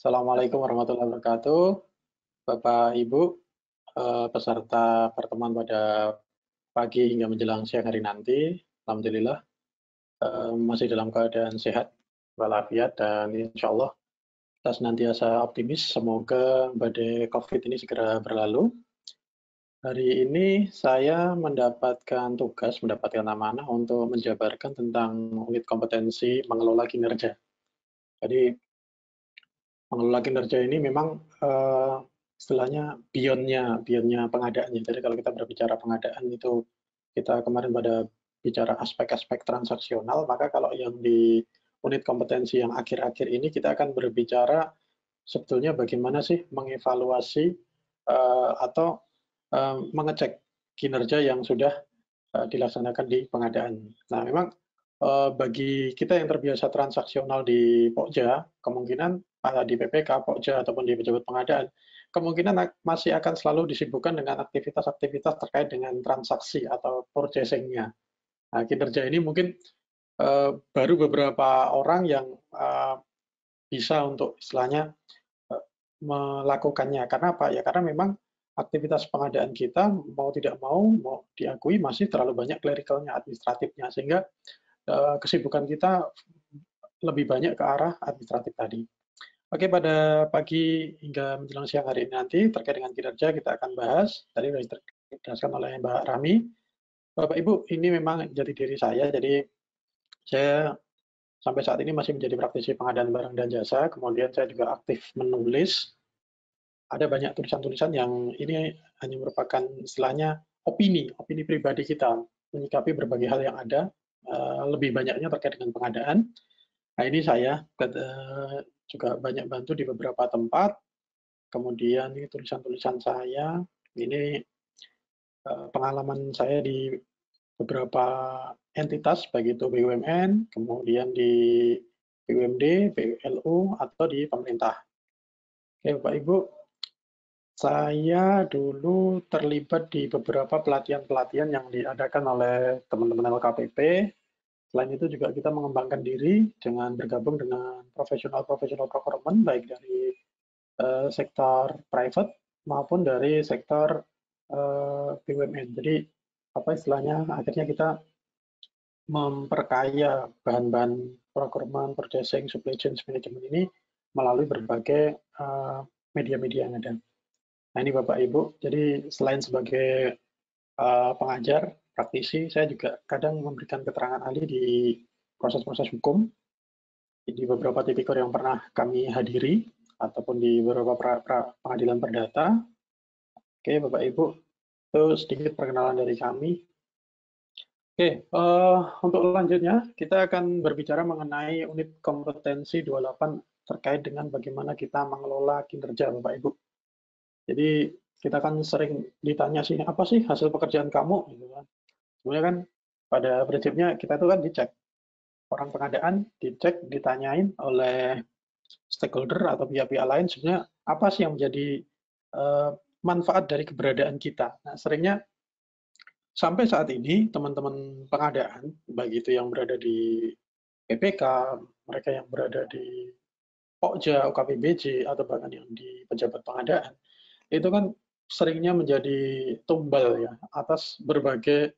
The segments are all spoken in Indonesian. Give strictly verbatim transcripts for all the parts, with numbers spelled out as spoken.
Assalamualaikum warahmatullahi wabarakatuh, Bapak, Ibu, eee, peserta pertemuan pada pagi hingga menjelang siang hari nanti. Alhamdulillah, eee, masih dalam keadaan sehat walafiat dan insyaallah kita senantiasa optimis semoga badai Covid ini segera berlalu. Hari ini saya mendapatkan tugas, mendapatkan amanah untuk menjabarkan tentang unit kompetensi mengelola kinerja. Jadi mengelola kinerja ini memang, eee, istilahnya beyond-nya beyond-nya pengadaannya. Jadi kalau kita berbicara pengadaan itu, kita kemarin pada bicara aspek-aspek transaksional, maka kalau yang di unit kompetensi yang akhir-akhir ini kita akan berbicara sebetulnya bagaimana sih mengevaluasi, eee, atau, eee, mengecek kinerja yang sudah, eee, dilaksanakan di pengadaan. Nah memang, eee, bagi kita yang terbiasa transaksional di Pokja, kemungkinan, eee, di P P K, Pokja, ataupun di pejabat pengadaan, kemungkinan ak masih akan selalu disibukkan dengan aktivitas-aktivitas terkait dengan transaksi atau purchasing-nya. Nah kinerja ini mungkin, eee, baru beberapa orang yang, eee, bisa untuk istilahnya, eee, melakukannya. Karena apa? Ya karena memang aktivitas pengadaan kita mau tidak mau, mau diakui masih terlalu banyak clerical-nya, administratifnya, sehingga, eee, kesibukan kita lebih banyak ke arah administratif tadi. Oke, pada pagi hingga menjelang siang hari ini nanti terkait dengan kinerja kita akan bahas, tadi sudah dijelaskan oleh Mbak Rami. Bapak Ibu, ini memang jati diri saya, jadi saya sampai saat ini masih menjadi praktisi pengadaan barang dan jasa, kemudian saya juga aktif menulis. Ada banyak tulisan-tulisan yang ini hanya merupakan istilahnya opini, opini pribadi kita, menyikapi berbagai hal yang ada, eee, lebih banyaknya terkait dengan pengadaan. Nah ini saya, eee, juga banyak bantu di beberapa tempat, kemudian ini tulisan-tulisan saya, ini, eee, pengalaman saya di beberapa entitas, baik itu B U M N, kemudian di B U M D, B L U, atau di pemerintah. Oke, Bapak Ibu, saya dulu terlibat di beberapa pelatihan-pelatihan yang diadakan oleh teman-teman L K P P. Selain itu juga kita mengembangkan diri dengan bergabung dengan profesional-profesional procurement, baik dari, eee, sektor private maupun dari sektor, eee, B U M N. Jadi, apa istilahnya, akhirnya kita memperkaya bahan-bahan procurement, purchasing, supply chain management ini melalui berbagai, eee, media-media yang ada. Nah ini Bapak Ibu, jadi selain sebagai, eee, pengajar, praktisi, saya juga kadang memberikan keterangan ahli di proses-proses hukum, di beberapa tipikor yang pernah kami hadiri, ataupun di beberapa pra pra pengadilan perdata. Oke Bapak Ibu, itu sedikit perkenalan dari kami. Oke, eee, untuk selanjutnya kita akan berbicara mengenai unit kompetensi dua puluh delapan terkait dengan bagaimana kita mengelola kinerja Bapak Ibu. Jadi kita kan sering ditanya sih, "Apa sih hasil pekerjaan kamu?" Gitu kan. Sebenarnya kan pada prinsipnya kita itu kan dicek. Orang pengadaan dicek, ditanyain oleh stakeholder atau pihak-pihak lain sebenarnya apa sih yang menjadi, eee, manfaat dari keberadaan kita. Nah seringnya sampai saat ini teman-teman pengadaan, baik itu yang berada di P P K, mereka yang berada di Pokja, U K P B J, atau bahkan yang di pejabat pengadaan, itu kan seringnya menjadi tumbal ya atas berbagai,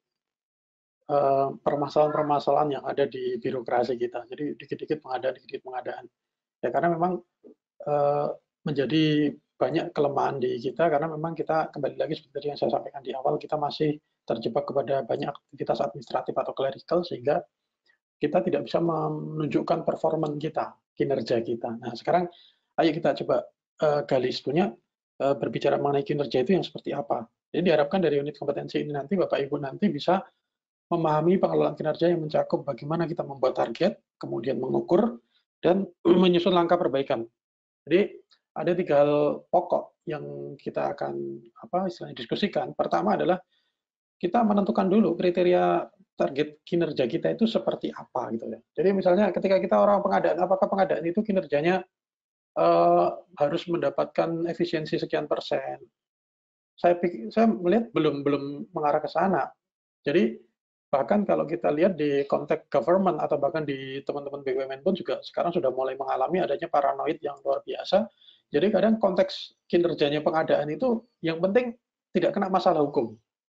eee, permasalahan-permasalahan yang ada di birokrasi kita. Jadi dikit-dikit pengadaan dikit-dikit pengadaan. Ya karena memang, eee, menjadi banyak kelemahan di kita karena memang kita kembali lagi seperti yang saya sampaikan di awal, kita masih terjebak kepada banyak aktivitas administratif atau clerical sehingga kita tidak bisa menunjukkan performan kita, kinerja kita. Nah sekarang ayo kita coba, eee, gali sebetulnya, eee, berbicara mengenai kinerja itu yang seperti apa. Jadi diharapkan dari unit kompetensi ini nanti Bapak Ibu nanti bisa memahami pengelolaan kinerja yang mencakup bagaimana kita membuat target, kemudian mengukur, dan menyusun langkah perbaikan. Jadi ada tiga hal pokok yang kita akan apa istilahnya diskusikan. Pertama adalah kita menentukan dulu kriteria target kinerja kita itu seperti apa gitu ya. Jadi misalnya ketika kita orang pengadaan, apakah pengadaan itu kinerjanya eee, harus mendapatkan efisiensi sekian persen. Saya pikir saya melihat belum belum mengarah ke sana. Jadi bahkan kalau kita lihat di konteks government atau bahkan di teman-teman B U M N pun juga sekarang sudah mulai mengalami adanya paranoid yang luar biasa, Jadi kadang konteks kinerjanya pengadaan itu yang penting tidak kena masalah hukum.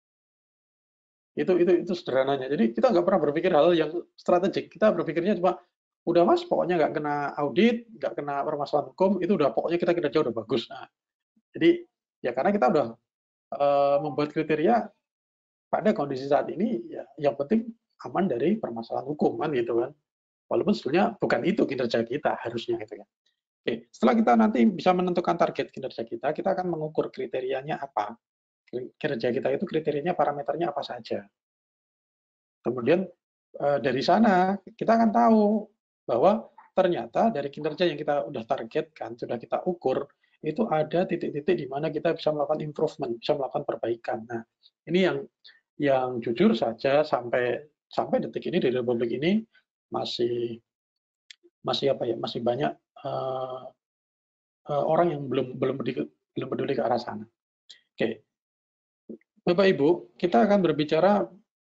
Itu itu itu sederhananya. Jadi kita nggak pernah berpikir hal yang strategik. Kita berpikirnya cuma udah mas, pokoknya nggak kena audit, nggak kena permasalahan hukum, itu udah pokoknya kita kinerja udah bagus. Nah, jadi ya karena kita udah uh, membuat kriteria pada kondisi saat ini, ya yang penting aman dari permasalahan hukum kan gitu kan. Walaupun sebetulnya bukan itu kinerja kita harusnya gitu ya. Oke, setelah kita nanti bisa menentukan target kinerja kita, kita akan mengukur kriterianya apa. Kinerja kita itu kriterianya, parameternya apa saja. Kemudian dari sana kita akan tahu bahwa ternyata dari kinerja yang kita udah targetkan, sudah kita ukur, itu ada titik-titik di mana kita bisa melakukan improvement, bisa melakukan perbaikan. Nah, ini yang yang jujur saja sampai sampai detik ini di Republik ini masih masih apa ya, masih banyak uh, uh, orang yang belum belum peduli, belum peduli ke arah sana. Oke, Bapak Ibu, kita akan berbicara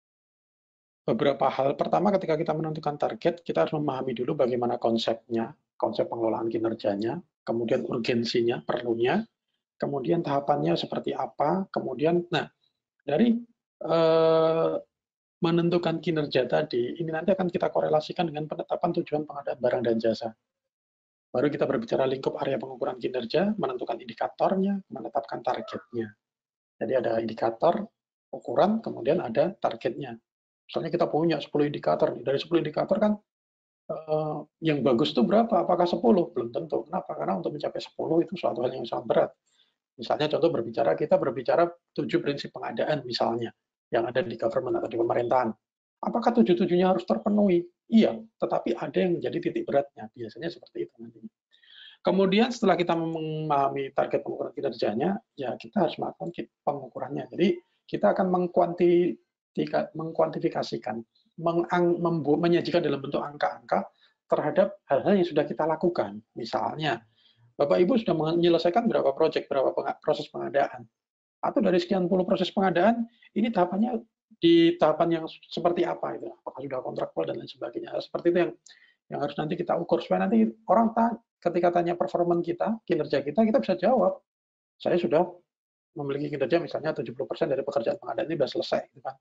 beberapa hal. Pertama, ketika kita menentukan target, kita harus memahami dulu bagaimana konsepnya, konsep pengelolaan kinerjanya, kemudian urgensinya, perlunya, kemudian tahapannya seperti apa, kemudian, nah, dari eh, menentukan kinerja tadi, ini nanti akan kita korelasikan dengan penetapan tujuan pengadaan barang dan jasa. Baru kita berbicara lingkup area pengukuran kinerja, menentukan indikatornya, menetapkan targetnya. Jadi ada indikator, ukuran, kemudian ada targetnya. Misalnya kita punya sepuluh indikator, dari sepuluh indikator kan eh, yang bagus itu berapa? Apakah sepuluh? Belum tentu. Kenapa? Karena untuk mencapai sepuluh itu suatu hal yang sangat berat. Misalnya contoh berbicara, kita berbicara tujuh prinsip pengadaan misalnya, yang ada di government atau di pemerintahan. Apakah tujuh-tujuhnya harus terpenuhi? Iya, tetapi ada yang menjadi titik beratnya. Biasanya seperti itu nantinya. Kemudian setelah kita memahami target pengukuran kinerjanya, ya kita harus melakukan pengukurannya. Jadi kita akan mengkuanti mengkuantifikasikan, menyajikan dalam bentuk angka-angka terhadap hal-hal yang sudah kita lakukan. Misalnya, Bapak Ibu sudah menyelesaikan berapa proyek, berapa proses pengadaan. Atau dari sekian puluh proses pengadaan, ini tahapannya di tahapan yang seperti apa itu? Apakah sudah kontraktual dan lain sebagainya. Seperti itu yang yang harus nanti kita ukur supaya nanti orang tanya, ketika tanya performa kita, kinerja kita, kita bisa jawab. Saya sudah memiliki kinerja misalnya tujuh puluh persen dari pekerjaan pengadaan ini sudah selesai. Gitu kan.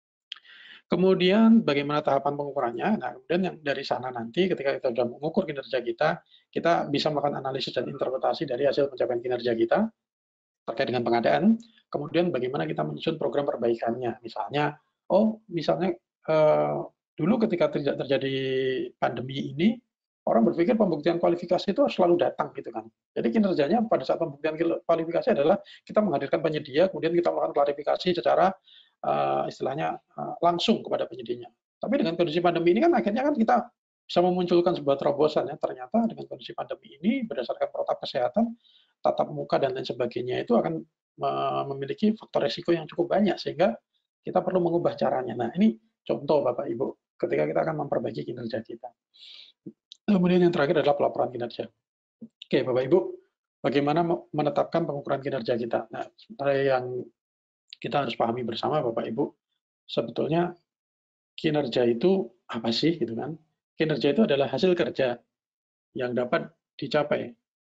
Kemudian bagaimana tahapan pengukurannya? Nah, kemudian yang dari sana nanti ketika kita sudah mengukur kinerja kita, kita bisa melakukan analisis dan interpretasi dari hasil pencapaian kinerja kita terkait dengan pengadaan. Kemudian bagaimana kita menyusun program perbaikannya. Misalnya, oh misalnya eh, dulu ketika tidak terjadi pandemi ini, orang berpikir pembuktian kualifikasi itu selalu datang gitu kan. Jadi kinerjanya pada saat pembuktian kualifikasi adalah kita menghadirkan penyedia, kemudian kita melakukan klarifikasi secara uh, istilahnya uh, langsung kepada penyedianya. Tapi dengan kondisi pandemi ini kan akhirnya kan kita bisa memunculkan sebuah terobosan ya. Ternyata dengan kondisi pandemi ini berdasarkan protokol kesehatan, tatap muka dan lain sebagainya itu akan memiliki faktor risiko yang cukup banyak sehingga kita perlu mengubah caranya. Nah ini contoh Bapak Ibu ketika kita akan memperbaiki kinerja kita. Kemudian yang terakhir adalah pelaporan kinerja. Oke Bapak Ibu, bagaimana menetapkan pengukuran kinerja kita? Nah, yang kita harus pahami bersama Bapak Ibu, sebetulnya kinerja itu apa sih gitu kan? Kinerja itu adalah hasil kerja yang dapat dicapai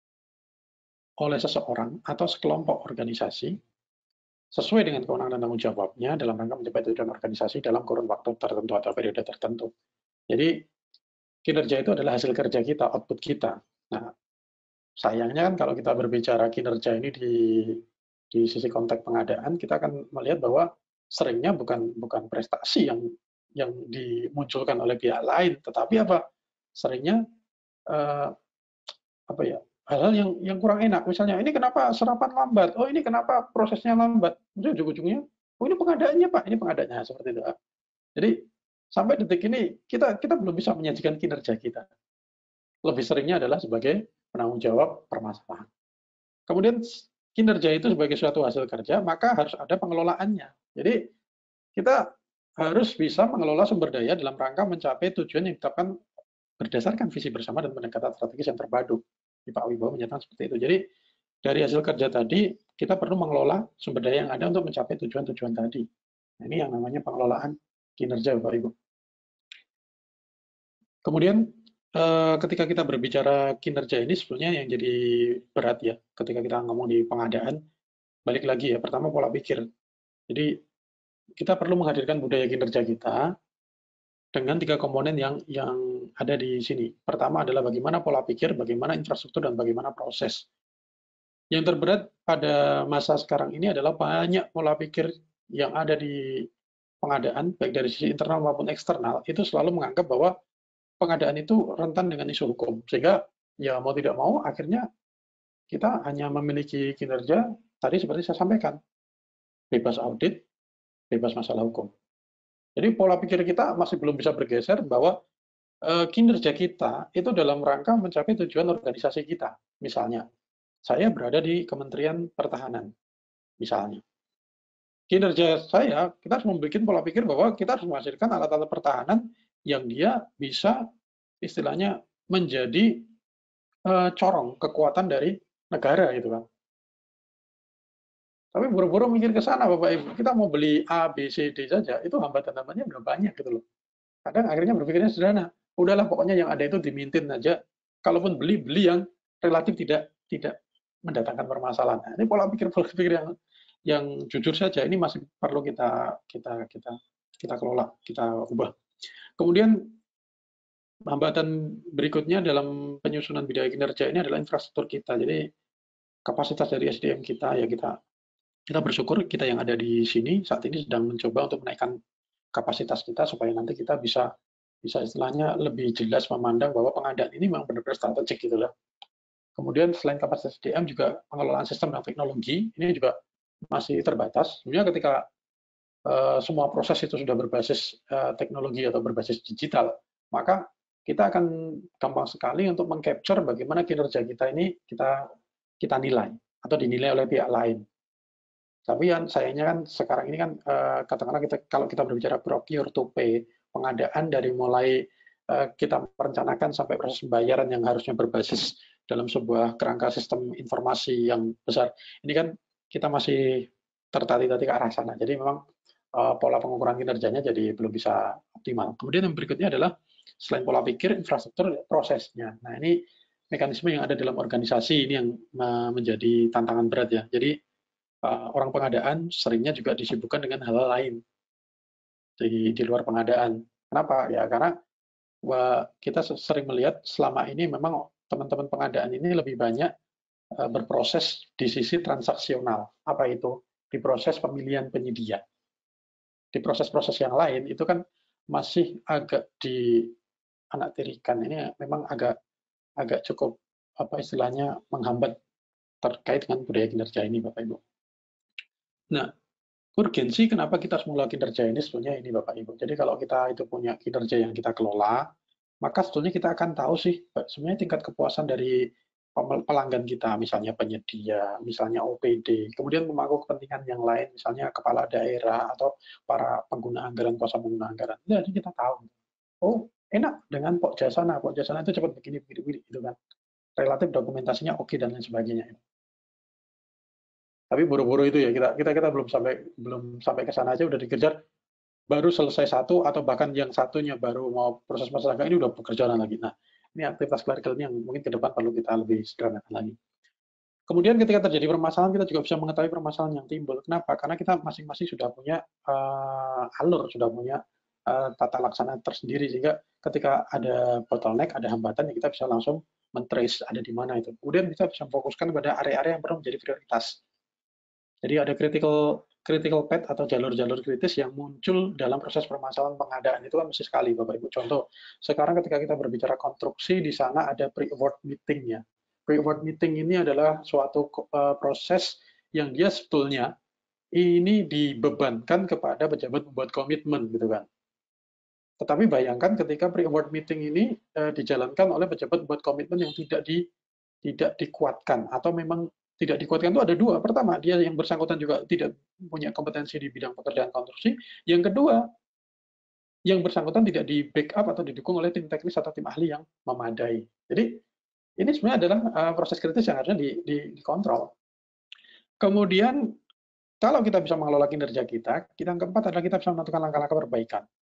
oleh seseorang atau sekelompok organisasi sesuai dengan kewenangan dan tanggung jawabnya dalam rangka mencapai tujuan organisasi dalam kurun waktu tertentu atau periode tertentu. Jadi kinerja itu adalah hasil kerja kita, output kita. Nah, sayangnya kan kalau kita berbicara kinerja ini di di sisi konteks pengadaan, kita akan melihat bahwa seringnya bukan bukan prestasi yang yang dimunculkan oleh pihak lain, tetapi apa? Seringnya eh, apa ya? Hal-hal yang yang kurang enak. Misalnya, ini kenapa serapan lambat? Oh, ini kenapa prosesnya lambat? Ujung-ujungnya, oh ini pengadaannya Pak, ini pengadaannya seperti itu. Jadi sampai detik ini kita kita belum bisa menyajikan kinerja kita. Lebih seringnya adalah sebagai penanggung jawab permasalahan. Kemudian kinerja itu sebagai suatu hasil kerja, maka harus ada pengelolaannya. Jadi kita harus bisa mengelola sumber daya dalam rangka mencapai tujuan yang ditetapkan berdasarkan visi bersama dan pendekatan strategis yang terpadu. Pak Wibowo menyatakan seperti itu. Jadi dari hasil kerja tadi, kita perlu mengelola sumber daya yang ada untuk mencapai tujuan-tujuan tadi. Nah, ini yang namanya pengelolaan kinerja, Bapak Ibu. Kemudian uh, ketika kita berbicara kinerja ini sebenarnya yang jadi berat ya, ketika kita ngomong di pengadaan, balik lagi ya, pertama pola pikir. Jadi kita perlu menghadirkan budaya kinerja kita dengan tiga komponen yang yang ada di sini. Pertama adalah bagaimana pola pikir, bagaimana infrastruktur, dan bagaimana proses. Yang terberat pada masa sekarang ini adalah banyak pola pikir yang ada di pengadaan, baik dari sisi internal maupun eksternal, itu selalu menganggap bahwa pengadaan itu rentan dengan isu hukum. Sehingga ya mau tidak mau akhirnya kita hanya memiliki kinerja tadi seperti saya sampaikan, bebas audit, bebas masalah hukum. Jadi pola pikir kita masih belum bisa bergeser bahwa eh, kinerja kita itu dalam rangka mencapai tujuan organisasi kita. Misalnya, saya berada di Kementerian Pertahanan, misalnya. Kinerja saya, kita harus membuat pola pikir bahwa kita harus menghasilkan alat-alat pertahanan yang dia bisa istilahnya menjadi uh, corong kekuatan dari negara gitu kan. Tapi buru-buru mikir ke sana Bapak Ibu, kita mau beli A, B, C, D saja, itu hambatan-hambatannya udah banyak gitu loh. Kadang akhirnya berpikirnya sederhana, udahlah pokoknya yang ada itu dimintin aja. Kalaupun beli, beli yang relatif tidak tidak mendatangkan permasalahan. Nah, ini pola pikir pola pikir yang yang jujur saja ini masih perlu kita kita kita kita kelola, kita ubah. Kemudian hambatan berikutnya dalam penyusunan bidang kinerja ini adalah infrastruktur kita. Jadi kapasitas dari S D M kita ya kita kita bersyukur kita yang ada di sini saat ini sedang mencoba untuk menaikkan kapasitas kita supaya nanti kita bisa bisa istilahnya lebih jelas memandang bahwa pengadaan ini memang benar-benar strategik gitu lah. Kemudian selain kapasitas S D M juga pengelolaan sistem dan teknologi ini juga masih terbatas. Sebenarnya ketika uh, semua proses itu sudah berbasis uh, teknologi atau berbasis digital, maka kita akan gampang sekali untuk mengcapture bagaimana kinerja kita ini kita kita nilai atau dinilai oleh pihak lain. Tapi yang sayangnya kan sekarang ini kan uh, katakanlah kita kalau kita berbicara procure to pay, pengadaan dari mulai uh, kita merencanakan sampai proses pembayaran yang harusnya berbasis dalam sebuah kerangka sistem informasi yang besar. Ini kan kita masih tertati-tati ke arah sana. Jadi memang uh, pola pengukuran kinerjanya jadi belum bisa optimal. Kemudian yang berikutnya adalah selain pola pikir, infrastruktur, prosesnya. Nah ini mekanisme yang ada dalam organisasi ini yang uh, menjadi tantangan berat ya. Jadi uh, orang pengadaan seringnya juga disibukkan dengan hal-hal lain di, di luar pengadaan. Kenapa? Ya karena wah, kita sering melihat selama ini memang teman-teman pengadaan ini lebih banyak uh, berproses di sisi transaksional. Apa itu? Di proses pemilihan penyedia. Di proses-proses yang lain itu kan masih agak di anak tirikan. Ini memang agak agak cukup apa istilahnya menghambat terkait dengan budaya kinerja ini, Bapak Ibu. Nah, urgensi kenapa kita harus mengelola kinerja ini sebetulnya ini Bapak Ibu. Jadi kalau kita itu punya kinerja yang kita kelola, maka sebetulnya kita akan tahu sih sebenarnya tingkat kepuasan dari pelanggan kita, misalnya penyedia, misalnya O P D, kemudian pemangku kepentingan yang lain, misalnya kepala daerah atau para pengguna anggaran, kuasa pengguna anggaran. Jadi kita tahu, oh enak dengan Pok Jasana, Pok Jasana itu cepat begini, begini, begini, gitu kan. Relatif dokumentasinya oke dan lain sebagainya. Tapi buru-buru itu ya kita kita kita belum sampai belum sampai ke sana aja udah dikejar baru selesai satu atau bahkan yang satunya baru mau proses masyarakat ini udah bekerja lagi. Nah, ini aktivitas clerical ini yang mungkin ke depan perlu kita lebih sederhanakan lagi. Kemudian ketika terjadi permasalahan kita juga bisa mengetahui permasalahan yang timbul. Kenapa? Karena kita masing-masing sudah punya uh, alur, sudah punya uh, tata laksana tersendiri sehingga ketika ada bottleneck, ada hambatan ya kita bisa langsung men-trace ada di mana itu. Kemudian kita bisa fokuskan pada area-area yang perlu menjadi prioritas. Jadi ada critical critical path atau jalur-jalur kritis yang muncul dalam proses permasalahan pengadaan itu kan mesti sekali Bapak Ibu. Contoh, sekarang ketika kita berbicara konstruksi di sana ada pre-award meeting-nya. Pre-award meeting ini adalah suatu uh, proses yang dia sebetulnya ini dibebankan kepada pejabat membuat komitmen gitu kan. Tetapi bayangkan ketika pre-award meeting ini uh, dijalankan oleh pejabat membuat komitmen yang tidak di tidak dikuatkan atau memang tidak dikuatkan itu ada dua. Pertama, dia yang bersangkutan juga tidak punya kompetensi di bidang pekerjaan konstruksi. Yang kedua, yang bersangkutan tidak di backup atau didukung oleh tim teknis atau tim ahli yang memadai. Jadi ini sebenarnya adalah uh, proses kritis yang harusnya di, di, dikontrol. Kemudian kalau kita bisa mengelola kinerja kita, kita yang keempat adalah kita bisa menentukan langkah-langkah perbaikan.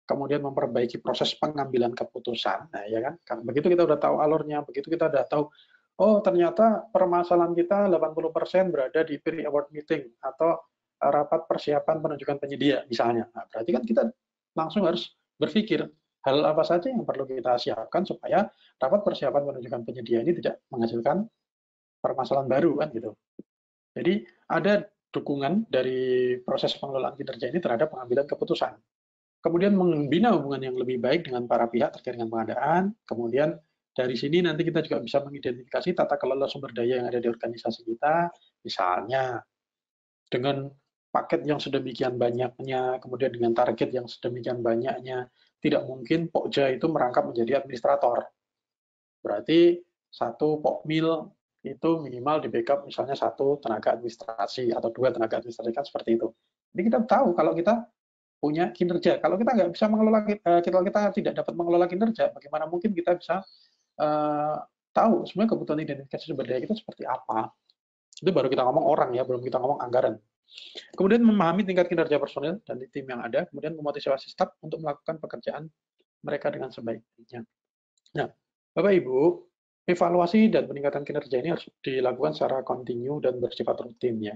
kemudian memperbaiki proses pengambilan keputusan. Nah, ya kan? Kan begitu kita udah tahu alurnya, begitu kita udah tahu, oh ternyata permasalahan kita delapan puluh persen berada di pre-award meeting atau rapat persiapan penunjukan penyedia misalnya. Nah, berarti kan kita langsung harus berpikir hal apa saja yang perlu kita siapkan supaya rapat persiapan penunjukan penyedia ini tidak menghasilkan permasalahan baru kan gitu. Jadi ada dukungan dari proses pengelolaan kinerja ini terhadap pengambilan keputusan. Kemudian membina hubungan yang lebih baik dengan para pihak terkait dengan pengadaan. Kemudian dari sini nanti kita juga bisa mengidentifikasi tata kelola sumber daya yang ada di organisasi kita. Misalnya dengan paket yang sedemikian banyaknya, kemudian dengan target yang sedemikian banyaknya, tidak mungkin Pokja itu merangkap menjadi administrator. Berarti satu Pokmil itu minimal di backup misalnya satu tenaga administrasi atau dua tenaga administrasi kan seperti itu. Jadi kita tahu kalau kita punya kinerja. Kalau kita nggak bisa mengelola, kalau kita tidak dapat mengelola kinerja, bagaimana mungkin kita bisa uh, tahu sebenarnya kebutuhan identifikasi sumber daya kita seperti apa. Itu baru kita ngomong orang ya, belum kita ngomong anggaran. Kemudian memahami tingkat kinerja personil dan tim yang ada, kemudian memotivasi staf untuk melakukan pekerjaan mereka dengan sebaik-baiknya. Nah, Bapak Ibu, evaluasi dan peningkatan kinerja ini harus dilakukan secara kontinu dan bersifat rutin ya.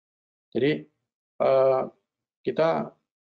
Jadi uh, kita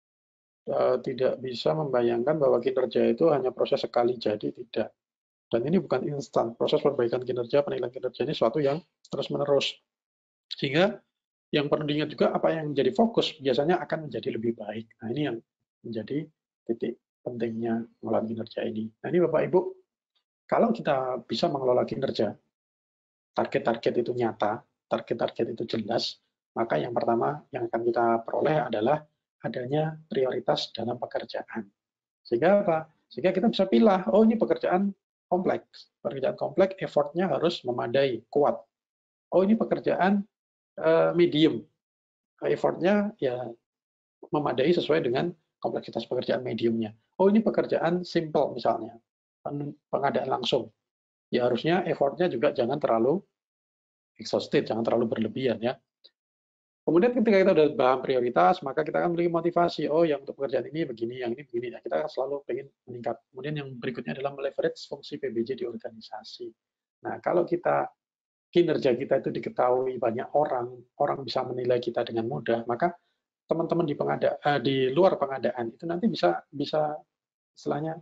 uh, tidak bisa membayangkan bahwa kinerja itu hanya proses sekali jadi, tidak. Dan ini bukan instan. Proses perbaikan kinerja, penilaian kinerja ini suatu yang terus-menerus. Sehingga yang perlu diingat juga apa yang menjadi fokus biasanya akan menjadi lebih baik. Nah, ini yang menjadi titik pentingnya mengelola kinerja ini. Nah, ini Bapak Ibu, kalau kita bisa mengelola kinerja, target-target itu nyata, target-target itu jelas, maka yang pertama yang akan kita peroleh adalah adanya prioritas dalam pekerjaan. Sehingga apa? Sehingga kita bisa pilih, oh ini pekerjaan kompleks. Pekerjaan kompleks, effort-nya harus memadai, kuat. Oh ini pekerjaan medium, effort-nya ya memadai sesuai dengan kompleksitas pekerjaan mediumnya. Oh ini pekerjaan simple misalnya, pengadaan langsung. Ya harusnya effort-nya juga jangan terlalu exhausted, jangan terlalu berlebihan ya. Kemudian ketika kita sudah paham prioritas, maka kita akan memiliki motivasi. Oh yang untuk pekerjaan ini begini, yang ini begini. Ya, kita akan selalu ingin meningkat. Kemudian yang berikutnya adalah meleverage fungsi P B J di organisasi. Nah kalau kita kinerja kita itu diketahui banyak orang, orang bisa menilai kita dengan mudah, maka teman-teman di pengadaan, eh, di luar pengadaan itu nanti bisa bisa istilahnya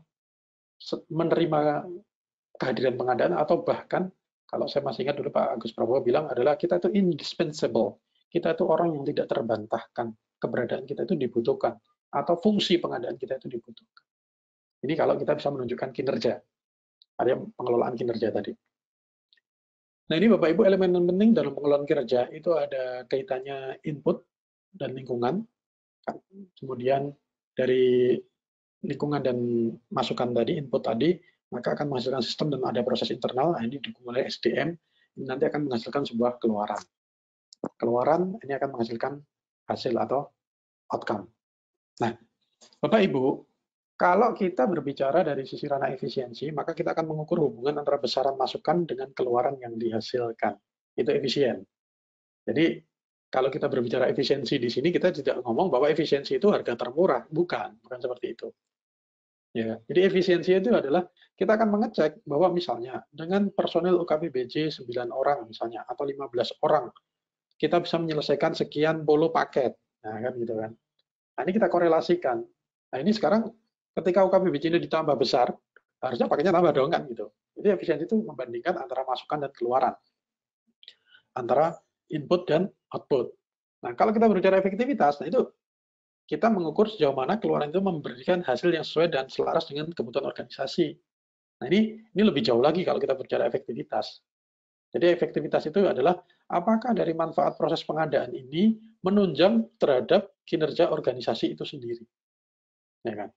menerima kehadiran pengadaan atau bahkan kalau saya masih ingat dulu Pak Agus Prabowo bilang adalah kita itu indispensable, kita itu orang yang tidak terbantahkan, keberadaan kita itu dibutuhkan atau fungsi pengadaan kita itu dibutuhkan. Ini kalau kita bisa menunjukkan kinerja, ada pengelolaan kinerja tadi. Nah ini Bapak Ibu elemen penting dalam pengelolaan kinerja itu ada kaitannya input dan lingkungan, kemudian dari lingkungan dan masukan tadi, input tadi, maka akan menghasilkan sistem dan ada proses internal, nah ini didukung oleh S D M, ini nanti akan menghasilkan sebuah keluaran. Keluaran ini akan menghasilkan hasil atau outcome. Nah Bapak Ibu, kalau kita berbicara dari sisi ranah efisiensi, maka kita akan mengukur hubungan antara besaran masukan dengan keluaran yang dihasilkan. Itu efisien. Jadi, kalau kita berbicara efisiensi di sini, kita tidak ngomong bahwa efisiensi itu harga termurah. Bukan, bukan seperti itu. Ya, jadi efisiensi itu adalah kita akan mengecek bahwa misalnya dengan personil U K P B J sembilan orang misalnya, atau lima belas orang, kita bisa menyelesaikan sekian puluh paket. Nah, kan gitu kan. Nah, ini kita korelasikan. Nah, ini sekarang ketika U K P B J ini ditambah besar, harusnya paketnya tambah dong kan gitu. Jadi efisiensi itu membandingkan antara masukan dan keluaran, antara input dan output. Nah, kalau kita berbicara efektivitas, nah itu kita mengukur sejauh mana keluaran itu memberikan hasil yang sesuai dan selaras dengan kebutuhan organisasi. Nah, ini ini lebih jauh lagi kalau kita berbicara efektivitas. Jadi efektivitas itu adalah apakah dari manfaat proses pengadaan ini menunjang terhadap kinerja organisasi itu sendiri. Ya kan?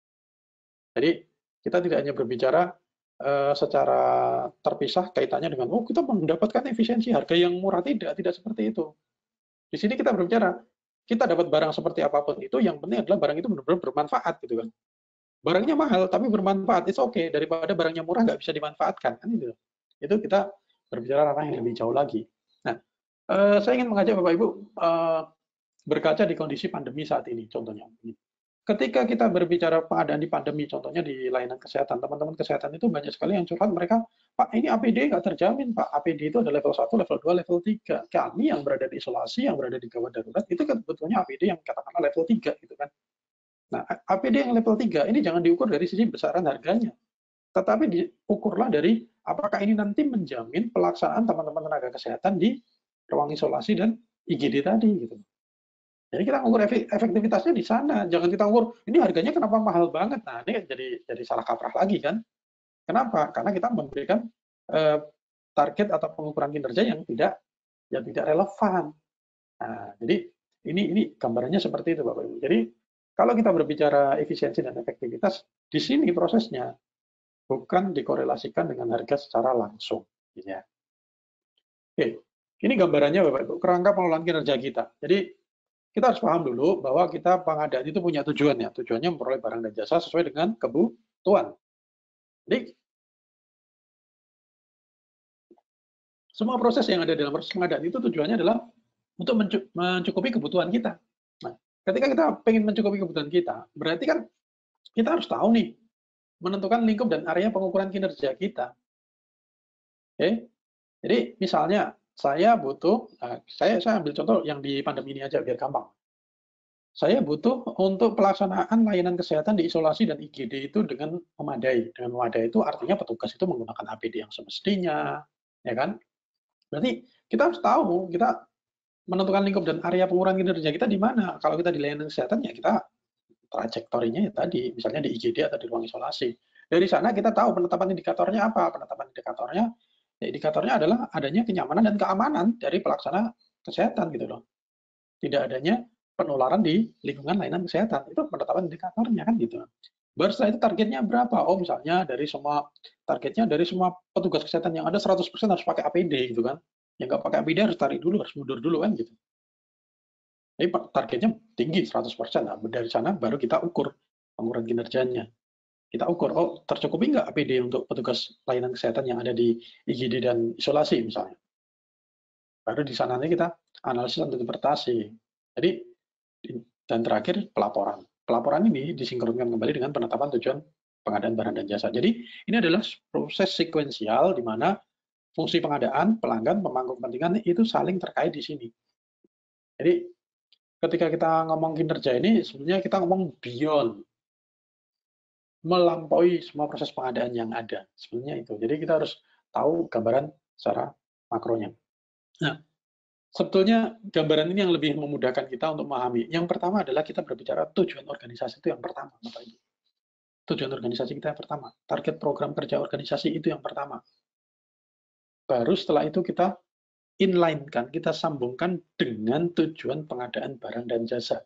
Jadi kita tidak hanya berbicara uh, secara terpisah kaitannya dengan oh kita mendapatkan efisiensi harga yang murah, tidak, tidak seperti itu. Di sini kita berbicara kita dapat barang seperti apapun itu, yang penting adalah barang itu benar-benar bermanfaat gitu kan. Barangnya mahal tapi bermanfaat, it's okay daripada barangnya murah nggak bisa dimanfaatkan kan itu. Itu kita berbicara ranah yang lebih jauh lagi. Nah, uh, saya ingin mengajak Bapak Ibu uh, berkaca di kondisi pandemi saat ini contohnya. ketika kita berbicara pengadaan di pandemi, contohnya di layanan kesehatan, teman-teman kesehatan itu banyak sekali yang curhat mereka, Pak, ini A P D nggak terjamin, Pak. A P D itu ada level satu, level dua, level tiga. Kami yang berada di isolasi, yang berada di gawat darurat, itu kan sebetulnya A P D yang katakanlah level tiga, gitu kan. Nah, A P D yang level tiga ini jangan diukur dari sisi besaran harganya, tetapi diukurlah dari apakah ini nanti menjamin pelaksanaan teman-teman tenaga kesehatan di ruang isolasi dan I G D tadi, gitu. Jadi kita ngukur efektivitasnya di sana, jangan kita ukur ini harganya kenapa mahal banget. Nah, ini jadi jadi salah kaprah lagi kan. Kenapa? Karena kita memberikan eh, target atau pengukuran kinerja yang tidak yang tidak relevan. Nah, jadi ini ini gambarannya seperti itu Bapak Ibu. Jadi kalau kita berbicara efisiensi dan efektivitas, di sini prosesnya bukan dikorelasikan dengan harga secara langsung. Ya. Oke, ini gambarannya Bapak Ibu, kerangka pengelolaan kinerja kita. Jadi kita harus paham dulu bahwa kita pengadaan itu punya tujuan ya, tujuannya memperoleh barang dan jasa sesuai dengan kebutuhan. Jadi semua proses yang ada dalam proses pengadaan itu tujuannya adalah untuk mencukupi kebutuhan kita. Nah, ketika kita ingin mencukupi kebutuhan kita, berarti kan kita harus tahu nih, menentukan lingkup dan area pengukuran kinerja kita. Oke, jadi misalnya saya butuh, nah, saya saya ambil contoh yang di pandemi ini aja biar gampang. Saya butuh untuk pelaksanaan layanan kesehatan di isolasi dan I G D itu dengan memadai. Dengan memadai itu artinya petugas itu menggunakan A P D yang semestinya, ya kan? Berarti kita harus tahu, kita menentukan lingkup dan area pengukuran kinerja kita di mana. Kalau kita di layanan kesehatan, ya kita trajektorinya ya tadi, misalnya di I G D atau di ruang isolasi. Dari sana kita tahu penetapan indikatornya apa. Penetapan indikatornya, ya indikatornya adalah adanya kenyamanan dan keamanan dari pelaksana kesehatan gitu loh. Tidak adanya penularan di lingkungan layanan kesehatan. Itu penetapan indikatornya kan gitu. Baru setelah itu targetnya berapa? Oh misalnya dari semua targetnya dari semua petugas kesehatan yang ada seratus persen harus pakai A P D gitu kan. Yang nggak pakai A P D harus tarik dulu, harus mundur dulu kan gitu. Jadi targetnya tinggi seratus persen. Nah, dari sana baru kita ukur pengukuran kinerjanya. Kita ukur, oh tercukupi nggak A P D untuk petugas layanan kesehatan yang ada di I G D dan isolasi misalnya. Baru di sana kita analisis dan interpretasi. Jadi dan terakhir pelaporan. Pelaporan ini disinkronkan kembali dengan penetapan tujuan pengadaan barang dan jasa. Jadi ini adalah proses sekuensial di mana fungsi pengadaan, pelanggan, pemangku kepentingan itu saling terkait di sini. Jadi ketika kita ngomong kinerja ini sebenarnya kita ngomong beyond, melampaui semua proses pengadaan yang ada. Sebenarnya itu. Jadi kita harus tahu gambaran secara makronya. Nah, sebetulnya gambaran ini yang lebih memudahkan kita untuk memahami. Yang pertama adalah kita berbicara tujuan organisasi itu yang pertama, Bapak Ibu. Tujuan organisasi kita yang pertama. Target program kerja organisasi itu yang pertama. Baru setelah itu kita inline-kan, kita sambungkan dengan tujuan pengadaan barang dan jasa.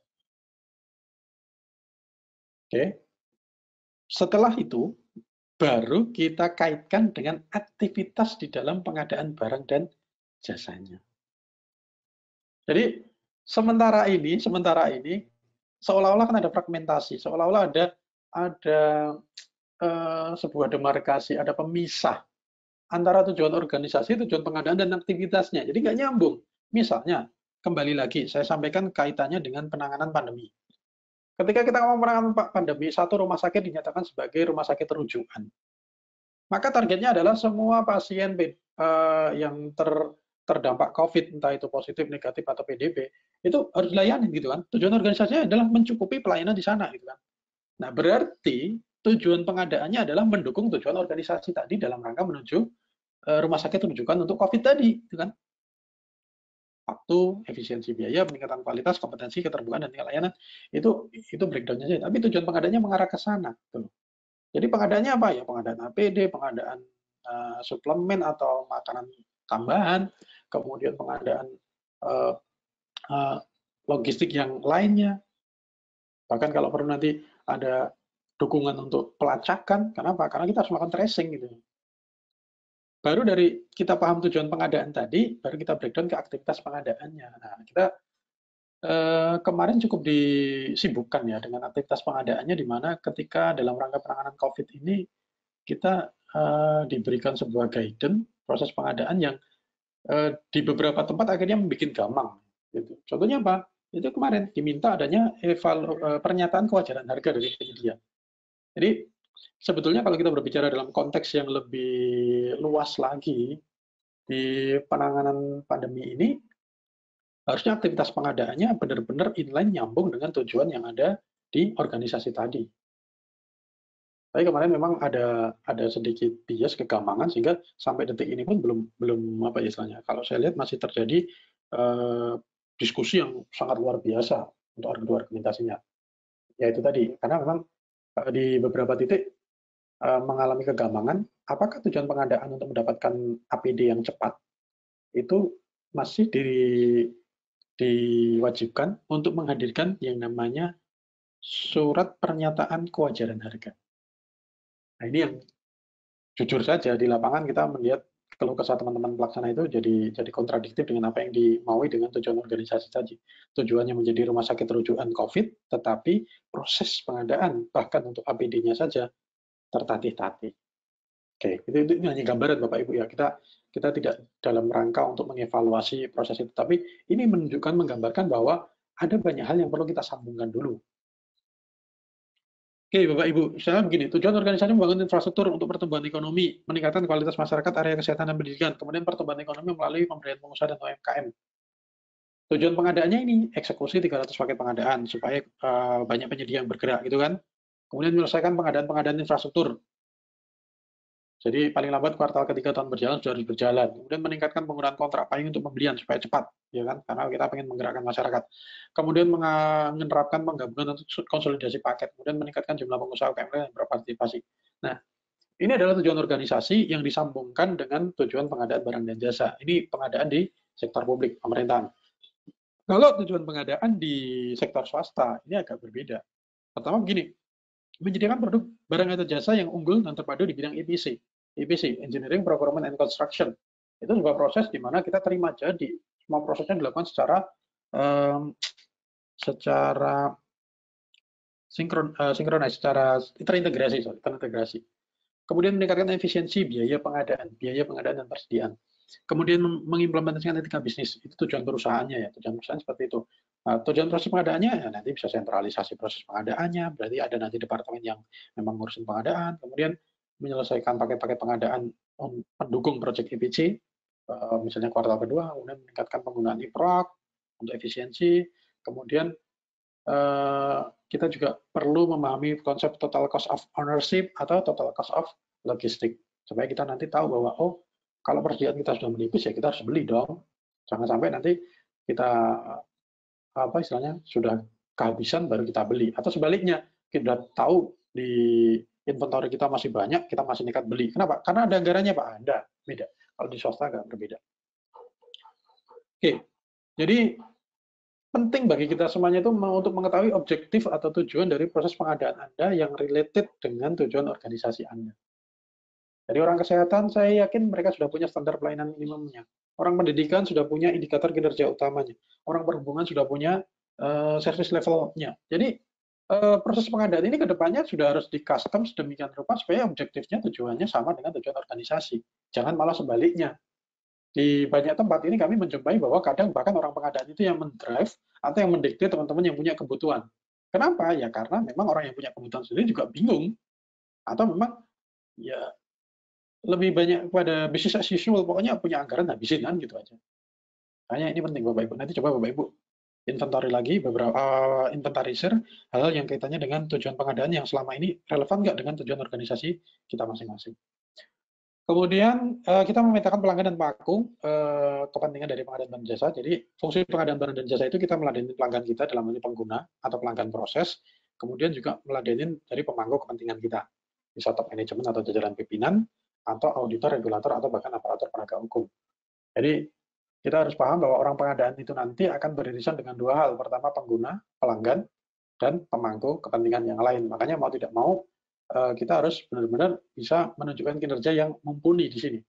Oke. Setelah itu, baru kita kaitkan dengan aktivitas di dalam pengadaan barang dan jasanya. Jadi sementara ini, sementara ini seolah-olah kan ada fragmentasi, seolah-olah ada ada eh, sebuah demarkasi, ada pemisah antara tujuan organisasi, tujuan pengadaan dan aktivitasnya. Jadi nggak nyambung. Misalnya, kembali lagi saya sampaikan kaitannya dengan penanganan pandemi. Ketika kita ngomong penanganan pandemi, satu rumah sakit dinyatakan sebagai rumah sakit rujukan. Maka targetnya adalah semua pasien uh, yang ter, terdampak COVID, entah itu positif, negatif, atau P D P, itu harus dilayani gitu kan. Tujuan organisasinya adalah mencukupi pelayanan di sana gitu kan. Nah, berarti tujuan pengadaannya adalah mendukung tujuan organisasi tadi dalam rangka menuju uh, rumah sakit rujukan untuk COVID tadi, gitu kan. Waktu, efisiensi biaya, peningkatan kualitas, kompetensi, keterbukaan, dan tingkat layanan, itu itu breakdown-nya saja. Tapi tujuan pengadaannya mengarah ke sana. Gitu. Jadi pengadaannya apa ya? Pengadaan A P D, pengadaan uh, suplemen atau makanan tambahan, kemudian pengadaan uh, uh, logistik yang lainnya. Bahkan kalau perlu nanti ada dukungan untuk pelacakan, kenapa? Karena kita harus melakukan tracing gitu. Baru dari kita paham tujuan pengadaan tadi, baru kita breakdown ke aktivitas pengadaannya. Nah, kita eh, kemarin cukup disibukkan ya dengan aktivitas pengadaannya, di mana ketika dalam rangka penanganan COVID ini kita eh, diberikan sebuah guidance proses pengadaan yang eh, di beberapa tempat akhirnya membuat gamang. Gitu. Contohnya apa? itu kemarin diminta adanya evalu, pernyataan kewajaran harga dari penyedia. Jadi sebetulnya kalau kita berbicara dalam konteks yang lebih luas lagi di penanganan pandemi ini, harusnya aktivitas pengadaannya benar-benar inline nyambung dengan tujuan yang ada di organisasi tadi. Tapi kemarin memang ada ada sedikit bias kegampangan sehingga sampai detik ini pun belum belum apa ya istilahnya. Kalau saya lihat masih terjadi eh, diskusi yang sangat luar biasa untuk argumentasinya. Ya itu tadi, karena memang eh, di beberapa titik eh, mengalami kegampangan. Apakah tujuan pengadaan untuk mendapatkan A P D yang cepat itu masih di, diwajibkan untuk menghadirkan yang namanya surat pernyataan kewajaran harga. Nah ini yang jujur saja di lapangan kita melihat keluh kesah teman-teman pelaksana itu jadi jadi kontradiktif dengan apa yang dimaui dengan tujuan organisasi tadi. Tujuannya menjadi rumah sakit rujukan COVID, tetapi proses pengadaan bahkan untuk A P D-nya saja tertatih-tatih. Oke, itu, itu hanya gambaran Bapak Ibu ya. Kita kita tidak dalam rangka untuk mengevaluasi proses itu, tapi ini menunjukkan menggambarkan bahwa ada banyak hal yang perlu kita sambungkan dulu. Oke, Bapak Ibu, saya begini, tujuan organisasi membangun infrastruktur untuk pertumbuhan ekonomi, meningkatkan kualitas masyarakat, area kesehatan dan pendidikan, kemudian pertumbuhan ekonomi melalui pemberdayaan pengusaha dan U M K M. Tujuan pengadaannya ini eksekusi tiga ratus paket pengadaan supaya uh, banyak penyedia yang bergerak gitu kan. Kemudian menyelesaikan pengadaan-pengadaan infrastruktur. Jadi paling lambat kuartal ketiga tahun berjalan sudah harus berjalan. Kemudian meningkatkan penggunaan kontrak payung untuk pembelian supaya cepat, ya kan? Karena kita ingin menggerakkan masyarakat. Kemudian menerapkan penggabungan untuk konsolidasi paket. Kemudian meningkatkan jumlah pengusaha U M K M yang berpartisipasi. Nah, ini adalah tujuan organisasi yang disambungkan dengan tujuan pengadaan barang dan jasa. Ini pengadaan di sektor publik, pemerintahan. Kalau tujuan pengadaan di sektor swasta, ini agak berbeda. Pertama begini, menyediakan produk barang atau jasa yang unggul dan terpadu di bidang E P C. E P C, Engineering, Procurement, and Construction. Itu sebuah proses di mana kita terima jadi. Semua prosesnya dilakukan secara um, secara sinkron, uh, sinkronis, secara terintegrasi, sorry, terintegrasi. Kemudian meningkatkan efisiensi biaya pengadaan, biaya pengadaan dan persediaan. Kemudian mengimplementasikan etika bisnis, itu tujuan perusahaannya ya, tujuan perusahaan seperti itu. Nah, tujuan proses pengadaannya ya nanti bisa sentralisasi proses pengadaannya, berarti ada nanti departemen yang memang ngurusin pengadaan, kemudian menyelesaikan paket-paket pengadaan pendukung proyek E P C, misalnya kuartal kedua, kemudian meningkatkan penggunaan I P R O C untuk efisiensi, kemudian kita juga perlu memahami konsep total cost of ownership atau total cost of logistik, supaya kita nanti tahu bahwa oh kalau persediaan kita sudah menipis ya kita harus beli dong. Jangan sampai nanti kita apa istilahnya sudah kehabisan baru kita beli, atau sebaliknya kita tahu di inventory kita masih banyak kita masih nekat beli. Kenapa? Karena ada anggarannya Pak. Ada, beda. Kalau di swasta agak berbeda. Oke, jadi penting bagi kita semuanya itu untuk mengetahui objektif atau tujuan dari proses pengadaan Anda yang related dengan tujuan organisasi Anda. Dari orang kesehatan, saya yakin mereka sudah punya standar pelayanan minimumnya. Orang pendidikan sudah punya indikator kinerja utamanya. Orang perhubungan sudah punya uh, service levelnya. Jadi uh, proses pengadaan ini ke depannya sudah harus di-custom sedemikian rupa supaya objektifnya tujuannya sama dengan tujuan organisasi. Jangan malah sebaliknya. Di banyak tempat ini kami menjumpai bahwa kadang bahkan orang pengadaan itu yang mendrive atau yang mendikte teman-teman yang punya kebutuhan. Kenapa? Ya karena memang orang yang punya kebutuhan sendiri juga bingung. Atau memang ya lebih banyak pada bisnis as usual, pokoknya punya anggaran habisin kan gitu aja. Makanya ini penting Bapak Ibu. Nanti coba Bapak Ibu inventory lagi beberapa uh, inventarisir hal yang kaitannya dengan tujuan pengadaan yang selama ini relevan nggak dengan tujuan organisasi kita masing-masing. Kemudian uh, kita memetakan pelanggan dan pelaku uh, kepentingan dari pengadaan barang jasa. Jadi fungsi pengadaan barang dan jasa itu kita meladeni pelanggan kita dalam hal ini pengguna atau pelanggan proses. Kemudian juga meladeni dari pemangku kepentingan kita, bisa top manajemen atau jajaran pimpinan, atau auditor, regulator, atau bahkan aparatur penegak hukum. Jadi kita harus paham bahwa orang pengadaan itu nanti akan beririsan dengan dua hal. Pertama pengguna, pelanggan, dan pemangku kepentingan yang lain. Makanya mau tidak mau kita harus benar-benar bisa menunjukkan kinerja yang mumpuni di sini.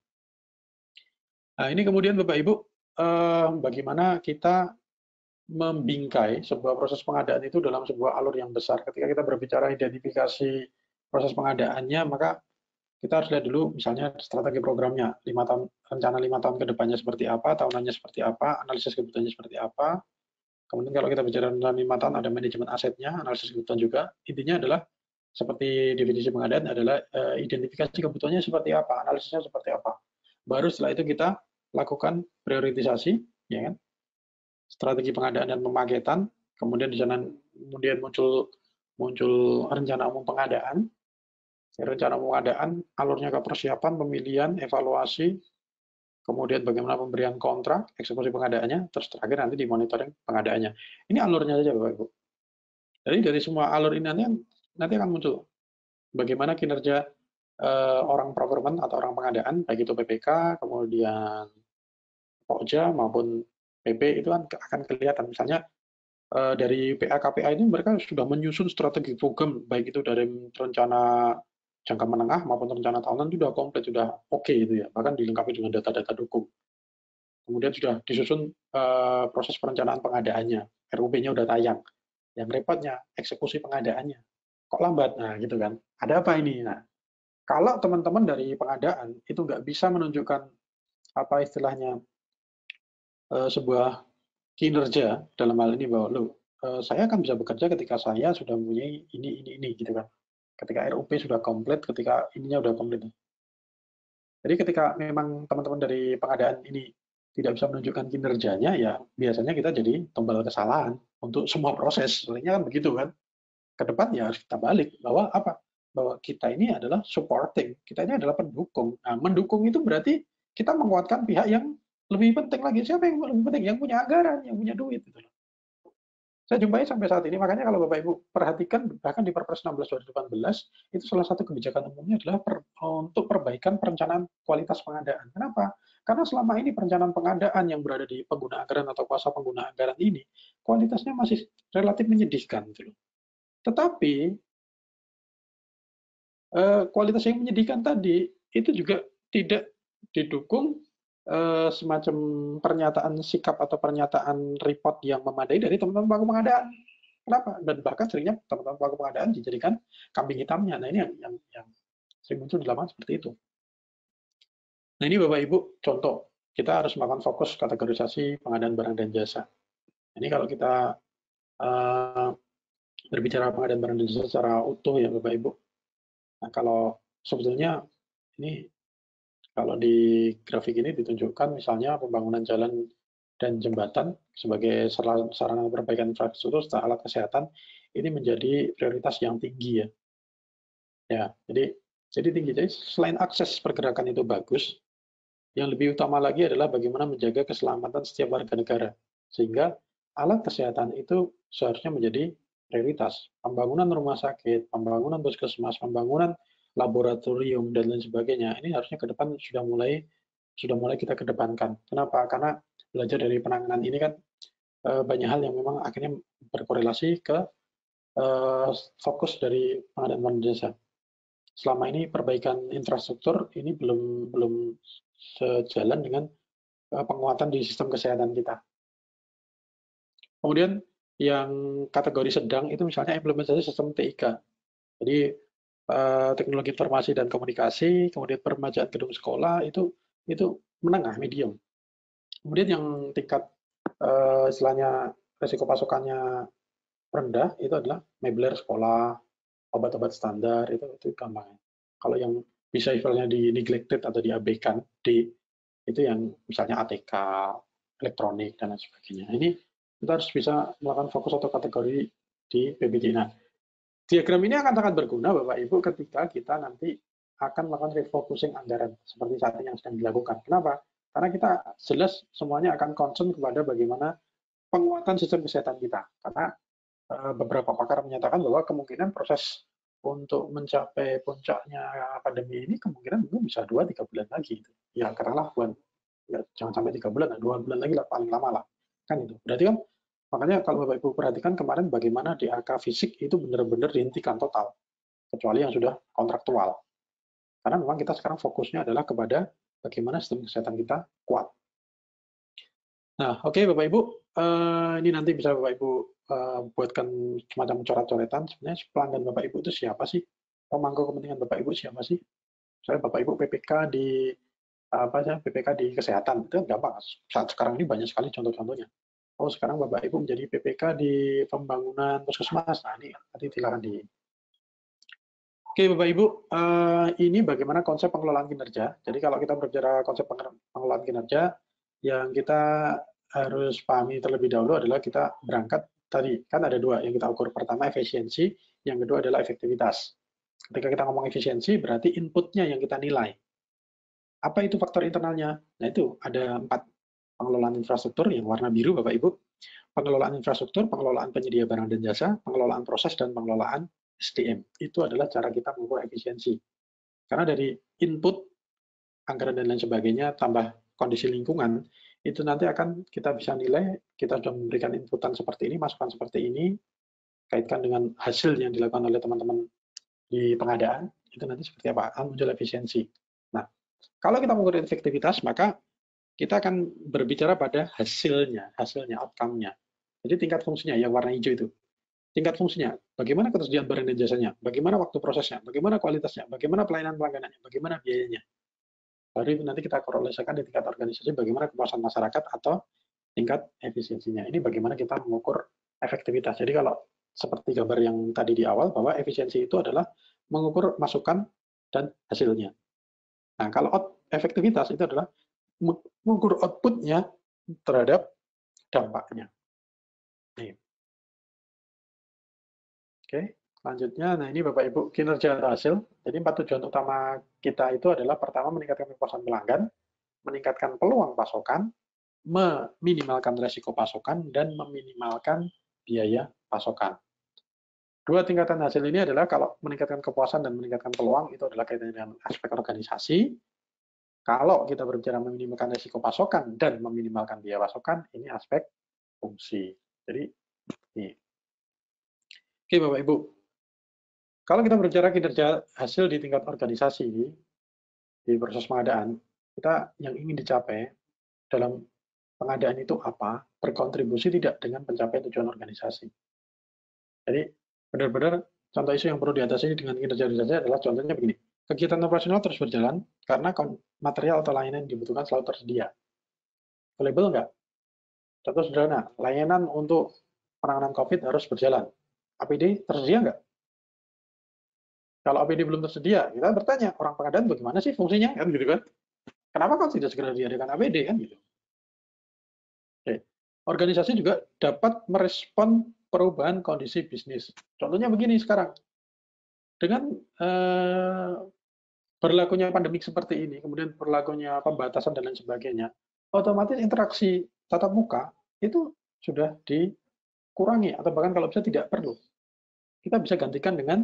Nah ini kemudian Bapak Ibu, bagaimana kita membingkai sebuah proses pengadaan itu dalam sebuah alur yang besar. Ketika kita berbicara identifikasi proses pengadaannya, maka kita harus lihat dulu misalnya strategi programnya, lima tahun, rencana lima tahun ke depannya seperti apa, tahunannya seperti apa, analisis kebutuhannya seperti apa, Kemudian kalau kita bicara dalam lima tahun ada manajemen asetnya, analisis kebutuhan juga. Intinya adalah seperti definisi pengadaan adalah uh, identifikasi kebutuhannya seperti apa, analisisnya seperti apa. Baru setelah itu kita lakukan prioritisasi, ya kan? Strategi pengadaan dan pemaketan. Kemudian di sana kemudian muncul muncul rencana umum pengadaan. Rencana umum pengadaan, alurnya ke persiapan, pemilihan, evaluasi, kemudian bagaimana pemberian kontrak, eksekusi pengadaannya, terus terakhir nanti di monitoring pengadaannya. Ini alurnya saja Bapak Ibu. Jadi dari semua alur ini nanti, nanti akan muncul bagaimana kinerja uh, orang procurement atau orang pengadaan, baik itu P P K, kemudian Pokja maupun P P itu kan akan kelihatan. Misalnya uh, dari P A K P A ini mereka sudah menyusun strategi program, baik itu dari rencana jangka menengah maupun rencana tahunan itu sudah komplit, sudah oke okay, itu ya, bahkan dilengkapi dengan data-data dukung. Kemudian sudah disusun uh, proses perencanaan pengadaannya, R U P-nya udah tayang. Yang repotnya eksekusi pengadaannya. Kok lambat? Nah, gitu kan. Ada apa ini? Nah, kalau teman-teman dari pengadaan itu nggak bisa menunjukkan apa istilahnya uh, sebuah kinerja dalam hal ini bahwa lo uh, saya akan bisa bekerja ketika saya sudah mempunyai ini ini ini gitu kan. Ketika R U P sudah komplit, ketika ininya sudah komplit. Jadi ketika memang teman-teman dari pengadaan ini tidak bisa menunjukkan kinerjanya, ya biasanya kita jadi tumbal kesalahan untuk semua proses. Sebenarnya kan begitu kan. Ke depan ya harus kita balik bahwa apa? Bahwa kita ini adalah supporting, kita ini adalah pendukung. Nah, mendukung itu berarti kita menguatkan pihak yang lebih penting lagi. Siapa yang lebih penting? Yang punya anggaran, yang punya duit. Gitu. Saya jumpai sampai saat ini, makanya kalau Bapak Ibu perhatikan, bahkan di Perpres enam belas dua ribu delapan belas, itu salah satu kebijakan umumnya adalah per, untuk perbaikan perencanaan kualitas pengadaan. Kenapa? Karena selama ini perencanaan pengadaan yang berada di pengguna anggaran atau kuasa pengguna anggaran ini, kualitasnya masih relatif menyedihkan. Gitu. Tetapi, eh, kualitas yang menyedihkan tadi, itu juga tidak didukung eh, semacam pernyataan sikap atau pernyataan report yang memadai dari teman-teman pelaku pengadaan. Kenapa? Dan bahkan seringnya teman-teman pelaku pengadaan dijadikan kambing hitamnya. Nah ini yang, yang, yang sering muncul di lapangan seperti itu. Nah ini Bapak Ibu contoh, kita harus melakukan fokus kategorisasi pengadaan barang dan jasa. Ini kalau kita uh, berbicara pengadaan barang dan jasa secara utuh ya Bapak Ibu. Nah kalau sebetulnya ini kalau di grafik ini ditunjukkan misalnya pembangunan jalan dan jembatan sebagai sarana perbaikan infrastruktur serta alat kesehatan ini menjadi prioritas yang tinggi ya. Ya, jadi jadi tinggi. Jadi selain akses pergerakan itu bagus, yang lebih utama lagi adalah bagaimana menjaga keselamatan setiap warga negara. Sehingga alat kesehatan itu seharusnya menjadi prioritas. Pembangunan rumah sakit, pembangunan puskesmas, pembangunan laboratorium dan lain sebagainya. Ini harusnya ke depan sudah mulai sudah mulai kita kedepankan. Kenapa? Karena belajar dari penanganan ini kan banyak hal yang memang akhirnya berkorelasi ke fokus dari pengadaan jasa. Selama ini perbaikan infrastruktur ini belum belum sejalan dengan penguatan di sistem kesehatan kita. Kemudian yang kategori sedang itu misalnya implementasi sistem T I K. Jadi eh, teknologi informasi dan komunikasi, kemudian peremajaan gedung sekolah itu itu menengah, medium. Kemudian yang tingkat eh, istilahnya resiko pasokannya rendah itu adalah mebler sekolah, obat-obat standar itu itu gampang. Kalau yang bisa istilahnya di neglected atau diabaikan di itu yang misalnya A T K, elektronik dan lain sebagainya. Ini kita harus bisa melakukan fokus atau kategori di P B J. Nah, diagram ini akan sangat berguna Bapak Ibu ketika kita nanti akan melakukan refocusing anggaran seperti saat ini yang sedang dilakukan. Kenapa? Karena kita jelas semuanya akan concern kepada bagaimana penguatan sistem kesehatan kita. Karena beberapa pakar menyatakan bahwa kemungkinan proses untuk mencapai puncaknya pandemi ini kemungkinan mungkin bisa dua tiga bulan lagi. Ya katakanlah bulan, ya, jangan sampai tiga bulan, dua bulan lagi lah paling lama lah. Kan itu. Berarti kan makanya kalau Bapak Ibu perhatikan kemarin bagaimana D A K fisik itu benar-benar dihentikan total. Kecuali yang sudah kontraktual. Karena memang kita sekarang fokusnya adalah kepada bagaimana sistem kesehatan kita kuat. Nah, oke okay, Bapak Ibu, uh, ini nanti bisa Bapak Ibu uh, buatkan semacam coret-coretan. Sebenarnya pelanggan Bapak Ibu itu siapa sih? Pemangku kepentingan Bapak Ibu siapa sih? Misalnya Bapak Ibu P P K di apa ya P P K di kesehatan itu gampang. Saat sekarang ini banyak sekali contoh-contohnya. oh sekarang Bapak Ibu menjadi P P K di pembangunan puskesmas. Nah ini nanti silakan di. Oke Bapak Ibu, uh, ini bagaimana konsep pengelolaan kinerja. Jadi kalau kita berbicara konsep pengelolaan kinerja, yang kita harus pahami terlebih dahulu adalah kita berangkat tadi, kan ada dua yang kita ukur. Pertama efisiensi, yang kedua adalah efektivitas. Ketika kita ngomong efisiensi, berarti inputnya yang kita nilai. Apa itu faktor internalnya? Nah itu ada empat. Pengelolaan infrastruktur yang warna biru Bapak Ibu, pengelolaan infrastruktur, pengelolaan penyedia barang dan jasa, pengelolaan proses, dan pengelolaan S D M. Itu adalah cara kita mengukur efisiensi. Karena dari input, anggaran dan lain sebagainya, tambah kondisi lingkungan, itu nanti akan kita bisa nilai, kita sudah memberikan inputan seperti ini, masukan seperti ini, kaitkan dengan hasil yang dilakukan oleh teman-teman di pengadaan, itu nanti seperti apa? Akan muncul efisiensi. Nah, kalau kita mengukur efektivitas, maka kita akan berbicara pada hasilnya, hasilnya, outcome-nya. Jadi tingkat fungsinya yang warna hijau itu. Tingkat fungsinya, bagaimana ketersediaan barang dan jasanya, bagaimana waktu prosesnya, bagaimana kualitasnya, bagaimana pelayanan pelangganannya, bagaimana biayanya. Baru itu nanti kita korelasikan di tingkat organisasi bagaimana kepuasan masyarakat atau tingkat efisiensinya. Ini bagaimana kita mengukur efektivitas. Jadi kalau seperti gambar yang tadi di awal, bahwa efisiensi itu adalah mengukur masukan dan hasilnya. Nah, kalau efektivitas itu adalah mengukur output-nya terhadap dampaknya. Nih. Oke, selanjutnya, nah ini Bapak Ibu kinerja hasil. Jadi empat tujuan utama kita itu adalah pertama meningkatkan kepuasan pelanggan, meningkatkan peluang pasokan, meminimalkan resiko pasokan, dan meminimalkan biaya pasokan. Dua tingkatan hasil ini adalah kalau meningkatkan kepuasan dan meningkatkan peluang itu adalah kaitannya dengan aspek organisasi. Kalau kita berbicara meminimalkan risiko pasokan dan meminimalkan biaya pasokan, ini aspek fungsi. Jadi, ini. Oke Bapak Ibu, kalau kita berbicara kinerja hasil di tingkat organisasi, di proses pengadaan, kita yang ingin dicapai dalam pengadaan itu apa, berkontribusi tidak dengan pencapaian tujuan organisasi. Jadi, benar-benar contoh isu yang perlu diatasi dengan kinerja organisasi adalah contohnya begini. Kegiatan operasional terus berjalan karena material atau layanan yang dibutuhkan selalu tersedia. Available enggak? Contoh sederhana, layanan untuk penanganan COVID harus berjalan. A P D tersedia enggak? Kalau A P D belum tersedia, kita bertanya, orang pengadaan bagaimana sih fungsinya? Kan gitu kan? Kenapa kok tidak segera diadakan A P D? Kan gitu. Oke. Organisasi juga dapat merespon perubahan kondisi bisnis. Contohnya begini sekarang. Dengan eh, berlakunya pandemik seperti ini, kemudian berlakunya pembatasan dan lain sebagainya, otomatis interaksi tatap muka itu sudah dikurangi atau bahkan kalau bisa tidak perlu. Kita bisa gantikan dengan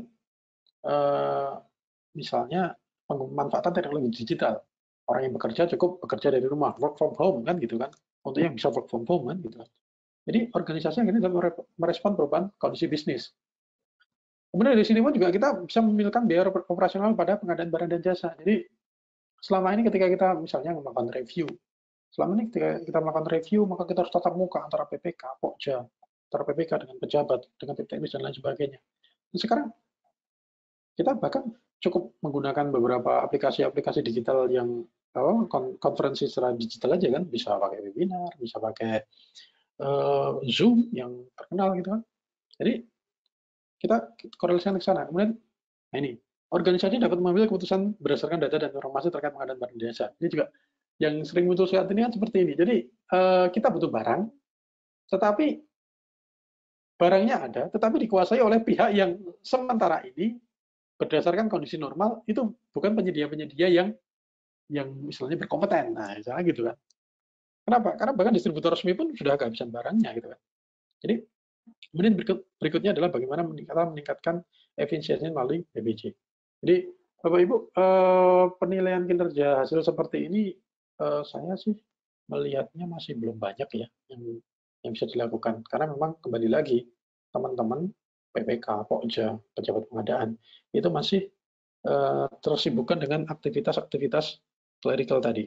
uh, misalnya pemanfaatan teknologi digital. Orang yang bekerja cukup bekerja dari rumah, work from home kan gitu kan. Untuk yang bisa work from home kan gitu kan. Jadi organisasi yang ini dapat merespon perubahan kondisi bisnis. Kemudian dari sini pun juga kita bisa memilihkan biaya operasional pada pengadaan barang dan jasa. Jadi selama ini ketika kita misalnya melakukan review, selama ini ketika kita melakukan review, maka kita harus tatap muka antara P P K, Pokja, antara P P K dengan pejabat, dengan tim teknis dan lain sebagainya. Dan sekarang kita bahkan cukup menggunakan beberapa aplikasi-aplikasi digital yang oh, konferensi secara digital aja kan, bisa pakai webinar, bisa pakai uh, Zoom yang terkenal gitu kan. Jadi kita korelasikan ke sana. Kemudian, nah ini, organisasi dapat mengambil keputusan berdasarkan data dan informasi terkait pengadaan barang dan jasa. Ini juga yang sering muncul saat ini kan seperti ini. Jadi uh, kita butuh barang, tetapi barangnya ada, tetapi dikuasai oleh pihak yang sementara ini berdasarkan kondisi normal itu bukan penyedia-penyedia yang yang misalnya berkompeten. Nah, misalnya gitu kan. Kenapa? Karena bahkan distributor resmi pun sudah kehabisan barangnya gitu kan. Jadi kemudian berikut, berikutnya adalah bagaimana meningkatkan efisiensi melalui B B J. Jadi Bapak Ibu, eh, penilaian kinerja hasil seperti ini eh, saya sih melihatnya masih belum banyak ya yang yang bisa dilakukan karena memang kembali lagi teman-teman P P K, Pokja, pejabat pengadaan itu masih eh, tersibukkan dengan aktivitas-aktivitas clerical tadi.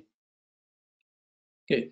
Oke.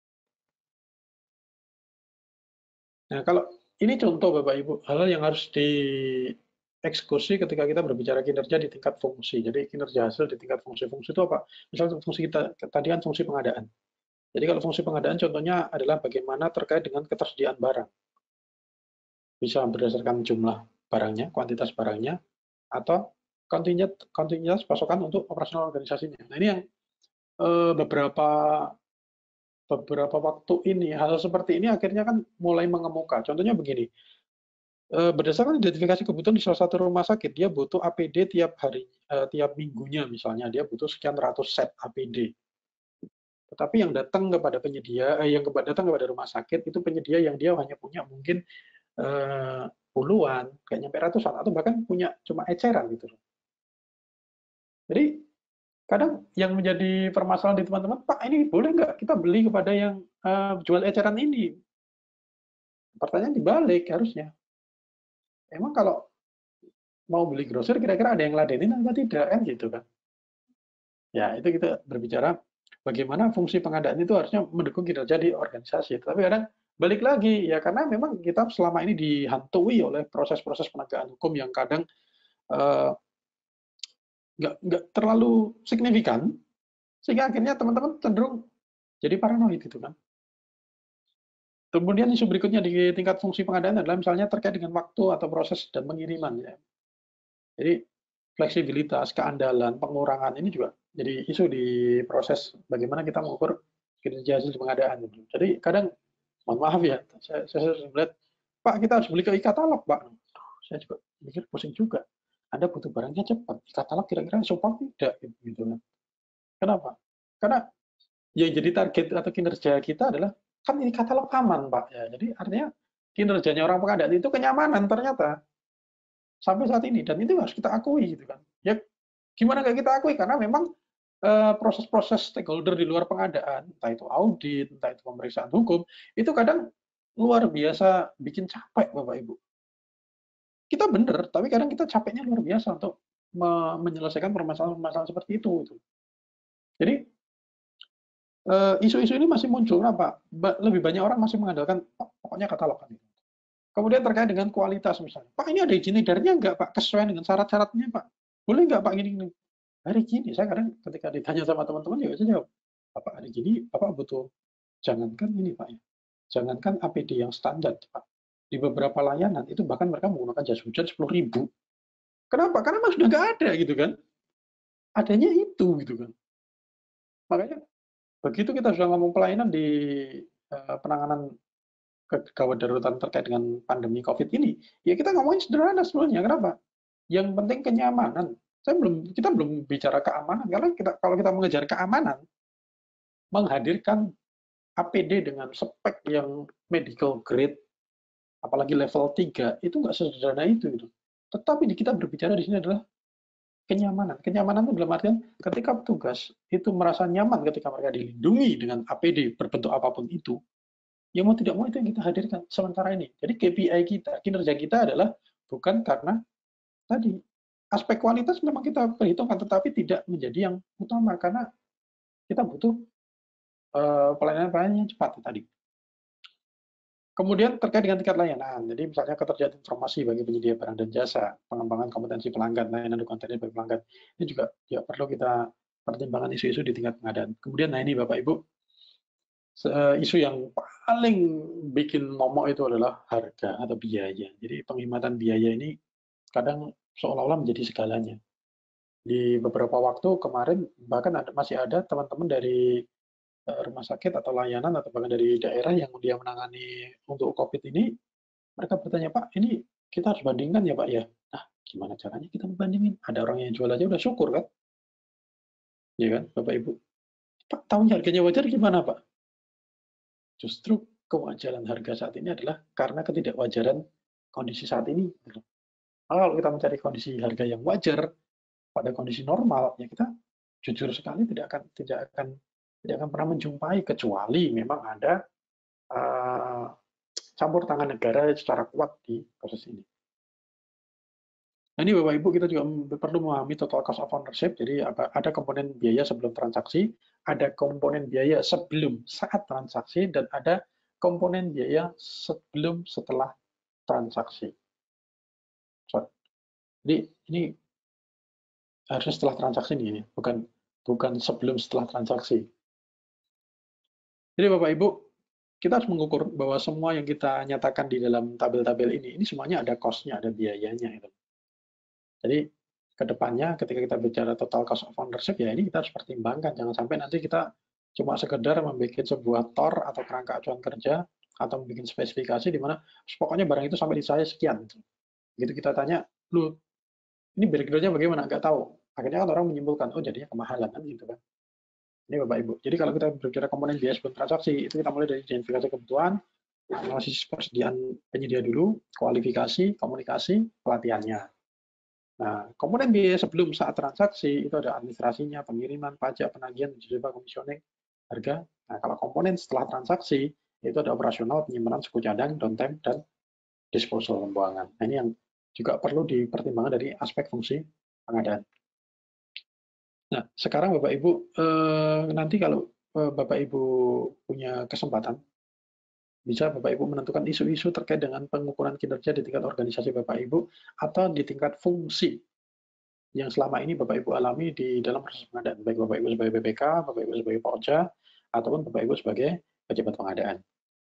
Nah, kalau ini contoh Bapak Ibu, hal yang harus dieksekusi ketika kita berbicara kinerja di tingkat fungsi. Jadi kinerja hasil di tingkat fungsi-fungsi itu apa? Misalnya fungsi kita tadi kan fungsi pengadaan. Jadi kalau fungsi pengadaan contohnya adalah bagaimana terkait dengan ketersediaan barang. Bisa berdasarkan jumlah barangnya, kuantitas barangnya, atau kontinuitas pasokan untuk operasional organisasinya. Nah ini yang eh, beberapa beberapa waktu ini hal seperti ini akhirnya kan mulai mengemuka. Contohnya begini, eh, berdasarkan identifikasi kebutuhan di salah satu rumah sakit, dia butuh A P D tiap hari, eh, tiap minggunya misalnya, dia butuh sekian ratus set A P D. Tetapi yang datang kepada penyedia, eh, yang datang kepada rumah sakit itu penyedia yang dia hanya punya mungkin eh, puluhan, kayak nyampe ratusan, atau bahkan punya cuma eceran gitu. Jadi kadang yang menjadi permasalahan di teman-teman, Pak ini boleh nggak kita beli kepada yang uh, jual eceran ini? Pertanyaan dibalik harusnya. Emang kalau mau beli grosir kira-kira ada yang ladenin atau tidak kan gitu kan? Ya itu kita berbicara bagaimana fungsi pengadaan itu harusnya mendukung kinerja di organisasi. Tapi kadang balik lagi ya karena memang kita selama ini dihantui oleh proses-proses penegakan hukum yang kadang uh, nggak nggak terlalu signifikan sehingga akhirnya teman-teman cenderung jadi paranoid gitu kan. Kemudian isu berikutnya di tingkat fungsi pengadaan adalah misalnya terkait dengan waktu atau proses dan pengiriman ya. Jadi fleksibilitas, keandalan, pengurangan ini juga jadi isu di proses bagaimana kita mengukur kinerja hasil pengadaan. Gitu. Jadi kadang, mohon maaf ya, saya, saya melihat, Pak kita harus beli ke e-katalog Pak. Saya juga mikir pusing juga. Anda butuh barangnya cepat, e-katalog kira-kira support tidak gitu kan. Kenapa? Karena yang jadi target atau kinerja kita adalah kan ini katalog aman Pak ya. Jadi artinya kinerjanya orang pengadaan itu kenyamanan ternyata sampai saat ini dan itu harus kita akui gitu kan. Ya gimana nggak kita akui karena memang eh, proses-proses stakeholder di luar pengadaan, entah itu audit, entah itu pemeriksaan hukum, itu kadang luar biasa bikin capek Bapak Ibu. Kita bener, tapi kadang kita capeknya luar biasa untuk me menyelesaikan permasalahan-permasalahan seperti itu. Gitu. Jadi eh, isu-isu ini masih muncul, kenapa? Lebih banyak orang masih mengandalkan, oh, pokoknya katalog kan. Kemudian terkait dengan kualitas misalnya, Pak ini ada izin edarnya nggak Pak? Kesesuaian dengan syarat-syaratnya Pak? Boleh nggak Pak gini gini? Hari gini, saya kadang ketika ditanya sama teman-teman juga saya jawab, Bapak hari gini Bapak butuh, jangankan ini Pak ya, jangankan A P D yang standar Pak. Di beberapa layanan itu bahkan mereka menggunakan jas hujan sepuluh ribu. Kenapa? Karena memang sudah nggak ada gitu kan. Adanya itu gitu kan. Makanya begitu kita sudah ngomong pelayanan di uh, penanganan kegawat daruratan terkait dengan pandemi COVID ini, ya kita ngomongin sederhana sebenarnya. Kenapa? Yang penting kenyamanan. Saya belum, kita belum bicara keamanan. Karena kita, kalau kita mengejar keamanan, menghadirkan A P D dengan spek yang medical grade, apalagi level tiga, itu nggak sederhana itu. Gitu. Tetapi kita berbicara di sini adalah kenyamanan. Kenyamanan itu dalam artian ketika petugas itu merasa nyaman ketika mereka dilindungi dengan A P D berbentuk apapun itu, ya mau tidak mau itu yang kita hadirkan sementara ini. Jadi K P I kita, kinerja kita adalah bukan karena tadi aspek kualitas memang kita perhitungkan, tetapi tidak menjadi yang utama karena kita butuh uh, pelayanan-pelayanan yang cepat tadi. Kemudian terkait dengan tingkat layanan, jadi misalnya ketersediaan informasi bagi penyedia barang dan jasa, pengembangan kompetensi pelanggan, layanan dukungan teknis bagi pelanggan, ini juga ya perlu kita pertimbangkan isu-isu di tingkat pengadaan. Kemudian, nah ini Bapak Ibu, isu yang paling bikin momok itu adalah harga atau biaya. Jadi penghematan biaya ini kadang seolah-olah menjadi segalanya. Di beberapa waktu kemarin bahkan ada, masih ada teman-teman dari uh, rumah sakit atau layanan atau bahkan dari daerah yang dia menangani untuk COVID ini, mereka bertanya, Pak, ini kita harus bandingkan ya Pak ya? Nah, gimana caranya kita membandingin? Ada orang yang jual aja udah syukur kan? Iya kan, Bapak Ibu? Pak, tahu harganya wajar gimana Pak? Justru kewajaran harga saat ini adalah karena ketidakwajaran kondisi saat ini. Kalau kita mencari kondisi harga yang wajar pada kondisi normal, ya kita jujur sekali tidak akan tidak akan tidak akan pernah menjumpai kecuali memang ada uh, campur tangan negara secara kuat di proses ini. Nah ini Bapak Ibu kita juga perlu memahami total cost of ownership. Jadi ada komponen biaya sebelum transaksi, ada komponen biaya sebelum saat transaksi, dan ada komponen biaya sebelum setelah transaksi. So, jadi ini harusnya setelah transaksi ini, bukan bukan sebelum setelah transaksi. Jadi Bapak Ibu, kita harus mengukur bahwa semua yang kita nyatakan di dalam tabel-tabel ini, ini semuanya ada cost-nya, ada biayanya. Gitu. Jadi ke depannya ketika kita bicara total cost of ownership, ya ini kita harus pertimbangkan. Jangan sampai nanti kita cuma sekedar membuat sebuah T O R atau kerangka acuan kerja atau membuat spesifikasi di mana pokoknya barang itu sampai di saya sekian. Begitu kita tanya, lu ini breakdown-nya bagaimana? Nggak tahu. Akhirnya kan orang menyimpulkan, oh jadinya kemahalan kan gitu kan. Ini Bapak Ibu. Jadi kalau kita berbicara komponen biaya sebelum transaksi, itu kita mulai dari identifikasi kebutuhan, analisis persediaan penyedia dulu, kualifikasi, komunikasi, pelatihannya. Nah, komponen biaya sebelum saat transaksi itu ada administrasinya, pengiriman, pajak, penagihan, jasa komisioning, harga. Nah, kalau komponen setelah transaksi itu ada operasional, penyimpanan, suku cadang, downtime, dan disposal pembuangan. Nah, ini yang juga perlu dipertimbangkan dari aspek fungsi pengadaan. Nah, sekarang Bapak Ibu, eh, nanti kalau eh, Bapak Ibu punya kesempatan, bisa Bapak Ibu menentukan isu-isu terkait dengan pengukuran kinerja di tingkat organisasi Bapak Ibu atau di tingkat fungsi yang selama ini Bapak Ibu alami di dalam proses pengadaan, baik Bapak Ibu sebagai B P K, Bapak Ibu sebagai Porja, ataupun Bapak Ibu sebagai pejabat pengadaan.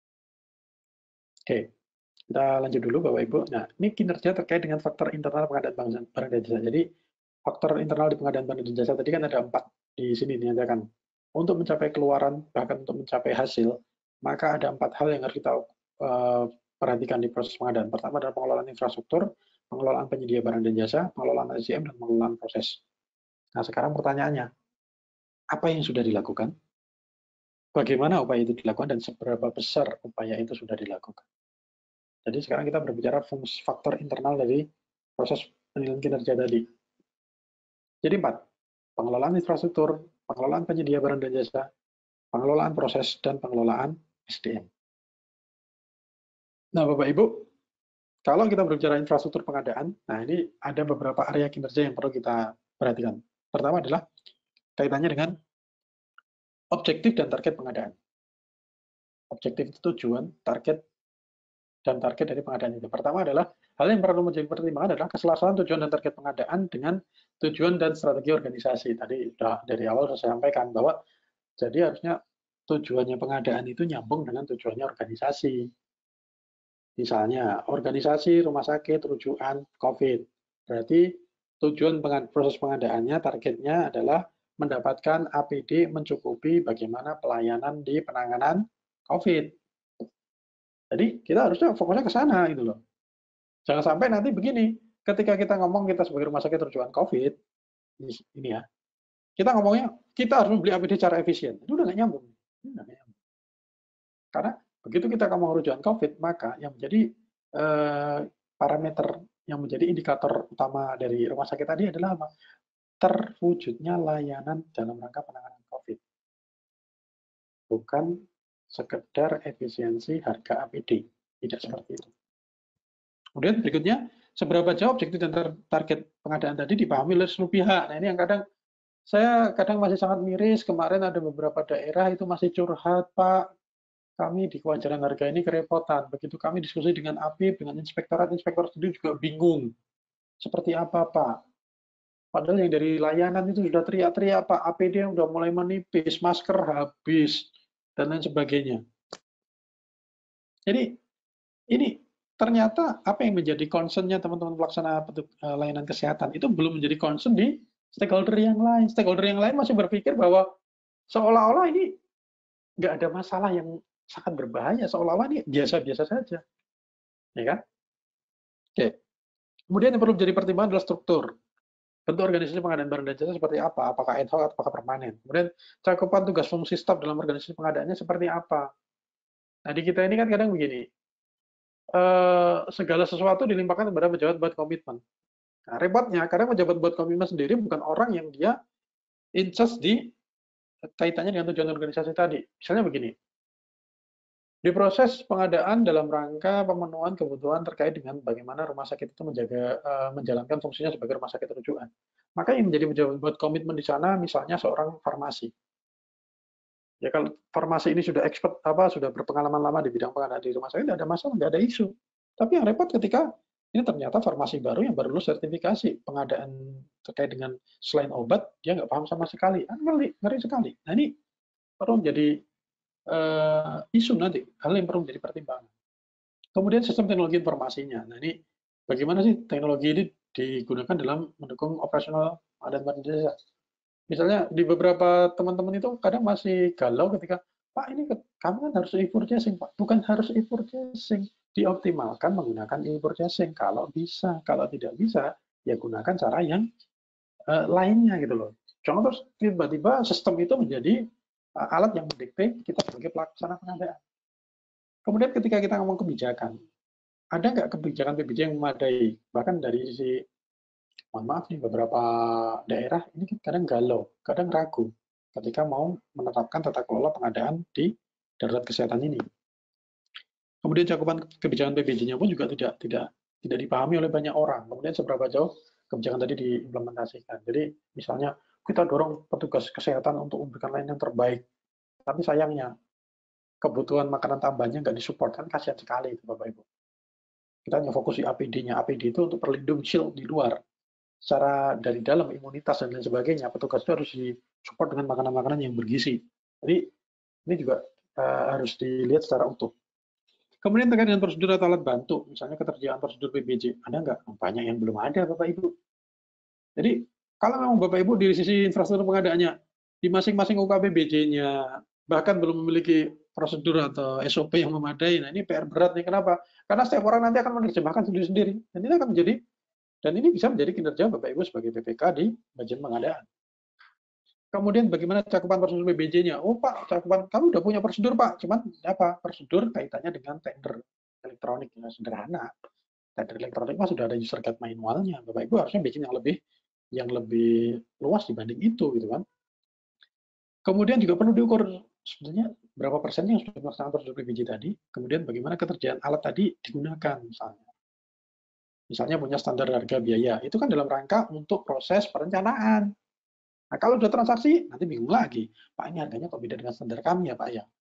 Oke, kita lanjut dulu Bapak Ibu. Nah, ini kinerja terkait dengan faktor internal pengadaan barang dan jasa. Jadi, faktor internal di pengadaan barang dan jasa tadi kan ada empat di sini dinyatakan. Untuk mencapai keluaran, bahkan untuk mencapai hasil, maka ada empat hal yang harus kita uh, perhatikan di proses pengadaan. Pertama adalah pengelolaan infrastruktur, pengelolaan penyedia barang dan jasa, pengelolaan S D M, dan pengelolaan proses. Nah, sekarang pertanyaannya, apa yang sudah dilakukan? Bagaimana upaya itu dilakukan dan seberapa besar upaya itu sudah dilakukan? Jadi sekarang kita berbicara fungsi faktor internal dari proses penilaian kinerja tadi. Jadi empat, pengelolaan infrastruktur, pengelolaan penyedia barang dan jasa, pengelolaan proses, dan pengelolaan S D M. Nah, Bapak Ibu, kalau kita berbicara infrastruktur pengadaan, nah ini ada beberapa area kinerja yang perlu kita perhatikan. Pertama adalah kaitannya dengan objektif dan target pengadaan. Objektif itu tujuan, target, dan target dari pengadaan itu. Pertama adalah hal yang perlu menjadi pertimbangan adalah keselarasan tujuan dan target pengadaan dengan tujuan dan strategi organisasi. Tadi sudah dari awal saya sampaikan bahwa jadi harusnya tujuannya pengadaan itu nyambung dengan tujuannya organisasi. Misalnya organisasi rumah sakit rujukan COVID. Berarti tujuan proses pengadaannya targetnya adalah mendapatkan A P D mencukupi bagaimana pelayanan di penanganan COVID. Jadi kita harusnya fokusnya ke sana gitu loh. Jangan sampai nanti begini, ketika kita ngomong kita sebagai rumah sakit rujukan COVID, ini ya, kita ngomongnya kita harus membeli A P D secara efisien. Itu udah nggak nyambung. Udah nggak nyambung. Karena begitu kita ngomong rujukan COVID, maka yang menjadi eh, parameter, yang menjadi indikator utama dari rumah sakit tadi adalah apa? Terwujudnya layanan dalam rangka penanganan COVID. Bukan sekedar efisiensi harga A P D. Tidak seperti itu. Kemudian berikutnya, seberapa jauh objektif dan target pengadaan tadi dipahami oleh seluruh pihak. Nah ini yang kadang, saya kadang masih sangat miris, kemarin ada beberapa daerah itu masih curhat, Pak, kami di kewajaran harga ini kerepotan. Begitu kami diskusi dengan A P I B, dengan inspektorat, inspektor sendiri juga bingung. Seperti apa, Pak? Padahal yang dari layanan itu sudah teriak-teriak, Pak, A P D yang sudah mulai menipis, masker habis, dan lain sebagainya. Jadi, ini ternyata apa yang menjadi concern-nya teman-teman pelaksana layanan kesehatan itu belum menjadi concern di stakeholder yang lain. Stakeholder yang lain masih berpikir bahwa seolah-olah ini nggak ada masalah yang sangat berbahaya, seolah-olah ini biasa-biasa saja. Ya kan? Oke. Kemudian yang perlu menjadi pertimbangan adalah struktur. Bentuk organisasi pengadaan barang dan jasa seperti apa? Apakah ad hoc, apakah permanen? Kemudian cakupan tugas fungsi staf dalam organisasi pengadaannya seperti apa? Nah, di kita ini kan kadang begini, eh, segala sesuatu dilimpahkan kepada pejabat buat komitmen. Nah, repotnya, kadang pejabat buat komitmen sendiri bukan orang yang dia in charge di kaitannya dengan tujuan organisasi tadi. Misalnya begini, di proses pengadaan dalam rangka pemenuhan kebutuhan terkait dengan bagaimana rumah sakit itu menjaga uh, menjalankan fungsinya sebagai rumah sakit rujukan. Maka yang menjadi pejabat buat komitmen di sana misalnya seorang farmasi. Ya kalau farmasi ini sudah expert apa sudah berpengalaman lama di bidang pengadaan di rumah sakit, tidak ada masalah, tidak ada isu. Tapi yang repot ketika ini ternyata farmasi baru yang baru lulus sertifikasi pengadaan terkait dengan selain obat dia nggak paham sama sekali, kan ngeri, ngeri sekali. Nah ini perlu menjadi uh, isu nanti, hal yang perlu menjadi pertimbangan. Kemudian sistem teknologi informasinya. Nah ini bagaimana sih teknologi ini digunakan dalam mendukung operasional pengadaan barang dan jasa. Misalnya di beberapa teman-teman itu kadang masih galau ketika, Pak ini kamu kan harus e-purchasing Pak, bukan harus e-purchasing, dioptimalkan menggunakan e-purchasing kalau bisa, kalau tidak bisa ya gunakan cara yang uh, lainnya gitu loh. Contoh terus tiba-tiba sistem itu menjadi uh, alat yang mendikte kita sebagai pelaksana pengadaan. Kemudian ketika kita ngomong kebijakan, ada nggak kebijakan P B J yang memadai? Bahkan dari sisi, mohon maaf nih, beberapa daerah ini kadang galau, kadang ragu ketika mau menetapkan tata kelola pengadaan di darurat kesehatan ini. Kemudian cakupan kebijakan P B J-nya pun juga tidak tidak tidak dipahami oleh banyak orang. Kemudian seberapa jauh kebijakan tadi diimplementasikan. Jadi misalnya kita dorong petugas kesehatan untuk memberikan layanan yang terbaik, tapi sayangnya kebutuhan makanan tambahannya nggak disupport, kan kasihan sekali itu Bapak Ibu. Kita hanya fokus di A P D-nya. A P D itu untuk perlindung shield di luar. Secara dari dalam imunitas dan lain sebagainya, petugas itu harus disupport dengan makanan-makanan yang bergizi. Jadi ini juga uh, harus dilihat secara utuh. Kemudian terkait dengan prosedur atau alat bantu, misalnya ketersediaan prosedur P B J, ada nggak? Banyak yang belum ada, Bapak Ibu. Jadi kalau memang Bapak Ibu di sisi infrastruktur pengadaannya, di masing-masing U K P B J-nya bahkan belum memiliki prosedur atau S O P yang memadai, nah ini P R berat nih. Kenapa? Karena setiap orang nanti akan menerjemahkan sendiri-sendiri, dan ini akan menjadi, dan ini bisa menjadi kinerja Bapak Ibu sebagai P P K di bagian pengadaan. Kemudian bagaimana cakupan prosedur P B J-nya? Oh Pak, cakupan kamu udah punya prosedur Pak, cuman apa? Prosedur kaitannya dengan tender elektronik, ya, sederhana. Tender elektronik mah sudah ada user guide manualnya. Bapak Ibu harusnya bikin yang lebih yang lebih luas dibanding itu, gitu kan? Kemudian juga perlu diukur sebenarnya berapa persen yang sudah melaksanakan prosedur P B J tadi. Kemudian bagaimana ketersediaan alat tadi digunakan, misalnya. Misalnya punya standar harga biaya, itu kan dalam rangka untuk proses perencanaan. Nah, kalau sudah transaksi, nanti bingung lagi. Pak, ini harganya kok beda dengan standar kami ya, Pak ya.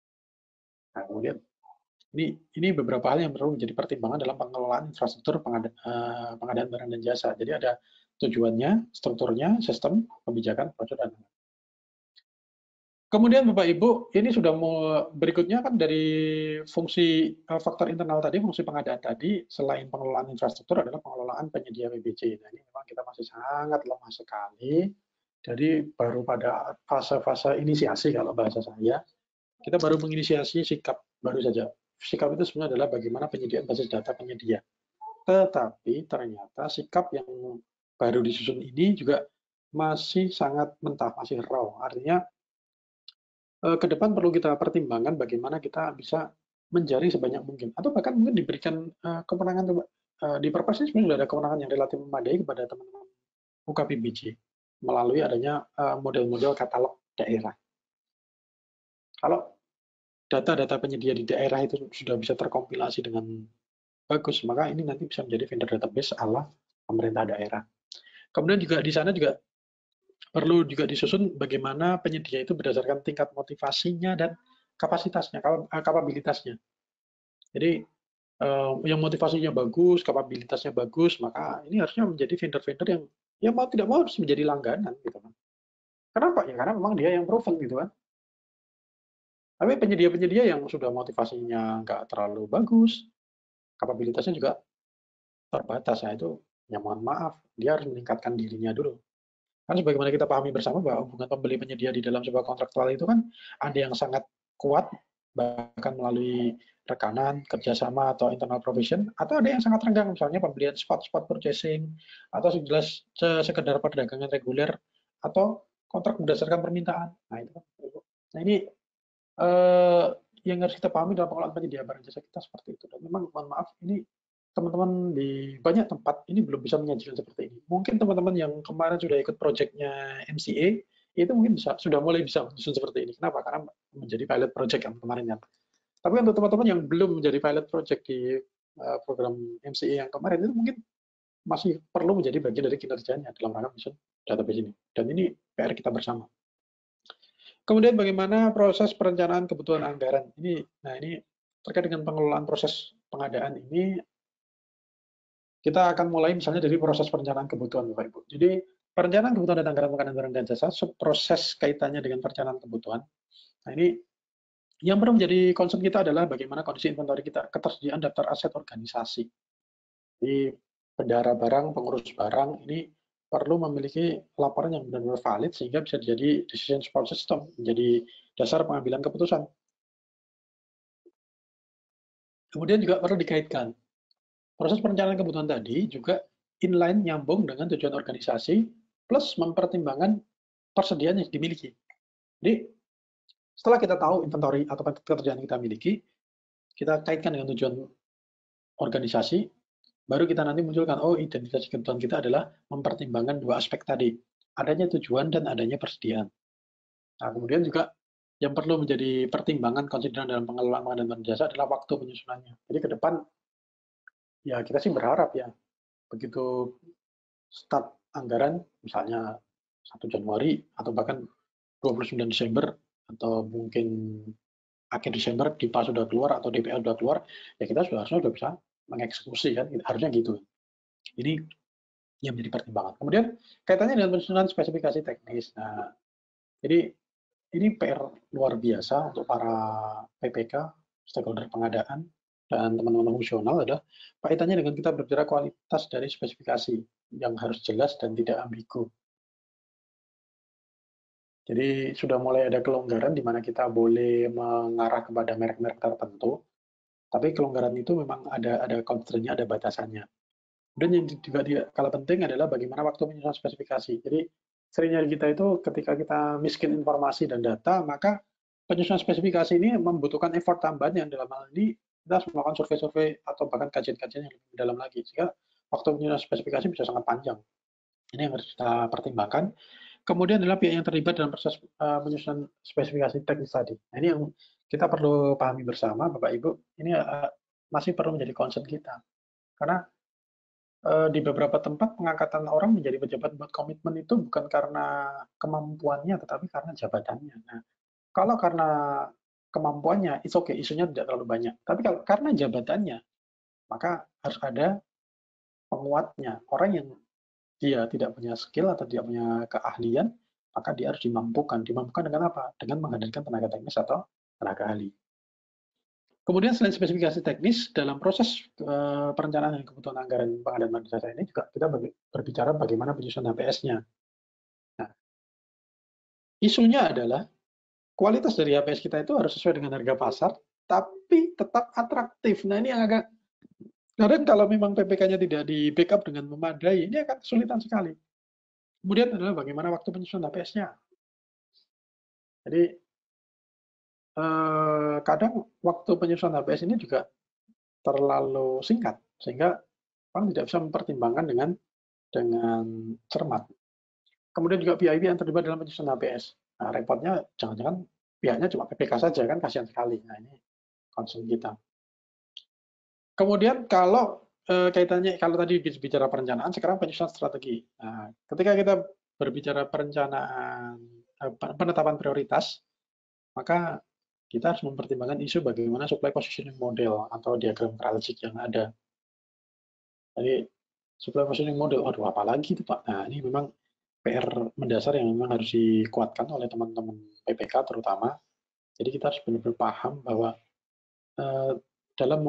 Nah, kemudian ini ini beberapa hal yang perlu menjadi pertimbangan dalam pengelolaan infrastruktur pengada, uh, pengadaan barang dan jasa. Jadi ada tujuannya, strukturnya, sistem, kebijakan, prosedur, dan kemudian Bapak Ibu, ini sudah mau berikutnya kan dari fungsi uh, faktor internal tadi, fungsi pengadaan tadi, selain pengelolaan infrastruktur adalah pengelolaan penyedia P B J. Nah, ini memang kita masih sangat lemah sekali. Jadi baru pada fase-fase inisiasi kalau bahasa saya, kita baru menginisiasi sikap baru saja. Sikap itu sebenarnya adalah bagaimana penyediaan basis data penyedia. Tetapi ternyata sikap yang baru disusun ini juga masih sangat mentah, masih raw. Artinya ke depan perlu kita pertimbangkan bagaimana kita bisa menjaring sebanyak mungkin, atau bahkan mungkin diberikan uh, kewenangan uh, di Perpres ini sebenarnya sudah ada kewenangan yang relatif memadai kepada teman-teman U K P B J melalui adanya model-model uh, katalog daerah. Kalau data-data penyedia di daerah itu sudah bisa terkompilasi dengan bagus, maka ini nanti bisa menjadi vendor database ala pemerintah daerah. Kemudian juga di sana juga perlu juga disusun bagaimana penyedia itu berdasarkan tingkat motivasinya dan kapasitasnya, kapabilitasnya. Jadi yang motivasinya bagus, kapabilitasnya bagus, maka ini harusnya menjadi vendor-vendor yang ya mau tidak mau harus menjadi langganan, gitu kan. Kenapa? Ya karena memang dia yang proven, gitu kan. Tapi penyedia-penyedia yang sudah motivasinya nggak terlalu bagus, kapabilitasnya juga terbatas, ya itu ya mohon maaf, dia harus meningkatkan dirinya dulu. Kan sebagaimana kita pahami bersama bahwa hubungan pembeli penyedia di dalam sebuah kontraktual itu kan ada yang sangat kuat, bahkan melalui rekanan, kerjasama, atau internal provision, atau ada yang sangat renggang, misalnya pembelian spot-spot purchasing, atau sejelas sekedar perdagangan reguler, atau kontrak berdasarkan permintaan. Nah, itu kan. Nah, ini eh, yang harus kita pahami dalam pengelolaan penyedia barang jasa kita seperti itu. Dan memang, mohon maaf, ini teman-teman di banyak tempat ini belum bisa menyajikan seperti ini. Mungkin teman-teman yang kemarin sudah ikut proyeknya M C A, itu mungkin bisa sudah mulai bisa menyusun seperti ini. Kenapa? Karena menjadi pilot project yang kemarin kan. Tapi untuk teman-teman yang belum menjadi pilot project di uh, program M C A yang kemarin itu mungkin masih perlu menjadi bagian dari kinerjanya dalam rangka menyusun database ini. Dan ini P R kita bersama. Kemudian bagaimana proses perencanaan kebutuhan anggaran ini? Nah ini terkait dengan pengelolaan proses pengadaan ini. Kita akan mulai misalnya dari proses perencanaan kebutuhan, Bapak Ibu. Jadi perencanaan kebutuhan dan anggaran makanan barang dan jasa, proses kaitannya dengan perencanaan kebutuhan. Nah ini Yang perlu menjadi concern kita adalah bagaimana kondisi inventory kita, ketersediaan daftar aset organisasi. Jadi bendahara barang, pengurus barang ini perlu memiliki laporan yang benar-benar valid sehingga bisa jadi decision support system, menjadi dasar pengambilan keputusan. Kemudian juga perlu dikaitkan. Proses perencanaan kebutuhan tadi juga inline nyambung dengan tujuan organisasi plus mempertimbangkan persediaan yang dimiliki. Jadi setelah kita tahu inventory atau ketersediaan yang kita miliki, kita kaitkan dengan tujuan organisasi, baru kita nanti munculkan, oh identifikasi kebutuhan kita adalah mempertimbangkan dua aspek tadi, adanya tujuan dan adanya persediaan. Nah, kemudian juga yang perlu menjadi pertimbangan konsideran dalam pengelolaan pengadaan barang jasa adalah waktu penyusunannya. Jadi ke depan, ya kita sih berharap ya, begitu start anggaran, misalnya satu Januari atau bahkan dua puluh sembilan Desember, atau mungkin akhir Desember D I P A sudah keluar atau D P A sudah keluar, ya kita sudah harusnya sudah bisa mengeksekusi kan, harusnya gitu. Ini yang menjadi pertimbangan. Kemudian kaitannya dengan penyusunan spesifikasi teknis. Nah, jadi ini P R luar biasa untuk para P P K, stakeholder pengadaan, dan teman-teman fungsional adalah kaitannya dengan kita berbicara kualitas dari spesifikasi yang harus jelas dan tidak ambigu. Jadi sudah mulai ada kelonggaran di mana kita boleh mengarah kepada merek-merek tertentu, tapi kelonggaran itu memang ada ada constraint-nya, ada batasannya. Dan yang juga tidak kalah penting adalah bagaimana waktu penyusunan spesifikasi. Jadi seringnya kita itu ketika kita miskin informasi dan data, maka penyusunan spesifikasi ini membutuhkan effort tambahan yang dalam hal ini kita harus melakukan survei-survei atau bahkan kajian-kajian yang lebih dalam lagi, sehingga waktu penyusunan spesifikasi bisa sangat panjang. Ini yang harus kita pertimbangkan. Kemudian adalah pihak yang terlibat dalam proses uh, penyusunan spesifikasi teknis tadi. Nah, ini yang kita perlu pahami bersama, Bapak Ibu. Ini uh, masih perlu menjadi concern kita. Karena uh, di beberapa tempat pengangkatan orang menjadi pejabat buat komitmen itu bukan karena kemampuannya, tetapi karena jabatannya. Nah, kalau karena kemampuannya, it's okay, isunya tidak terlalu banyak. Tapi kalau karena jabatannya, maka harus ada penguatnya. Orang yang dia tidak punya skill atau tidak punya keahlian, maka dia harus dimampukan. Dimampukan dengan apa? Dengan menghadirkan tenaga teknis atau tenaga ahli. Kemudian selain spesifikasi teknis, dalam proses uh, perencanaan dan kebutuhan anggaran pengadaan barang jasa ini juga kita berbicara bagaimana penyusunan H P S-nya. Nah, isunya adalah kualitas dari H P S kita itu harus sesuai dengan harga pasar, tapi tetap atraktif. Nah, ini yang agak kadang kalau memang P P K-nya tidak di backup dengan memadai, ini akan kesulitan sekali. Kemudian adalah bagaimana waktu penyusunan H P S-nya. Jadi eh, kadang waktu penyusunan H P S ini juga terlalu singkat, sehingga orang tidak bisa mempertimbangkan dengan dengan cermat. Kemudian juga P I B yang terlibat dalam penyusunan H P S. Nah, repotnya jangan-jangan pihaknya cuma P P K saja, kan kasihan sekali. Nah, ini concern kita. Kemudian kalau eh, kaitannya, kalau tadi bicara perencanaan, sekarang penyusunan strategi. Nah, ketika kita berbicara perencanaan, eh, penetapan prioritas, maka kita harus mempertimbangkan isu bagaimana supply positioning model atau diagram Kraljic yang ada. Jadi supply positioning model, waduh apalagi itu Pak. Nah, ini memang P R mendasar yang memang harus dikuatkan oleh teman-teman P P K terutama. Jadi kita harus benar-benar paham bahwa eh, dalam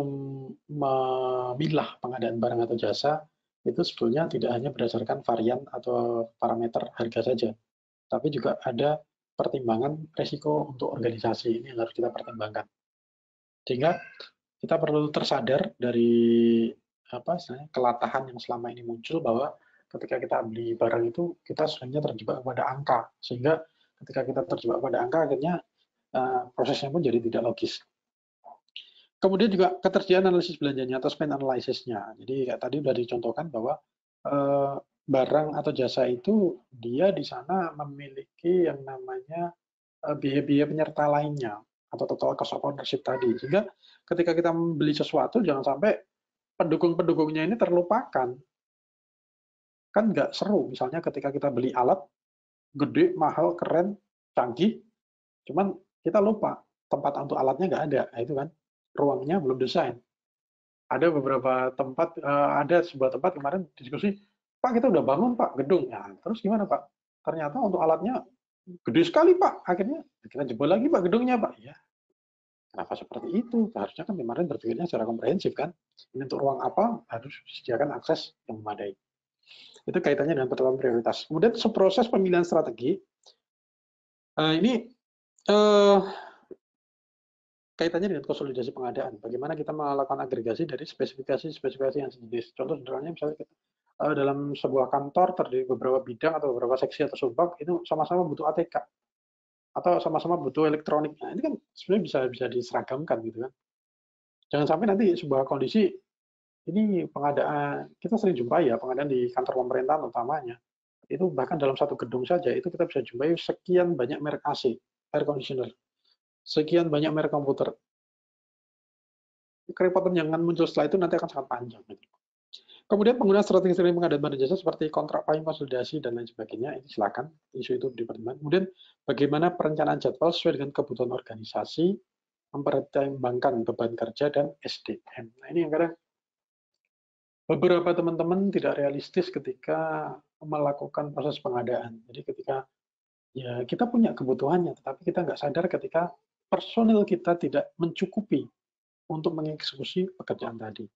memilah pengadaan barang atau jasa itu sebetulnya tidak hanya berdasarkan varian atau parameter harga saja, tapi juga ada pertimbangan resiko untuk organisasi. Ini yang harus kita pertimbangkan. Sehingga kita perlu tersadar dari apa istilahnya kelatahan yang selama ini muncul, bahwa ketika kita beli barang itu kita sebenarnya terjebak pada angka, sehingga ketika kita terjebak pada angka akhirnya uh, prosesnya pun jadi tidak logis. Kemudian juga ketersediaan analisis belanjanya atau spend analysis-nya. Jadi kayak tadi sudah dicontohkan bahwa uh, barang atau jasa itu dia di sana memiliki yang namanya biaya-biaya penyerta lainnya atau total cost of ownership tadi. Sehingga ketika kita membeli sesuatu, jangan sampai pendukung-pendukungnya ini terlupakan. Kan nggak seru misalnya ketika kita beli alat gede, mahal, keren, canggih, cuman kita lupa tempat untuk alatnya nggak ada. Nah, itu kan ruangnya belum desain. Ada beberapa tempat, ada sebuah tempat kemarin diskusi, Pak kita udah bangun Pak gedung, ya terus gimana Pak? Ternyata untuk alatnya gede sekali Pak, akhirnya kita jebol lagi Pak gedungnya Pak. Ya, Kenapa seperti itu? Harusnya kan kemarin berpikirnya secara komprehensif kan. Ini untuk ruang apa harus disediakan akses yang memadai. Itu kaitannya dengan penetapan prioritas. Kemudian proses pemilihan strategi. Uh, ini uh, kaitannya dengan konsolidasi pengadaan. Bagaimana kita melakukan agregasi dari spesifikasi-spesifikasi yang sejenis. Contoh sederhananya misalnya kita, uh, dalam sebuah kantor terdiri beberapa bidang atau beberapa seksi atau subbab itu sama-sama butuh A T K atau sama-sama butuh elektronik. Nah, ini kan sebenarnya bisa bisa diseragamkan gitu kan. Jangan sampai nanti sebuah kondisi ini pengadaan kita sering jumpai ya pengadaan di kantor pemerintahan utamanya itu bahkan dalam satu gedung saja itu kita bisa jumpai sekian banyak merek A C, air conditioner, sekian banyak merek komputer. Kerepotan yang akan muncul setelah itu nanti akan sangat panjang. Kemudian penggunaan strategi pengadaan barang jasa seperti kontrak payung konsolidasi dan lain sebagainya, ini silakan isu itu dipertimbangkan. Kemudian bagaimana perencanaan jadwal sesuai dengan kebutuhan organisasi, mempertimbangkan beban kerja dan S D M. Nah ini yang kadang beberapa teman-teman tidak realistis ketika melakukan proses pengadaan. Jadi ketika ya kita punya kebutuhannya, tetapi kita nggak sadar ketika personil kita tidak mencukupi untuk mengeksekusi pekerjaan tadi.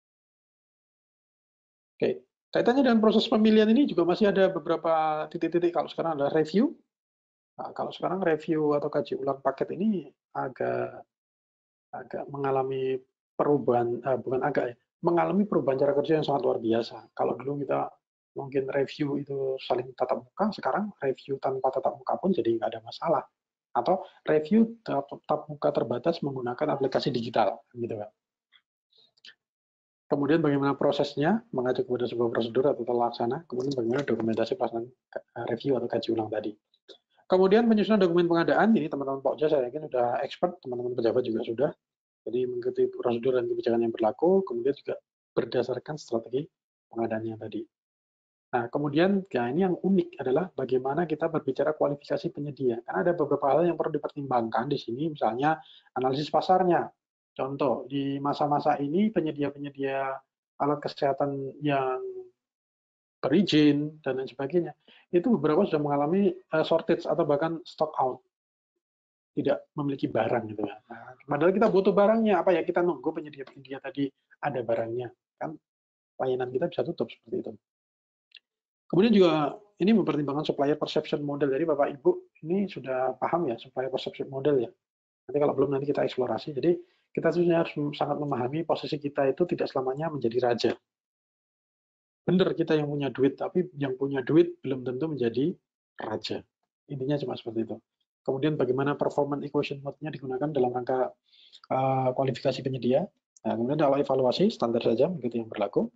Oke, kaitannya dengan proses pemilihan ini juga masih ada beberapa titik-titik. Kalau sekarang adalah review. Nah, kalau sekarang review atau kaji ulang paket ini agak agak mengalami perubahan, eh, bukan agak ya, mengalami perubahan cara kerja yang sangat luar biasa. Kalau dulu kita mungkin review itu saling tatap muka, sekarang review tanpa tatap muka pun jadi nggak ada masalah. Atau review tatap muka terbatas menggunakan aplikasi digital, gitu kan. Kemudian bagaimana prosesnya, mengacu kepada sebuah prosedur atau tata laksana, kemudian bagaimana dokumentasi pelaksanaan review atau kaji ulang tadi. Kemudian penyusunan dokumen pengadaan, ini teman-teman Pokja saya yakin sudah expert, teman-teman pejabat juga sudah. Jadi mengikuti prosedur dan kebijakan yang berlaku, kemudian juga berdasarkan strategi pengadaannya tadi. Nah, kemudian ya ini yang unik adalah bagaimana kita berbicara kualifikasi penyedia. Karena ada beberapa hal yang perlu dipertimbangkan di sini, misalnya analisis pasarnya. Contoh, di masa-masa ini penyedia-penyedia alat kesehatan yang berizin dan lain sebagainya, itu beberapa sudah mengalami uh, shortage atau bahkan stock out, tidak memiliki barang gitu ya. Nah, padahal kita butuh barangnya, apa ya kita nunggu penyedia-penyedia tadi ada barangnya, kan layanan kita bisa tutup seperti itu. Kemudian juga ini mempertimbangkan supplier perception model. Jadi Bapak Ibu ini sudah paham ya supplier perception model ya. Nanti kalau belum nanti kita eksplorasi. Jadi kita sebenarnya harus sangat memahami posisi kita itu tidak selamanya menjadi raja. Benar kita yang punya duit, tapi yang punya duit belum tentu menjadi raja. Intinya cuma seperti itu. Kemudian bagaimana performance equation mode-nya digunakan dalam rangka uh, kualifikasi penyedia. Nah, kemudian kalau evaluasi standar saja begitu yang berlaku.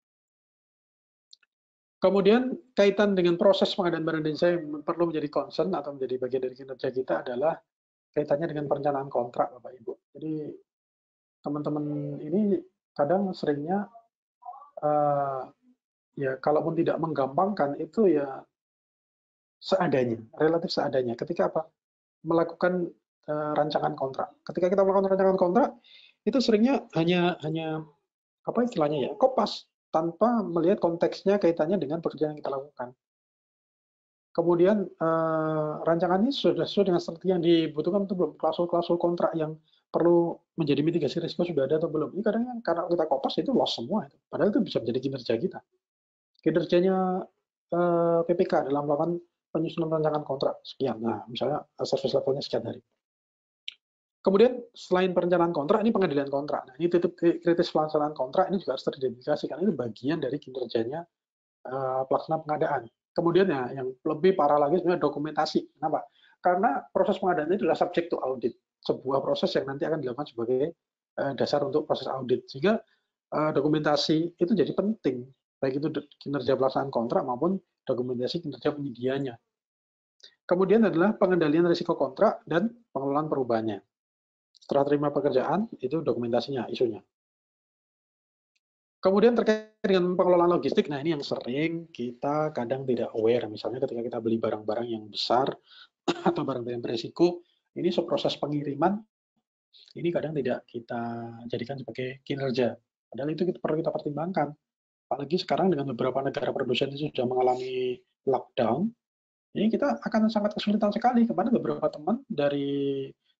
Kemudian kaitan dengan proses pengadaan barang dan jasa yang perlu menjadi concern atau menjadi bagian dari kinerja kita adalah kaitannya dengan perencanaan kontrak, Bapak Ibu. Jadi teman-teman ini kadang seringnya uh, ya kalaupun tidak menggampangkan itu ya seadanya, relatif seadanya. Ketika apa? Melakukan uh, rancangan kontrak. Ketika kita melakukan rancangan kontrak, itu seringnya hanya hanya apa istilahnya ya, kopas tanpa melihat konteksnya kaitannya dengan pekerjaan yang kita lakukan. Kemudian uh, rancangan ini sudah sesuai dengan strategi yang dibutuhkan atau belum? Klausul-klausul kontrak yang perlu menjadi mitigasi risiko sudah ada atau belum? Ini kadang karena kita kopas itu loss semua. Itu. Padahal itu bisa menjadi kinerja kita. Kinerjanya uh, P P K dalam melakukan penyusunan rancangan kontrak sekian. Nah, misalnya service levelnya sekian hari. Kemudian selain perencanaan kontrak, ini pengadilan kontrak. Nah, ini titik kritis pelaksanaan kontrak ini juga harus teridentifikasi karena itu bagian dari kinerjanya uh, pelaksana pengadaan. Kemudian ya yang lebih parah lagi sebenarnya dokumentasi. Kenapa? Karena proses pengadaan itu adalah subject to audit, sebuah proses yang nanti akan dilakukan sebagai uh, dasar untuk proses audit. Sehingga uh, dokumentasi itu jadi penting, baik itu kinerja pelaksanaan kontrak maupun dokumentasi kinerja penyedianya. Kemudian adalah pengendalian risiko kontrak dan pengelolaan perubahannya. Setelah terima pekerjaan, itu dokumentasinya, isunya. Kemudian terkait dengan pengelolaan logistik, nah ini yang sering kita kadang tidak aware. Misalnya ketika kita beli barang-barang yang besar atau barang-barang yang beresiko, ini proses pengiriman, ini kadang tidak kita jadikan sebagai kinerja. Padahal itu kita, perlu kita pertimbangkan. Apalagi sekarang dengan beberapa negara produsen itu sudah mengalami lockdown, ini kita akan sangat kesulitan sekali kepada beberapa teman dari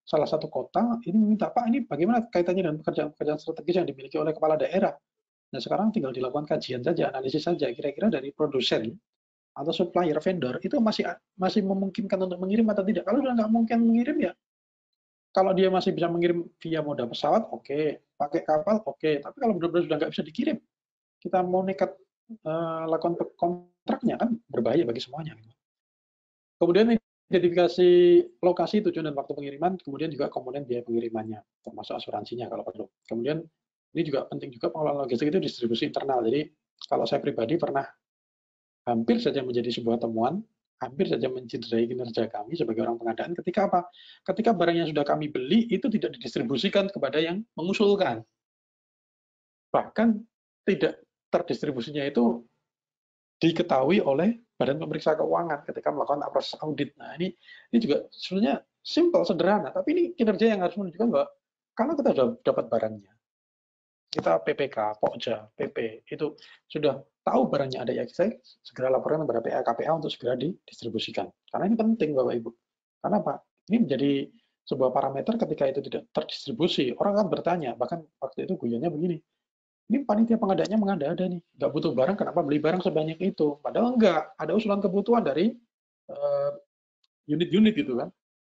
salah satu kota ini meminta, Pak, ini bagaimana kaitannya dengan pekerjaan-pekerjaan strategis yang dimiliki oleh kepala daerah. Nah, sekarang tinggal dilakukan kajian saja, analisis saja, kira-kira dari produsen atau supplier, vendor, itu masih masih memungkinkan untuk mengirim atau tidak. Kalau sudah nggak mungkin mengirim, ya kalau dia masih bisa mengirim via moda pesawat, oke, okay. Pakai kapal, oke, okay. Tapi kalau benar-benar sudah nggak bisa dikirim, kita mau nekat uh, lakukan kontraknya, kan berbahaya bagi semuanya. Kemudian identifikasi lokasi, tujuan, dan waktu pengiriman, kemudian juga komponen biaya pengirimannya, termasuk asuransinya kalau perlu. Kemudian ini juga penting juga pengelolaan logistik itu distribusi internal. Jadi kalau saya pribadi pernah hampir saja menjadi sebuah temuan, hampir saja mencederai kinerja kami sebagai orang pengadaan ketika apa? Ketika barang yang sudah kami beli itu tidak didistribusikan kepada yang mengusulkan. Bahkan tidak terdistribusinya itu diketahui oleh Badan Pemeriksa Keuangan ketika melakukan proses audit. Nah, ini ini juga sebenarnya simple, sederhana, tapi ini kinerja yang harus menunjukkan bahwa kalau kita sudah dapat barangnya, kita P P K, Pokja, P P, itu sudah tahu barangnya ada, ya saya segera laporkan kepada P A K P A untuk segera didistribusikan. Karena ini penting, Bapak Ibu. Karena apa? Ini menjadi sebuah parameter ketika itu tidak terdistribusi. Orang kan bertanya, bahkan waktu itu guyonnya begini, ini panitia pengadaannya mengada-ada nih, nggak butuh barang, kenapa beli barang sebanyak itu? Padahal enggak, ada usulan kebutuhan dari unit-unit uh, gitu kan.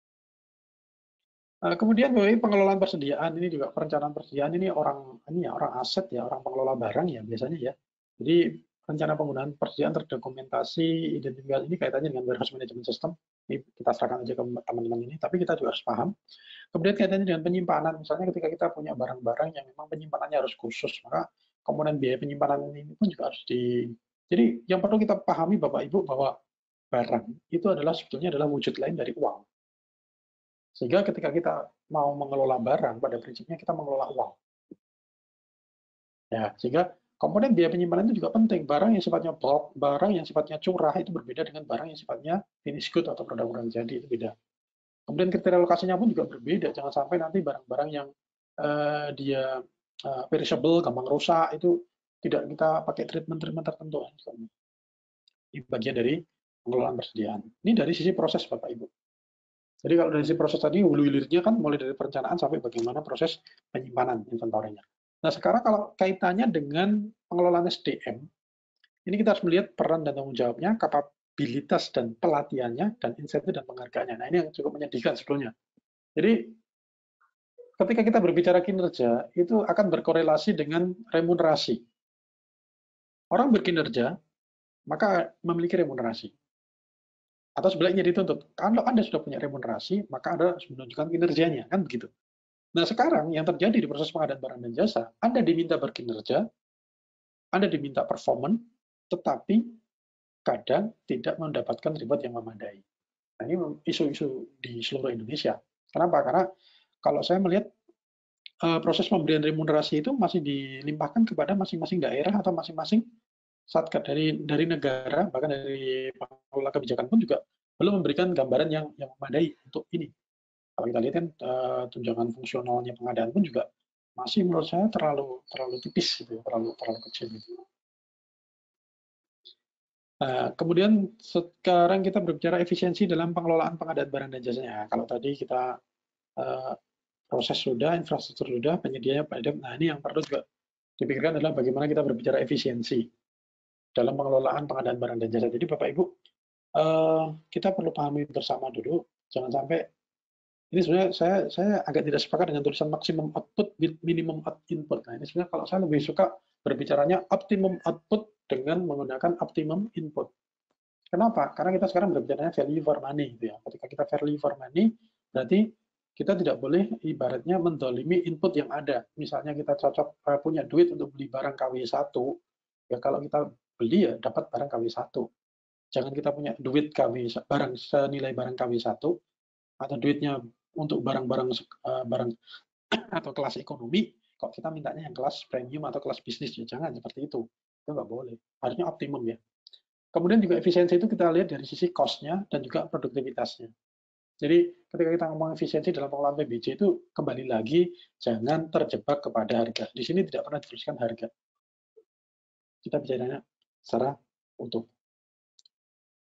Uh, kemudian pengelolaan persediaan, ini juga perencanaan persediaan ini orang ini ya orang aset ya, orang pengelola barang ya biasanya ya. Jadi rencana penggunaan persediaan terdokumentasi, identifikasi, ini kaitannya dengan warehouse management system. Ini kita serahkan aja ke teman-teman ini, tapi kita juga harus paham. Kemudian kaitannya dengan penyimpanan, misalnya ketika kita punya barang-barang yang memang penyimpanannya harus khusus, maka komponen biaya penyimpanan ini pun juga harus di. Jadi yang perlu kita pahami Bapak Ibu bahwa barang itu adalah sebetulnya adalah wujud lain dari uang. Sehingga ketika kita mau mengelola barang, pada prinsipnya kita mengelola uang. Ya, sehingga komponen biaya penyimpanan itu juga penting. Barang yang sifatnya bulk, barang yang sifatnya curah itu berbeda dengan barang yang sifatnya finished good atau produk-produk jadi, itu beda. Kemudian kriteria lokasinya pun juga berbeda. Jangan sampai nanti barang-barang yang uh, dia uh, perishable, gampang rusak, itu tidak kita pakai treatment-treatment tertentu. Ini bagian dari pengelolaan persediaan. Ini dari sisi proses, Bapak Ibu. Jadi kalau dari sisi proses tadi, hulu hilirnya kan mulai dari perencanaan sampai bagaimana proses penyimpanan inventory-nya. Nah, sekarang kalau kaitannya dengan pengelolaan S D M, ini kita harus melihat peran dan tanggung jawabnya, kapabilitas dan pelatihannya, dan insentif dan penghargaannya. Nah, ini yang cukup menyedihkan sebetulnya. Jadi, ketika kita berbicara kinerja, itu akan berkorelasi dengan remunerasi. Orang berkinerja, maka memiliki remunerasi. Atau sebaliknya dituntut. Kalau Anda sudah punya remunerasi, maka Anda harus menunjukkan kinerjanya, kan begitu. Nah, sekarang yang terjadi di proses pengadaan barang dan jasa, Anda diminta berkinerja, Anda diminta performan, tetapi kadang tidak mendapatkan reward yang memadai. Nah, ini isu-isu di seluruh Indonesia. Kenapa? Karena kalau saya melihat uh, proses pemberian remunerasi itu masih dilimpahkan kepada masing-masing daerah atau masing-masing satgas dari dari negara, bahkan dari pengelola kebijakan pun juga belum memberikan gambaran yang yang memadai untuk ini. Kalau kita lihat kan uh, tunjangan fungsionalnya pengadaan pun juga masih menurut saya terlalu terlalu tipis gitu, terlalu terlalu kecil gitu. Nah, kemudian sekarang kita berbicara efisiensi dalam pengelolaan pengadaan barang dan jasanya. Kalau tadi kita uh, proses sudah, infrastruktur sudah, penyedianya pada. Nah, ini yang perlu juga dipikirkan adalah bagaimana kita berbicara efisiensi dalam pengelolaan pengadaan barang dan jasa. Jadi Bapak Ibu, uh, kita perlu pahami bersama dulu, jangan sampai ini sebenarnya saya saya agak tidak sepakat dengan tulisan maksimum output with minimum input. Nah, ini sebenarnya kalau saya lebih suka berbicaranya optimum output dengan menggunakan optimum input. Kenapa? Karena kita sekarang berbicaranya value for money gitu ya. Ketika kita value for money, berarti kita tidak boleh ibaratnya mendolimi input yang ada. Misalnya kita cocok punya duit untuk beli barang K W satu, ya kalau kita beli ya dapat barang K W satu. Jangan kita punya duit K W barang senilai barang K W satu atau duitnya untuk barang-barang uh, barang atau kelas ekonomi, kok kita mintanya yang kelas premium atau kelas bisnis, ya jangan seperti itu. Itu nggak boleh. Harusnya optimum ya. Kemudian juga efisiensi itu kita lihat dari sisi cost-nya dan juga produktivitasnya. Jadi ketika kita ngomong efisiensi dalam pengelolaan P B J itu kembali lagi jangan terjebak kepada harga. Di sini tidak pernah dituliskan harga. Kita bicaranya secara utuh.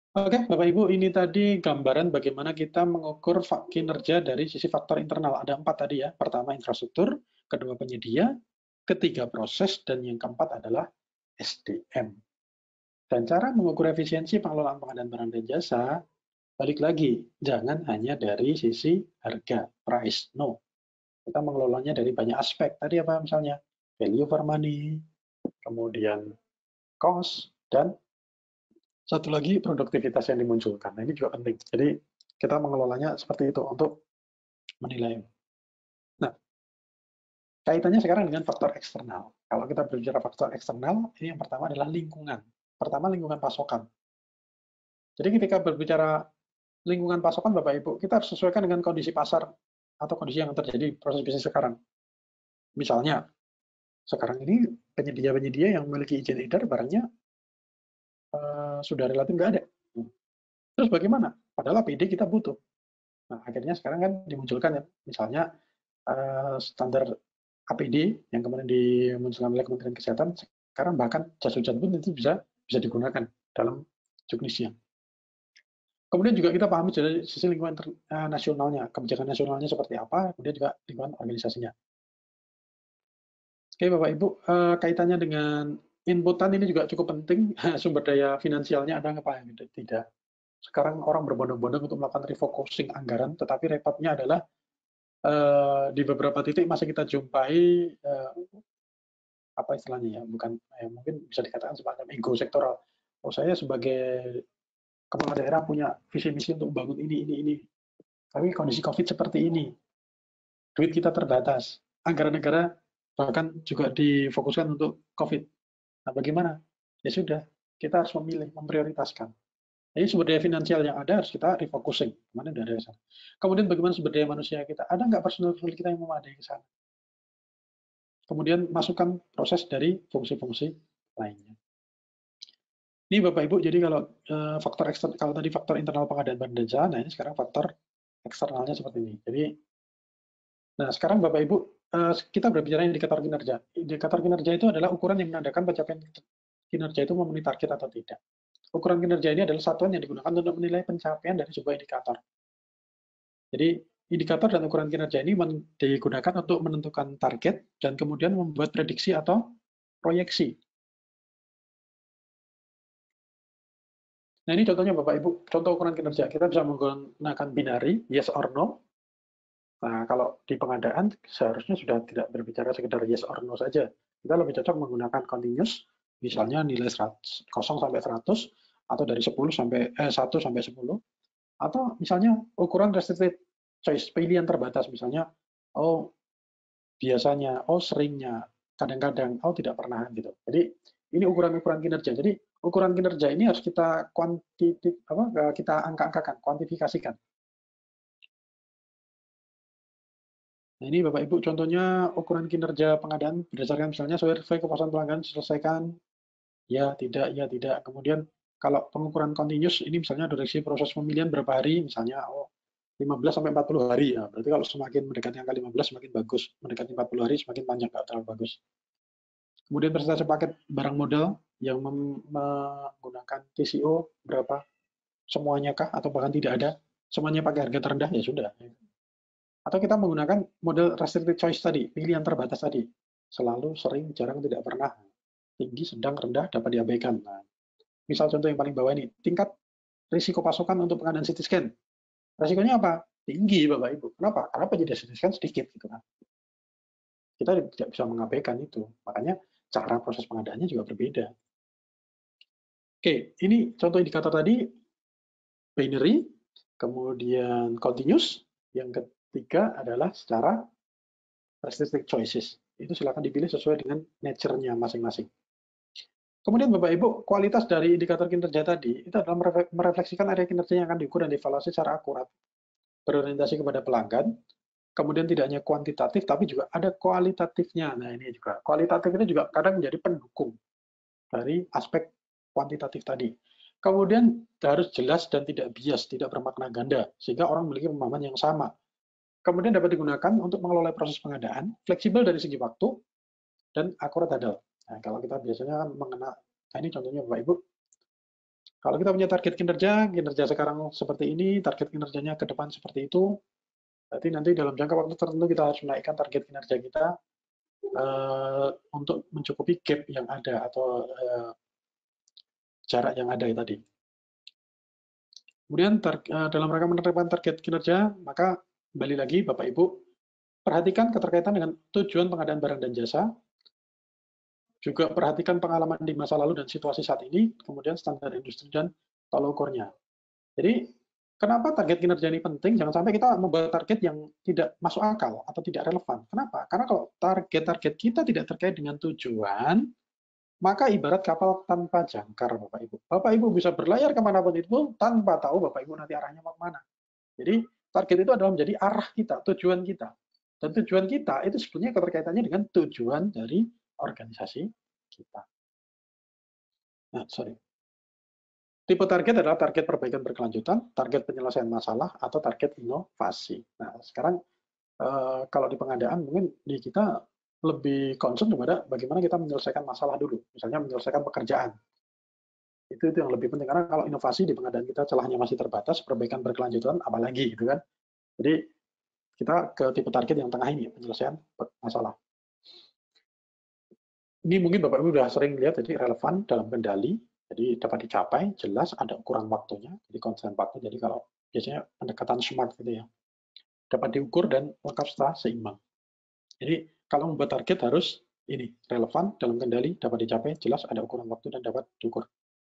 Oke, Bapak Ibu, ini tadi gambaran bagaimana kita mengukur kinerja dari sisi faktor internal. Ada empat tadi ya. Pertama infrastruktur, kedua penyedia, ketiga proses, dan yang keempat adalah S D M. Dan cara mengukur efisiensi pengelolaan pengadaan barang dan jasa, balik lagi, jangan hanya dari sisi harga, price, no. Kita mengelolanya dari banyak aspek. Tadi apa misalnya? Value for money, kemudian cost, dan satu lagi produktivitas yang dimunculkan. Nah, ini juga penting. Jadi kita mengelolanya seperti itu untuk menilai. Nah, kaitannya sekarang dengan faktor eksternal. Kalau kita berbicara faktor eksternal, ini yang pertama adalah lingkungan. Pertama, lingkungan pasokan. Jadi ketika berbicara lingkungan pasokan, Bapak Ibu, kita harus sesuaikan dengan kondisi pasar atau kondisi yang terjadi proses bisnis sekarang. Misalnya, sekarang ini penyedia-penyedia yang memiliki izin edar barangnya uh, sudah relatif nggak ada. Terus bagaimana? Padahal A P D kita butuh. Nah, akhirnya sekarang kan dimunculkan ya, misalnya uh, standar A P D yang kemudian dimunculkan oleh Kementerian Kesehatan, sekarang bahkan jas hujan pun itu bisa bisa digunakan dalam juknisnya. Kemudian juga kita pahami dari sisi lingkungan uh, nasionalnya, kebijakan nasionalnya seperti apa, kemudian juga lingkungan organisasinya. Oke Bapak Ibu, uh, kaitannya dengan inputan ini juga cukup penting, sumber daya finansialnya ada apa yang tidak. Sekarang orang berbondong-bondong untuk melakukan refocusing anggaran, tetapi repotnya adalah uh, di beberapa titik masih kita jumpai uh, apa istilahnya ya, bukan eh, mungkin bisa dikatakan semacam ego sektoral. Oh saya sebagai kepala daerah punya visi misi untuk membangun ini ini ini, tapi kondisi COVID seperti ini, duit kita terbatas, anggaran negara bahkan juga difokuskan untuk COVID. Nah bagaimana? Ya sudah, kita harus memilih, memprioritaskan. Jadi sumber daya finansial yang ada harus kita refocusing. Kemana dari sana. Kemudian bagaimana sumber daya manusia kita? Ada nggak personal-personal kita yang memadai ke sana? Kemudian masukkan proses dari fungsi-fungsi lainnya. Ini Bapak Ibu, jadi kalau uh, faktor eksternal, kalau tadi faktor internal pengadaan barang dan jasa, nah ini sekarang faktor eksternalnya seperti ini. Jadi, nah sekarang Bapak Ibu, uh, kita berbicara indikator kinerja. Indikator kinerja itu adalah ukuran yang menandakan pencapaian kinerja itu memenuhi target atau tidak. Ukuran kinerja ini adalah satuan yang digunakan untuk menilai pencapaian dari sebuah indikator. Jadi, indikator dan ukuran kinerja ini digunakan untuk menentukan target dan kemudian membuat prediksi atau proyeksi. Nah ini contohnya Bapak Ibu, contoh ukuran kinerja. Kita bisa menggunakan binary, yes or no. Nah kalau di pengadaan seharusnya sudah tidak berbicara sekedar yes or no saja. Kita lebih cocok menggunakan continuous, misalnya nilai seratus, nol sampai seratus, atau dari sepuluh sampai eh, satu sampai sepuluh. Atau misalnya ukuran restricted choice, pilihan terbatas. Misalnya, oh biasanya, oh seringnya, kadang-kadang, oh tidak pernah gitu. Jadi ini ukuran-ukuran kinerja. Jadi ukuran kinerja ini harus kita kuantitif apa kita angka-angkakan, kuantifikasikan. Nah, ini Bapak Ibu contohnya ukuran kinerja pengadaan berdasarkan misalnya survei kepuasan pelanggan diselesaikan, ya tidak, ya tidak. Kemudian kalau pengukuran continuous ini misalnya durasi proses pemilihan berapa hari, misalnya oh lima belas sampai empat puluh hari ya. Berarti kalau semakin mendekati angka lima belas semakin bagus, mendekati empat puluh hari semakin panjang, nggak terlalu bagus. Kemudian presentasi paket barang modal yang menggunakan T C O berapa, semuanya kah atau bahkan tidak ada, semuanya pakai harga terendah ya sudah. Atau kita menggunakan model restricted choice tadi, pilihan terbatas tadi, selalu, sering, jarang, tidak pernah, tinggi, sedang, rendah, dapat diabaikan. Nah, misal contoh yang paling bawah ini, tingkat risiko pasokan untuk pengadaan C T scan. Risikonya apa? Tinggi Bapak Ibu. Kenapa? Karena penyedia C T scan sedikit gitu kan. Kita tidak bisa mengabaikan itu. Makanya cara proses pengadaannya juga berbeda. Oke, ini contoh indikator tadi, binary, kemudian continuous, yang ketiga adalah secara restricted choices. Itu silakan dipilih sesuai dengan nature-nya masing-masing. Kemudian Bapak Ibu, kualitas dari indikator kinerja tadi itu adalah merefleksikan area kinerja yang akan diukur dan dievaluasi secara akurat, berorientasi kepada pelanggan, kemudian tidak hanya kuantitatif tapi juga ada kualitatifnya. Nah ini juga kualitatif ini juga kadang menjadi pendukung dari aspek kuantitatif tadi. Kemudian harus jelas dan tidak bias, tidak bermakna ganda, sehingga orang memiliki pemahaman yang sama. Kemudian dapat digunakan untuk mengelola proses pengadaan, fleksibel dari segi waktu, dan akurat hadal. Nah, kalau kita biasanya mengenal, nah ini contohnya Bapak Ibu, Kalau kita punya target kinerja, kinerja sekarang seperti ini, target kinerjanya ke depan seperti itu, berarti nanti dalam jangka waktu tertentu kita harus menaikkan target kinerja kita uh, untuk mencukupi gap yang ada atau uh, jarak yang ada tadi. Kemudian uh, dalam rangka menetapkan target kinerja, maka kembali lagi Bapak Ibu, perhatikan keterkaitan dengan tujuan pengadaan barang dan jasa, juga perhatikan pengalaman di masa lalu dan situasi saat ini, kemudian standar industri dan tolak ukurnya. Jadi, kenapa target kinerja ini penting? Jangan sampai kita membuat target yang tidak masuk akal atau tidak relevan. Kenapa? Karena kalau target-target kita tidak terkait dengan tujuan, maka ibarat kapal tanpa jangkar, Bapak Ibu. Bapak Ibu bisa berlayar kemanapun itu tanpa tahu Bapak Ibu nanti arahnya mau kemana. Jadi, target itu adalah menjadi arah kita, tujuan kita. Dan tujuan kita itu sebenarnya keterkaitannya dengan tujuan dari organisasi kita. Nah, sorry. Tipe target adalah target perbaikan berkelanjutan, target penyelesaian masalah, atau target inovasi. Nah, sekarang eh, kalau di pengadaan mungkin di kita lebih concern kepada bagaimana kita menyelesaikan masalah dulu, misalnya menyelesaikan pekerjaan. Itu itu yang lebih penting karena kalau inovasi di pengadaan kita celahnya masih terbatas, perbaikan berkelanjutan apalagi gitu kan. Jadi kita ke tipe target yang tengah ini, penyelesaian masalah. Ini mungkin Bapak Ibu sudah sering lihat, jadi relevan dalam kendali, jadi dapat dicapai, jelas ada ukuran waktunya, jadi konsen waktu. Jadi kalau biasanya pendekatan SMART gitu ya, dapat diukur dan lengkap setelah seimbang. Jadi kalau membuat target harus ini relevan dalam kendali, dapat dicapai, jelas ada ukuran waktu dan dapat diukur.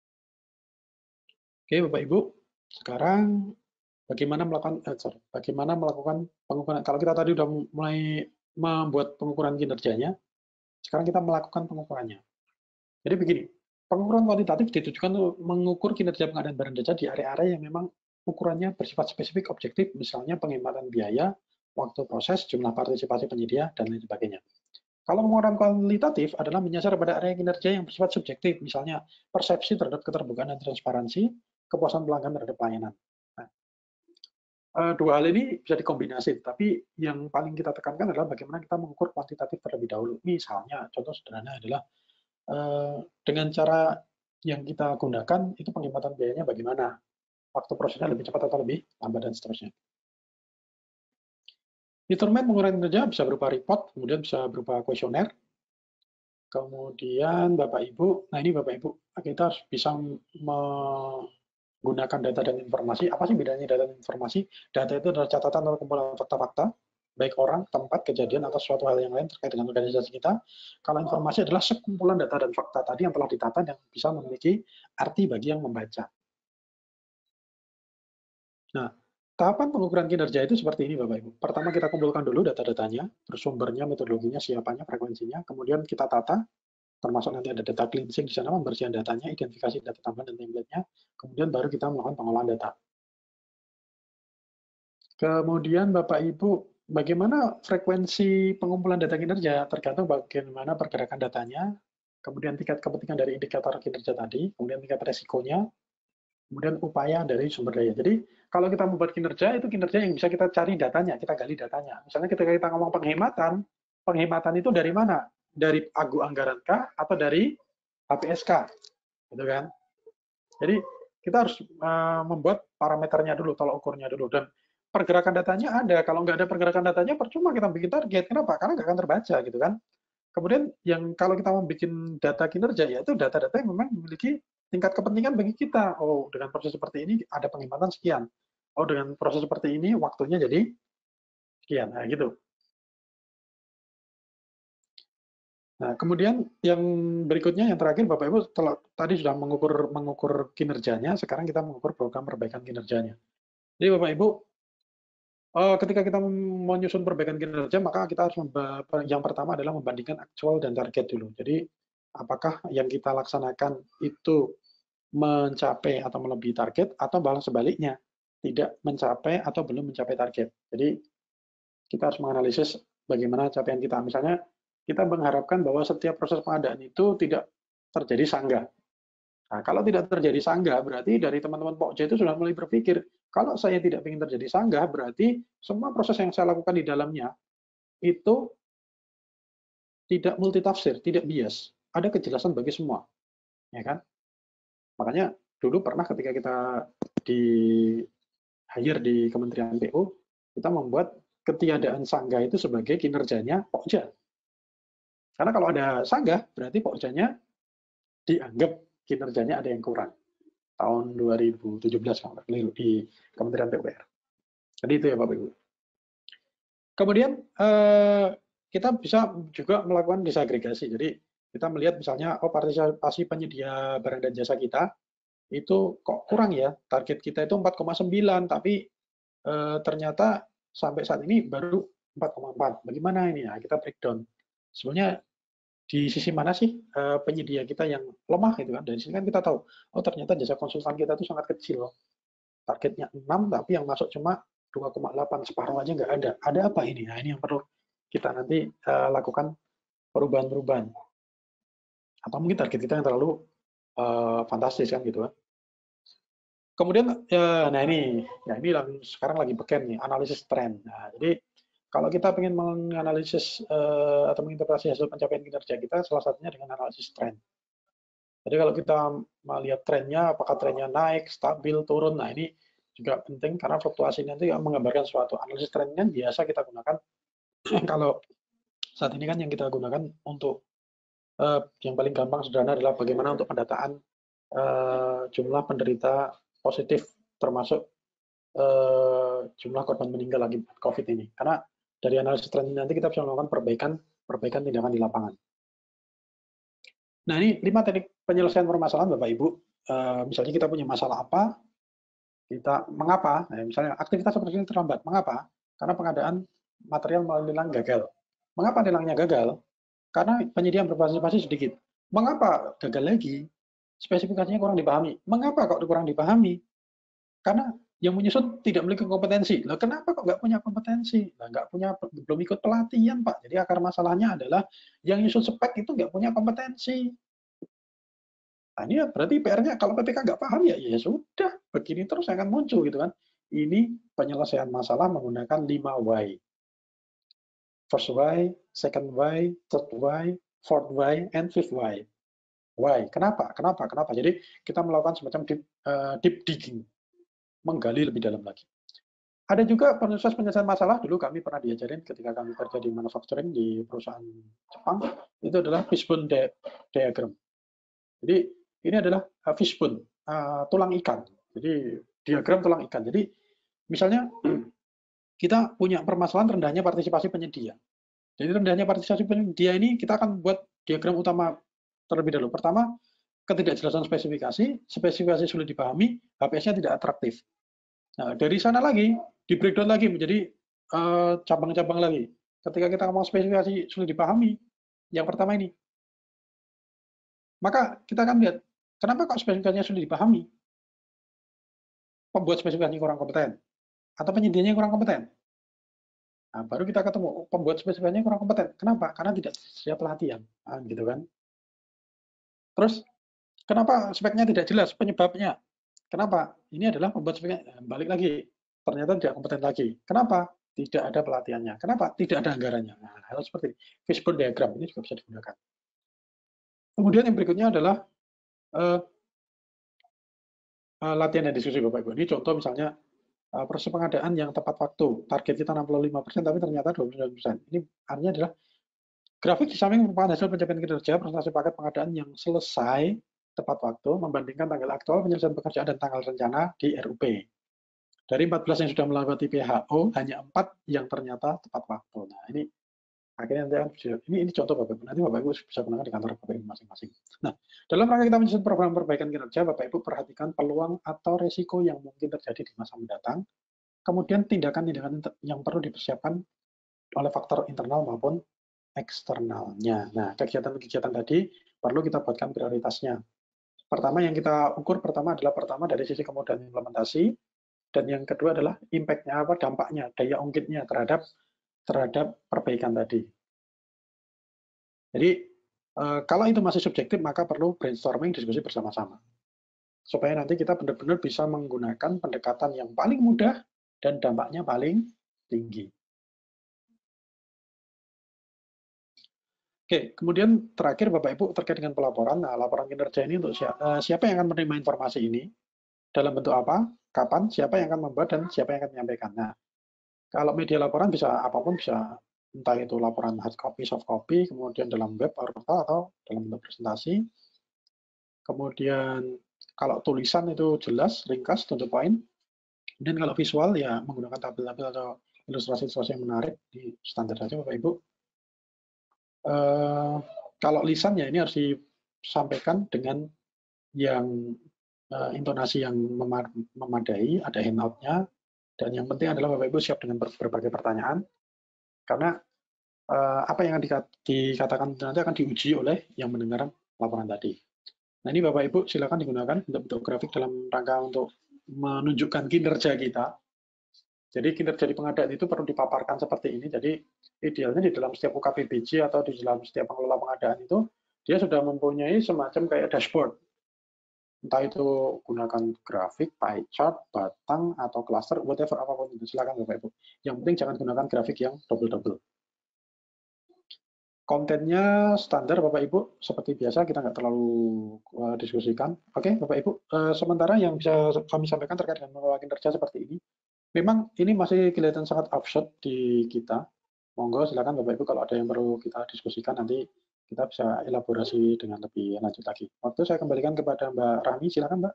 Oke Bapak Ibu, sekarang bagaimana melakukan eh, sorry, bagaimana melakukan pengukuran? Kalau kita tadi sudah mulai membuat pengukuran kinerjanya, sekarang kita melakukan pengukurannya. Jadi begini, pengukuran kuantitatif ditujukan untuk mengukur kinerja pengadaan barang jasa di area-area yang memang ukurannya bersifat spesifik objektif, misalnya penghematan biaya, waktu proses, jumlah partisipasi penyedia, dan lain sebagainya. Kalau pengukuran kualitatif adalah menyasar pada area kinerja yang bersifat subjektif, misalnya persepsi terhadap keterbukaan dan transparansi, kepuasan pelanggan terhadap pelayanan. Nah, dua hal ini bisa dikombinasi, tapi yang paling kita tekankan adalah bagaimana kita mengukur kuantitatif terlebih dahulu. Misalnya, contoh sederhana adalah dengan cara yang kita gunakan itu penghematan biayanya bagaimana, waktu prosesnya lebih cepat atau lebih lambat dan seterusnya. Instrumen pengukuran kinerja bisa berupa report, kemudian bisa berupa kuesioner, kemudian Bapak Ibu, nah ini Bapak Ibu, kita harus bisa menggunakan data dan informasi. Apa sih bedanya data dan informasi? Data itu adalah catatan atau kumpulan fakta-fakta, baik orang, tempat, kejadian, atau suatu hal yang lain terkait dengan organisasi kita. Kalau informasi adalah sekumpulan data dan fakta tadi yang telah ditata yang bisa memiliki arti bagi yang membaca. Nah, tahapan pengukuran kinerja itu seperti ini Bapak Ibu. Pertama kita kumpulkan dulu data-datanya, terus sumbernya, metodologinya, siapanya, frekuensinya, kemudian kita tata, termasuk nanti ada data cleansing di sana, pembersihan datanya, identifikasi data tambahan dan template-nya, kemudian baru kita melakukan pengolahan data. Kemudian Bapak Ibu, bagaimana frekuensi pengumpulan data kinerja tergantung bagaimana pergerakan datanya, kemudian tingkat kepentingan dari indikator kinerja tadi, kemudian tingkat resikonya, kemudian upaya dari sumber daya. Jadi kalau kita membuat kinerja, itu kinerja yang bisa kita cari datanya, kita gali datanya. Misalnya ketika kita ngomong penghematan, penghematan itu dari mana? Dari Agu Anggaran kah atau dari H P S K? Gitu kan? Jadi kita harus uh, membuat parameternya dulu, tolak ukurnya dulu. Dan pergerakan datanya ada. Kalau nggak ada pergerakan datanya, percuma kita bikin target. Kenapa? Karena nggak akan terbaca gitu kan. Kemudian yang kalau kita mau bikin data kinerja, yaitu data-data yang memang memiliki tingkat kepentingan bagi kita. Oh, dengan proses seperti ini ada penghematan sekian. Oh, dengan proses seperti ini waktunya jadi sekian. Nah, gitu. Nah, kemudian yang berikutnya, yang terakhir, Bapak Ibu telah, tadi sudah mengukur mengukur kinerjanya, sekarang kita mengukur program perbaikan kinerjanya. Jadi Bapak Ibu, ketika kita menyusun perbaikan kinerja, maka kita harus yang pertama adalah membandingkan aktual dan target dulu. Jadi apakah yang kita laksanakan itu mencapai atau melebihi target, atau malah sebaliknya, tidak mencapai atau belum mencapai target. Jadi kita harus menganalisis bagaimana capaian kita. Misalnya kita mengharapkan bahwa setiap proses pengadaan itu tidak terjadi sanggah. Nah, kalau tidak terjadi sanggah, berarti dari teman-teman Pokja itu sudah mulai berpikir, kalau saya tidak ingin terjadi sanggah, berarti semua proses yang saya lakukan di dalamnya itu tidak multitafsir, tidak bias, ada kejelasan bagi semua, ya kan? Makanya dulu pernah ketika kita di hire di Kementerian P U, kita membuat ketiadaan sanggah itu sebagai kinerjanya Pokja. Karena kalau ada sanggah, berarti Pokjanya dianggap kinerjanya ada yang kurang. Tahun dua ribu tujuh belas kalau keliru di Kementerian P U R. Jadi itu ya Bapak Ibu. Kemudian eh, kita bisa juga melakukan disagregasi. Jadi kita melihat misalnya, oh partisipasi penyedia barang dan jasa kita itu kok kurang ya, target kita itu empat koma sembilan, tapi eh, ternyata sampai saat ini baru empat koma empat. Bagaimana ini? Nah, kita breakdown. Sebenarnya di sisi mana sih eh, penyedia kita yang lemah gitu kan? Dari sini kan kita tahu, oh ternyata jasa konsultan kita itu sangat kecil. Targetnya enam, tapi yang masuk cuma dua koma delapan, separuh aja nggak ada. Ada apa ini? Nah, ini yang perlu kita nanti uh, lakukan perubahan-perubahan. Atau mungkin target kita yang terlalu uh, fantastis kan gitu kan. Kemudian, ya, nah ini, ya ini sekarang lagi beken nih, analisis tren. Nah, jadi kalau kita ingin menganalisis uh, atau menginterpretasi hasil pencapaian kinerja kita, salah satunya dengan analisis tren. Jadi kalau kita melihat trennya, apakah trennya naik, stabil, turun, nah ini juga penting karena fluktuasi nanti menggambarkan suatu analisis trennya biasa kita gunakan kalau saat ini kan yang kita gunakan untuk uh, yang paling gampang sederhana adalah bagaimana untuk pendataan uh, jumlah penderita positif termasuk uh, jumlah korban meninggal akibat COVID ini. Karena dari analisis tren nanti kita bisa melakukan perbaikan perbaikan tindakan di lapangan. Nah ini lima teknik penyelesaian permasalahan Bapak Ibu. Uh, misalnya kita punya masalah apa, kita mengapa? Nah, misalnya aktivitas seperti ini terlambat, mengapa? Karena pengadaan material melalui lelang gagal. Mengapa lelangnya gagal? Karena penyediaan berpartisipasi sedikit. Mengapa gagal lagi? Spesifikasinya kurang dipahami. Mengapa kok kurang dipahami? Karena yang menyusun tidak memiliki kompetensi. Lah kenapa kok nggak punya kompetensi? Lah nggak punya, belum ikut pelatihan Pak. Jadi akar masalahnya adalah yang nyusun spek itu nggak punya kompetensi. Nah, ini berarti P R-nya kalau P P K nggak paham ya, ya sudah, begini terus akan muncul gitu kan. Ini penyelesaian masalah menggunakan lima why. First why, second why, third why, fourth why, and fifth why. Why? Kenapa? Kenapa? Kenapa? Jadi kita melakukan semacam deep, uh, deep digging, menggali lebih dalam lagi. Ada juga proses penyelesaian masalah, dulu kami pernah diajarin ketika kami kerja di manufacturing di perusahaan Jepang, itu adalah fishbone diagram. Jadi ini adalah uh, fishbone, uh, tulang ikan. Jadi diagram tulang ikan. Jadi misalnya kita punya permasalahan rendahnya partisipasi penyedia. Jadi rendahnya partisipasi penyedia ini kita akan buat diagram utama terlebih dahulu. Pertama, ketidakjelasan spesifikasi, spesifikasi sulit dipahami, H P S-nya tidak atraktif. Nah, dari sana lagi, di breakdown lagi menjadi cabang-cabang uh, lagi. Ketika kita ngomong spesifikasi sulit dipahami, yang pertama ini, maka kita akan lihat, kenapa kok spesifikasinya sulit dipahami? Pembuat spesifikasinya kurang kompeten, atau penyedianya kurang kompeten. Nah, baru kita ketemu pembuat spesifikasinya kurang kompeten. Kenapa? Karena tidak siap pelatihan, nah, gitu kan. Terus, kenapa speknya tidak jelas? Penyebabnya. Kenapa? Ini adalah pembuat speknya, balik lagi, ternyata tidak kompeten lagi. Kenapa? Tidak ada pelatihannya. Kenapa? Tidak ada anggarannya. Nah, hal seperti ini. Fishbone diagram ini juga bisa digunakan. Kemudian yang berikutnya adalah uh, uh, latihan dan diskusi Bapak Ibu. Ini contoh misalnya uh, proses pengadaan yang tepat waktu. Target kita enam puluh lima persen, tapi ternyata dua puluh sembilan persen. Ini artinya adalah grafik di samping merupakan hasil pencapaian kinerja presentasi paket pengadaan yang selesai tepat waktu membandingkan tanggal aktual penyelesaian pekerjaan dan tanggal rencana di R U P. Dari empat belas yang sudah melewati P H O, hanya empat yang ternyata tepat waktu. Nah, ini akhirnya nanti ini, ini contoh Bapak Ibu. Nanti Bapak Ibu bisa gunakan di kantor Bapak Ibu masing-masing. Nah, dalam rangka kita menyusun program perbaikan kinerja, Bapak Ibu perhatikan peluang atau resiko yang mungkin terjadi di masa mendatang, kemudian tindakan-tindakan yang perlu dipersiapkan oleh faktor internal maupun eksternalnya. Nah, kegiatan-kegiatan tadi perlu kita buatkan prioritasnya. Pertama yang kita ukur pertama adalah pertama dari sisi kemudahan implementasi, dan yang kedua adalah impact-nya apa, dampaknya, daya ungkitnya terhadap terhadap perbaikan tadi. Jadi eh, kalau itu masih subjektif maka perlu brainstorming, diskusi bersama-sama supaya nanti kita benar-benar bisa menggunakan pendekatan yang paling mudah dan dampaknya paling tinggi. Oke, kemudian terakhir Bapak Ibu terkait dengan pelaporan. Nah, laporan kinerja ini untuk siapa, siapa yang akan menerima informasi ini, dalam bentuk apa, kapan, siapa yang akan membuat, dan siapa yang akan menyampaikan. Nah, kalau media laporan bisa apapun, bisa entah itu laporan hard copy, soft copy, kemudian dalam web portal atau dalam bentuk presentasi. Kemudian kalau tulisan itu jelas, ringkas, to the point. Dan kalau visual ya menggunakan tabel-tabel atau ilustrasi-ilustrasi yang menarik di standar saja Bapak Ibu. Uh, kalau lisan ya ini harus disampaikan dengan yang uh, intonasi yang memadai, ada handout-nya, dan yang penting adalah Bapak Ibu siap dengan berbagai pertanyaan, karena uh, apa yang dikatakan nanti akan diuji oleh yang mendengar laporan tadi. Nah ini Bapak Ibu silakan digunakan bentuk-bentuk grafik dalam rangka untuk menunjukkan kinerja kita. Jadi kinerja di pengadaan itu perlu dipaparkan seperti ini. Jadi idealnya di dalam setiap U K P B J atau di dalam setiap pengelola pengadaan itu dia sudah mempunyai semacam kayak dashboard. Entah itu gunakan grafik, pie chart, batang, atau cluster, whatever apapun itu. Silakan Bapak Ibu. Yang penting jangan gunakan grafik yang double-double. Kontennya standar Bapak Ibu, seperti biasa kita nggak terlalu uh, diskusikan. Oke Bapak Ibu, uh, sementara yang bisa kami sampaikan terkait dengan mengelola kinerja seperti ini, memang ini masih kelihatan sangat absurd di kita. Monggo silakan Bapak Ibu kalau ada yang perlu kita diskusikan nanti kita bisa elaborasi dengan lebih lanjut lagi. Waktu saya kembalikan kepada Mbak Rani, silakan Mbak.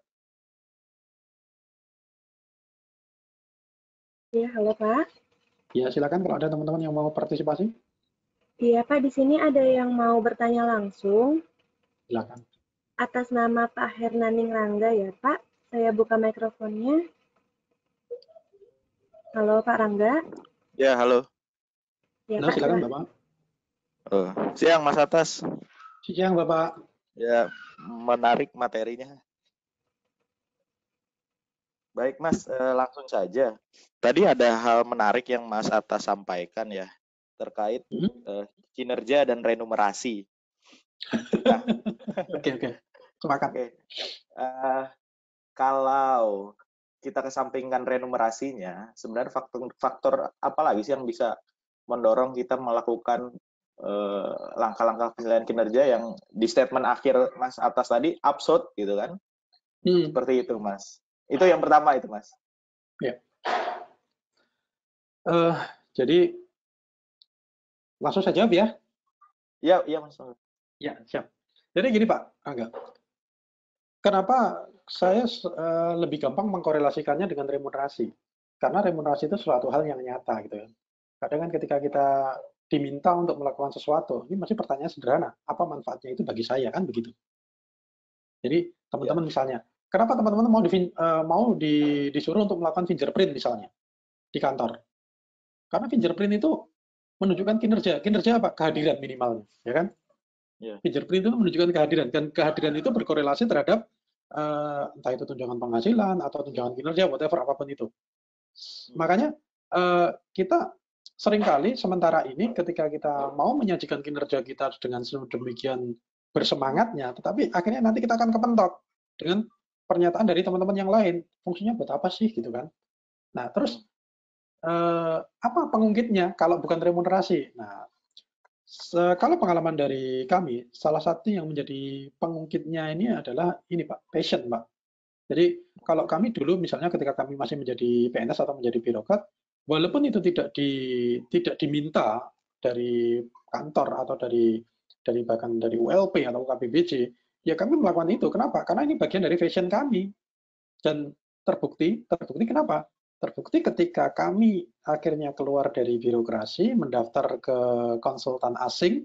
Ya, halo Pak. Ya silakan kalau ada teman-teman yang mau partisipasi. Iya Pak, di sini ada yang mau bertanya langsung. Silakan. Atas nama Pak Hernaning Rangga ya Pak, saya buka mikrofonnya. Halo Pak Rangga. Ya, halo. Ya, Halo, Pak, silakan silakan. Bapak. Oh, siang Mas Atas. Siang Bapak. Ya, menarik materinya. Baik Mas, eh, langsung saja. Tadi ada hal menarik yang Mas Atas sampaikan ya, terkait hmm? eh, kinerja dan remunerasi. Nah, oke oke, sepakat. Okay. Uh, kalau kita kesampingkan remunerasinya, sebenarnya faktor faktor apa lagi sih yang bisa mendorong kita melakukan langkah-langkah uh, penilaian kinerja yang di statement akhir Mas Atas tadi absurd gitu kan? Hmm. Seperti itu Mas. Itu yang pertama itu Mas. Ya. Uh, jadi langsung saja jawab ya. Iya iya Mas. Ya siap. Jadi gini Pak Angga. Kenapa saya uh, lebih gampang mengkorelasikannya dengan remunerasi? Karena remunerasi itu suatu hal yang nyata gitu ya. Kadang kan ketika kita diminta untuk melakukan sesuatu, ini masih pertanyaan sederhana, apa manfaatnya itu bagi saya kan begitu. Jadi teman-teman ya. Misalnya, kenapa teman-teman mau, di, uh, mau di, disuruh untuk melakukan fingerprint misalnya di kantor? Karena fingerprint itu menunjukkan kinerja, kinerja apa? Kehadiran minimalnya, ya kan? Ya. Fingerprint itu menunjukkan kehadiran, dan kehadiran itu berkorelasi terhadap uh, entah itu tunjangan penghasilan atau tunjangan kinerja, whatever apapun itu. Hmm. Makanya uh, kita seringkali sementara ini ketika kita mau menyajikan kinerja kita dengan sedemikian bersemangatnya, tetapi akhirnya nanti kita akan kepentok dengan pernyataan dari teman-teman yang lain, fungsinya buat apa sih gitu kan. Nah terus eh, apa pengungkitnya kalau bukan remunerasi? Nah kalau pengalaman dari kami, salah satu yang menjadi pengungkitnya ini adalah ini Pak, passion Pak. Jadi kalau kami dulu misalnya ketika kami masih menjadi P N S atau menjadi birokrat, walaupun itu tidak di tidak diminta dari kantor atau dari dari bahkan dari U L P atau U K P B J, ya kami melakukan itu. Kenapa? Karena ini bagian dari passion kami. Dan terbukti, terbukti kenapa? Terbukti ketika kami akhirnya keluar dari birokrasi, mendaftar ke konsultan asing,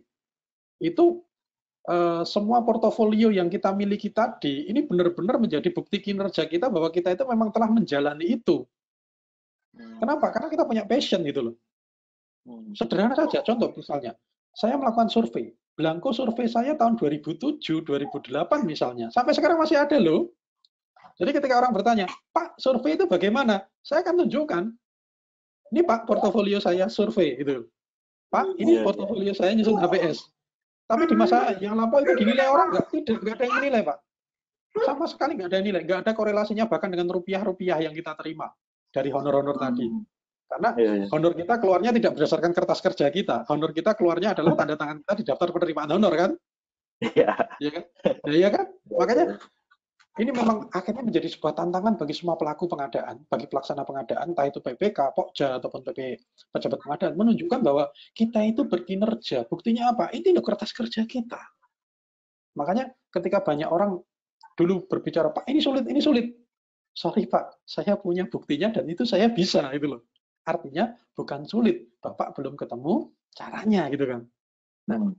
itu Uh, semua portofolio yang kita miliki tadi ini benar-benar menjadi bukti kinerja kita bahwa kita itu memang telah menjalani itu. Hmm. Kenapa? Karena kita punya passion gitu loh. Hmm. Sederhana saja, contoh misalnya, saya melakukan survei, belangko survei saya tahun dua ribu tujuh, dua ribu delapan misalnya, sampai sekarang masih ada loh. Jadi ketika orang bertanya, Pak, survei itu bagaimana? Saya akan tunjukkan, ini Pak, portofolio saya survei itu. Pak, ini yeah, portofolio yeah. saya nyusun H P S. Tapi di masa yang lampau itu dinilai orang nggak, tidak, nggak ada yang menilai Pak. Sama sekali nggak ada nilai, nggak ada korelasinya bahkan dengan rupiah-rupiah yang kita terima dari honor-honor tadi. Karena Iya, iya. honor kita keluarnya tidak berdasarkan kertas kerja kita. Honor kita keluarnya adalah tanda tangan kita di daftar penerimaan honor kan? Iya. Iya kan? Ya, iya kan? Makanya ini memang akhirnya menjadi sebuah tantangan bagi semua pelaku pengadaan, bagi pelaksana pengadaan, entah itu P P K, Pokja, ataupun P P pejabat pengadaan, menunjukkan bahwa kita itu berkinerja. Buktinya apa? Ini loh kertas kerja kita. Makanya ketika banyak orang dulu berbicara, Pak ini sulit, ini sulit. Sorry Pak, saya punya buktinya dan itu saya bisa. Itu loh. Artinya bukan sulit, Bapak belum ketemu caranya gitu kan. Nah,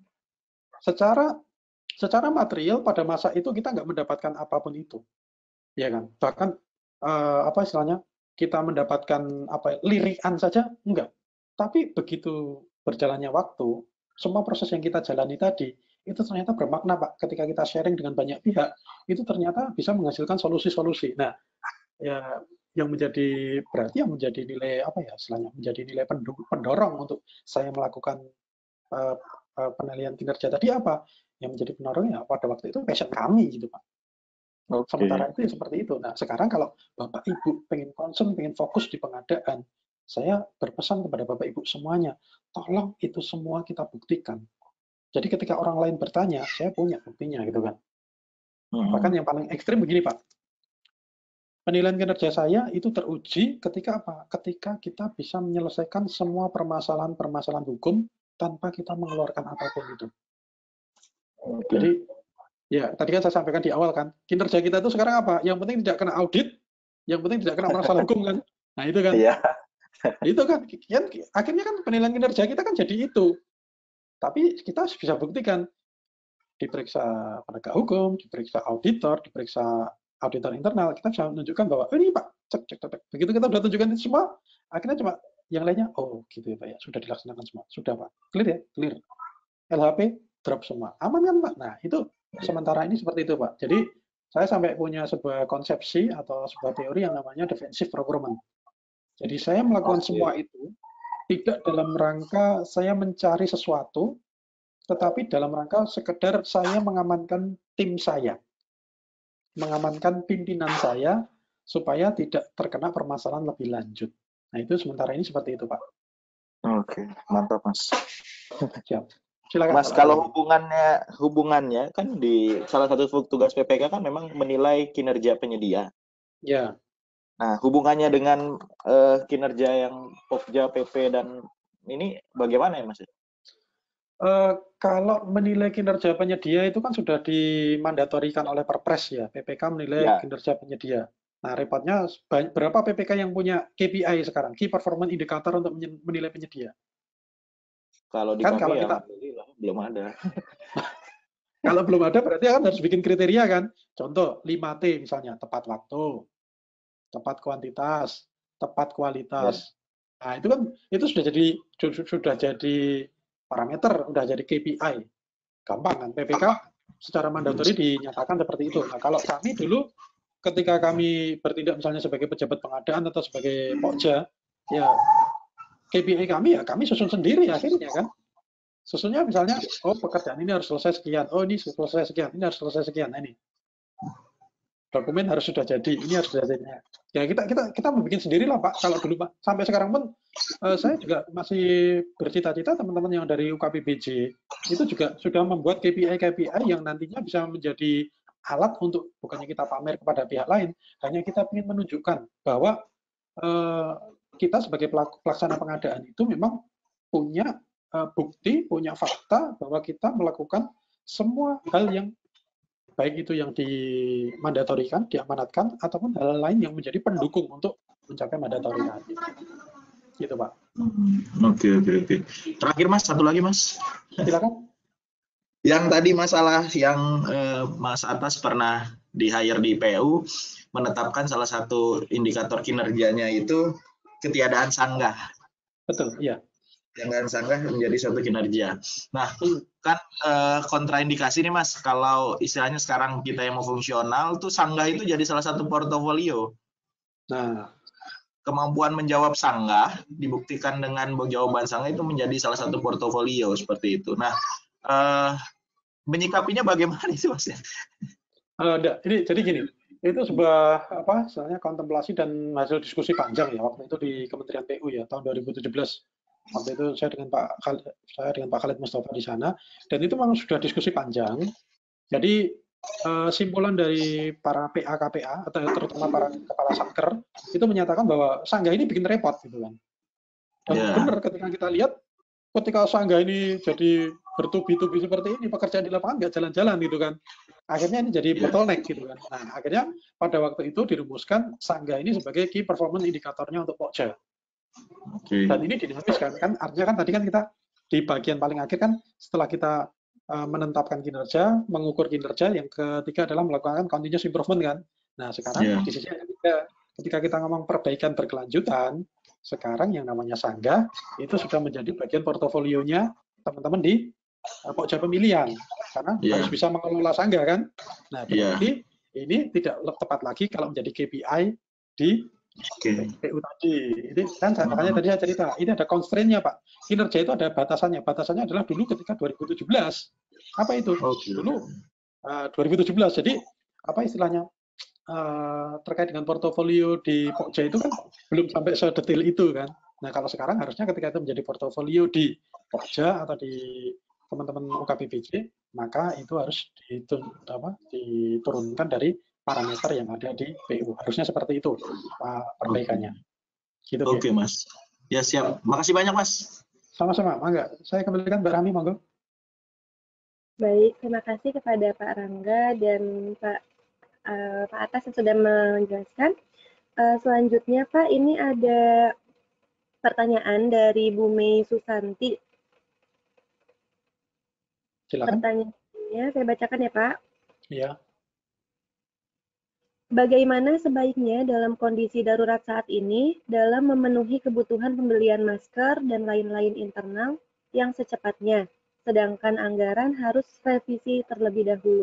secara secara material pada masa itu kita nggak mendapatkan apapun itu, ya kan? Bahkan eh, apa istilahnya kita mendapatkan apa lirikan saja enggak. Tapi begitu berjalannya waktu, semua proses yang kita jalani tadi itu ternyata bermakna Pak. Ketika kita sharing dengan banyak pihak, itu ternyata bisa menghasilkan solusi-solusi. Nah, ya yang menjadi berarti yang menjadi nilai apa ya istilahnya menjadi nilai pendorong untuk saya melakukan uh, uh, penilaian kinerja tadi apa yang menjadi pendorongnya pada waktu itu passion kami gitu Pak. Oke. Sementara itu ya seperti itu. Nah sekarang kalau Bapak Ibu pengen concern, pengen fokus di pengadaan, saya berpesan kepada Bapak Ibu semuanya, tolong itu semua kita buktikan. Jadi ketika orang lain bertanya, saya punya buktinya gitu kan. Hmm. Bahkan yang paling ekstrim begini Pak, penilaian kinerja saya itu teruji ketika apa? Ketika kita bisa menyelesaikan semua permasalahan-permasalahan hukum tanpa kita mengeluarkan apapun itu. Okay. Jadi ya tadi kan saya sampaikan di awal kan, kinerja kita itu sekarang apa? Yang penting tidak kena audit, yang penting tidak kena masalah hukum kan. Nah itu kan. Iya. Itu kan, kan akhirnya kan penilaian kinerja kita kan jadi itu. Tapi kita bisa buktikan diperiksa penegak hukum, diperiksa auditor, diperiksa auditor internal, kita bisa menunjukkan bahwa oh, ini Pak, cek, cek, cek. Begitu kita sudah tunjukkan itu semua, akhirnya cuma yang lainnya, oh gitu ya Pak ya, sudah dilaksanakan semua, sudah Pak, clear ya, clear. L H P drop semua, aman kan Pak? Nah itu sementara ini seperti itu Pak. Jadi saya sampai punya sebuah konsepsi atau sebuah teori yang namanya defensive procurement. Jadi saya melakukan okay. semua itu tidak dalam rangka saya mencari sesuatu, tetapi dalam rangka sekedar saya mengamankan tim saya, mengamankan pimpinan saya, supaya tidak terkena permasalahan lebih lanjut. Nah itu sementara ini seperti itu Pak. Oke, mantap Mas. Siap. Silakan. Mas, kalau hubungannya hubungannya kan di salah satu tugas P P K kan memang menilai kinerja penyedia. Ya. Nah, hubungannya dengan uh, kinerja yang Pokja, P P dan ini bagaimana ya Mas? Uh, kalau menilai kinerja penyedia itu kan sudah dimandatorikan oleh Perpres ya, P P K menilai ya. kinerja penyedia. Nah, repotnya berapa P P K yang punya K P I sekarang, Key Performance Indicator untuk menilai penyedia? Kalau di kan kami kalau ya kita belum ada. Kalau belum ada berarti kan harus bikin kriteria kan. Contoh lima T misalnya, tepat waktu, tepat kuantitas, tepat kualitas. Ya. Nah, itu kan itu sudah jadi sudah jadi parameter, sudah jadi K P I. Gampang kan, P P K secara mandatori dinyatakan seperti itu. Nah, kalau kami dulu ketika kami bertindak misalnya sebagai pejabat pengadaan atau sebagai Pokja, ya K P I kami ya kami susun sendiri akhirnya kan. Susunnya misalnya, oh pekerjaan ini harus selesai sekian, oh ini selesai sekian, ini harus selesai sekian, nah, ini dokumen harus sudah jadi, ini harus sudah jadi. Ya kita kita kita membuat sendiri lah Pak. Kalau dulu Pak, sampai sekarang pun uh, saya juga masih bercita-cita teman-teman yang dari U K P B J itu juga sudah membuat K P I K P I yang nantinya bisa menjadi alat untuk bukannya kita pamer kepada pihak lain, hanya kita ingin menunjukkan bahwa uh, kita sebagai pelaku, pelaksana pengadaan itu memang punya uh, bukti, punya fakta bahwa kita melakukan semua hal yang baik itu yang dimandatorikan, diamanatkan, ataupun hal lain yang menjadi pendukung untuk mencapai mandatori tadi. Gitu Pak. Oke, oke, oke. Terakhir Mas, satu lagi Mas. Silakan. Yang tadi masalah yang eh, Mas Atas pernah di-hire di P U, menetapkan salah satu indikator kinerjanya itu ketiadaan sanggah. Betul, iya. Yang sanggah menjadi suatu kinerja. Nah, kan eh, kontraindikasi nih Mas, kalau istilahnya sekarang kita yang mau fungsional tuh sanggah itu jadi salah satu portofolio. Nah, kemampuan menjawab sanggah dibuktikan dengan jawaban sanggah itu menjadi salah satu portofolio seperti itu. Nah, eh, menyikapinya bagaimana sih Mas? Uh, ini jadi gini, itu sebuah apa istilahnya kontemplasi dan hasil diskusi panjang ya waktu itu di Kementerian P U ya tahun dua ribu tujuh belas. Waktu itu saya dengan Pak Khalid, saya dengan Pak Khalid Mustafa di sana dan itu memang sudah diskusi panjang. Jadi eh, simpulan dari para P A K P A atau terutama para kepala satker itu menyatakan bahwa Sangga ini bikin repot gitu kan. Dan Ya. benar ketika kita lihat ketika Sangga ini jadi bertubi-tubi seperti ini pekerjaan di lapangan nggak jalan-jalan gitu kan. Akhirnya ini jadi Ya. bottleneck gitu kan. Nah, akhirnya pada waktu itu dirumuskan Sangga ini sebagai key performance indikatornya untuk Pokja. Oke. Dan ini dinamis kan, kan artinya kan tadi kan kita di bagian paling akhir kan setelah kita uh, menetapkan kinerja, mengukur kinerja, yang ketiga adalah melakukan continuous improvement kan. Nah, sekarang Ya. di sisi yang ketiga, ketika kita ngomong perbaikan berkelanjutan, sekarang yang namanya Sangga itu sudah menjadi bagian portofolionya teman-teman di uh, Pokja pemilihan. Karena Ya. harus bisa mengelola Sangga kan. Nah, Ya. berarti ini tidak tepat lagi kalau menjadi K P I di Oke. P U tadi. Ini kan makanya tadi saya cerita, ini ada constraint-nya Pak. Kinerja itu ada batasannya. Batasannya adalah dulu ketika dua ribu tujuh belas. Apa itu? Oke. Dulu uh, dua ribu tujuh belas. Jadi apa istilahnya? Uh, terkait dengan portofolio di Pokja itu kan belum sampai sedetail itu kan. Nah, kalau sekarang harusnya ketika itu menjadi portofolio di Pokja atau di teman-teman U K P P J, maka itu harus ditun, apa, diturunkan dari parameter yang ada di P U. Harusnya seperti itu Pak, perbaikannya. Gitu, Oke, ya. Mas. Ya, siap. Makasih banyak, Mas. Sama-sama, mangga. Saya kembalikan Mbak Rami, monggo. Baik, terima kasih kepada Pak Rangga dan Pak uh, Pak Atas yang sudah menjelaskan. Uh, selanjutnya Pak, ini ada pertanyaan dari Bu Mei Susanti. Silakan. Pertanyaannya saya bacakan ya Pak. Iya. Bagaimana sebaiknya dalam kondisi darurat saat ini dalam memenuhi kebutuhan pembelian masker dan lain-lain internal yang secepatnya, sedangkan anggaran harus revisi terlebih dahulu?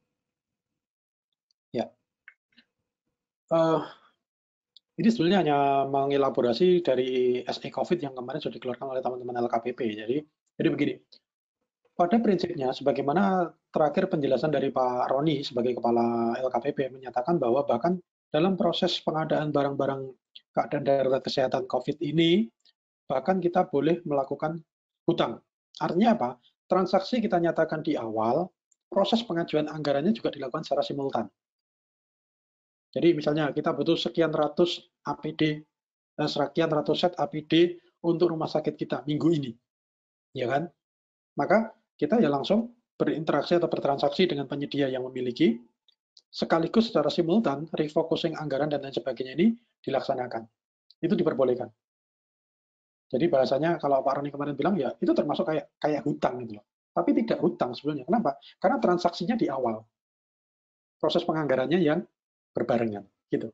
Ya. Uh, ini sebenarnya hanya mengelaborasi dari S E COVID yang kemarin sudah dikeluarkan oleh teman-teman L K P P. Jadi, jadi begini. Pada prinsipnya, sebagaimana terakhir penjelasan dari Pak Roni sebagai Kepala L K P P menyatakan bahwa bahkan dalam proses pengadaan barang-barang keadaan darurat kesehatan COVID ini, bahkan kita boleh melakukan hutang. Artinya apa? Transaksi kita nyatakan di awal, proses pengajuan anggarannya juga dilakukan secara simultan. Jadi misalnya kita butuh sekian ratus A P D, sekian ratus set A P D untuk rumah sakit kita minggu ini, ya kan? Maka kita ya langsung berinteraksi atau bertransaksi dengan penyedia yang memiliki, sekaligus secara simultan refocusing anggaran dan lain sebagainya ini dilaksanakan. Itu diperbolehkan. Jadi bahasanya kalau Pak Roni kemarin bilang ya itu termasuk kayak kayak hutang gitu loh. Tapi tidak hutang sebenarnya. Kenapa? Karena transaksinya di awal. Proses penganggarannya yang berbarengan gitu.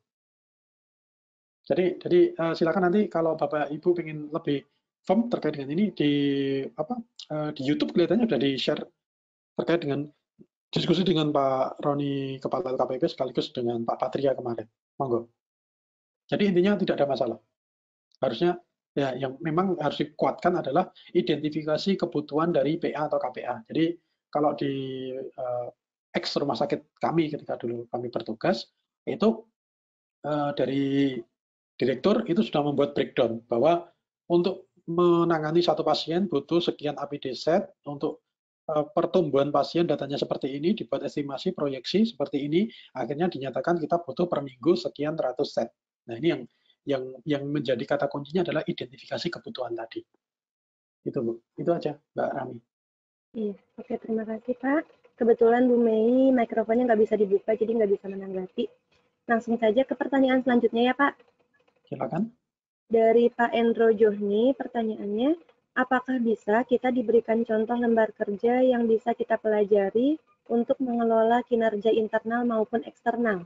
Jadi jadi uh, silakan nanti kalau Bapak Ibu ingin lebih firm terkait dengan ini di apa uh, di YouTube kelihatannya sudah di-share terkait dengan diskusi dengan Pak Roni Kepala L K P P sekaligus dengan Pak Patria kemarin. Monggo. Jadi intinya tidak ada masalah. Harusnya ya yang memang harus dikuatkan adalah identifikasi kebutuhan dari P A atau K P A. Jadi kalau di uh, ex rumah sakit kami ketika dulu kami bertugas itu uh, dari direktur itu sudah membuat breakdown bahwa untuk menangani satu pasien butuh sekian A P D set, untuk pertumbuhan pasien datanya seperti ini, dibuat estimasi proyeksi seperti ini, akhirnya dinyatakan kita butuh per minggu sekian ratus set. Nah ini yang yang yang menjadi kata kuncinya adalah identifikasi kebutuhan tadi. Itu Bu, itu aja Mbak Rami. Iya, oke terima kasih Pak. Kebetulan Bu Mei mikrofonnya nggak bisa dibuka jadi nggak bisa menanggapi. Langsung saja ke pertanyaan selanjutnya ya Pak. Silakan. Dari Pak Endro Johni, pertanyaannya, apakah bisa kita diberikan contoh lembar kerja yang bisa kita pelajari untuk mengelola kinerja internal maupun eksternal?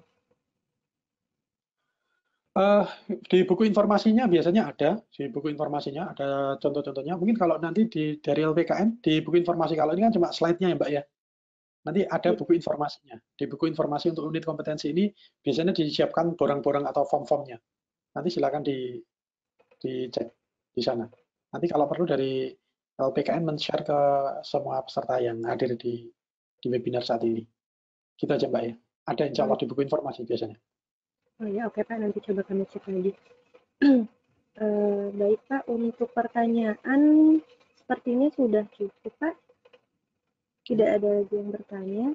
Uh, di buku informasinya biasanya ada, di buku informasinya ada contoh-contohnya. Mungkin kalau nanti di dari L P K N, di buku informasi, kalau ini kan cuma slide-nya ya Mbak ya. Nanti ada buku informasinya. Di buku informasi untuk unit kompetensi ini biasanya disiapkan borang-borang atau form-formnya. Nanti silakan di dicek di sana. Nanti kalau perlu dari L P K N men-share ke semua peserta yang hadir di, di webinar saat ini. Gitu aja Mbak ya. Ada insya Allah di buku informasi biasanya. Oh ya, oke Pak, nanti coba kami cek lagi. Eh, baik Pak, untuk pertanyaan sepertinya sudah cukup Pak. Tidak ada lagi yang bertanya.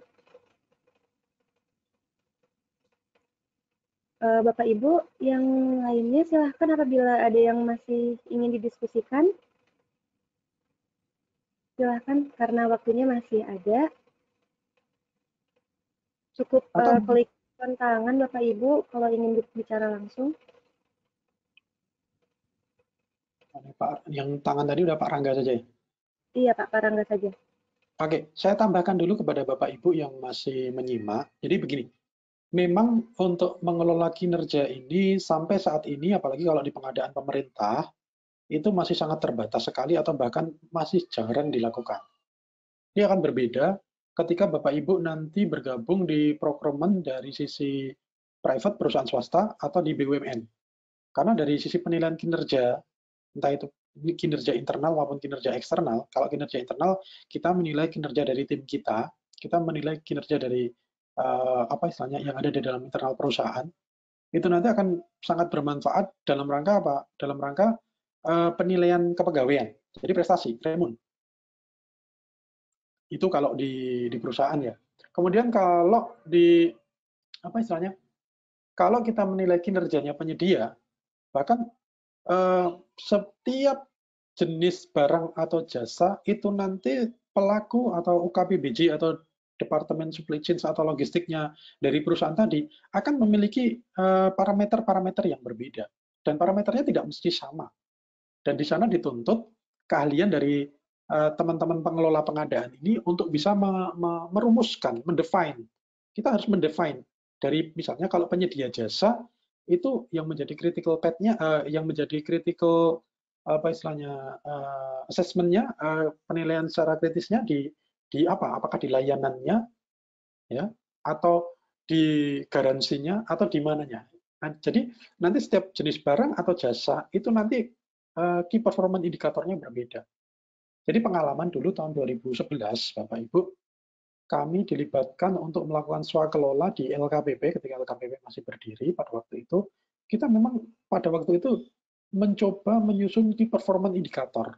Eh, Bapak Ibu, yang lainnya silahkan apabila ada yang masih ingin didiskusikan. Silahkan, karena waktunya masih ada. Cukup uh, klik tangan Bapak Ibu kalau ingin bicara langsung. Pak, yang tangan tadi udah Pak Rangga saja ya? Iya Pak, Pak Rangga saja. Oke, saya tambahkan dulu kepada Bapak Ibu yang masih menyimak. Jadi begini, memang untuk mengelola kinerja ini sampai saat ini, apalagi kalau di pengadaan pemerintah, itu masih sangat terbatas sekali atau bahkan masih jarang dilakukan. Ini akan berbeda ketika Bapak Ibu nanti bergabung di procurement dari sisi private perusahaan swasta atau di B U M N. Karena dari sisi penilaian kinerja, entah itu kinerja internal maupun kinerja eksternal, kalau kinerja internal kita menilai kinerja dari tim kita, kita menilai kinerja dari uh, apa istilahnya yang ada di dalam internal perusahaan, itu nanti akan sangat bermanfaat dalam rangka apa? Dalam rangka uh, penilaian kepegawaian, jadi prestasi, remun. Itu kalau di, di perusahaan ya. Kemudian kalau di apa istilahnya? Kalau kita menilai kinerjanya penyedia, bahkan eh, setiap jenis barang atau jasa itu nanti pelaku atau U K P B J atau Departemen Supply Chain atau logistiknya dari perusahaan tadi akan memiliki parameter-parameter yang berbeda dan parameternya tidak mesti sama. Dan di sana dituntut keahlian dari teman-teman pengelola pengadaan ini untuk bisa me me merumuskan, mendefine. Kita harus mendefine dari misalnya kalau penyedia jasa itu yang menjadi critical path-nya, uh, yang menjadi critical apa istilahnya uh, assessment-nya, uh, penilaian secara kritisnya di di apa? Apakah di layanannya, ya, atau di garansinya, atau di mananya. Nah, jadi nanti setiap jenis barang atau jasa itu nanti uh, key performance indikatornya berbeda. Jadi pengalaman dulu tahun dua ribu sebelas, Bapak Ibu, kami dilibatkan untuk melakukan swakelola di L K P P ketika L K P P masih berdiri pada waktu itu. Kita memang pada waktu itu mencoba menyusun key performance indikator.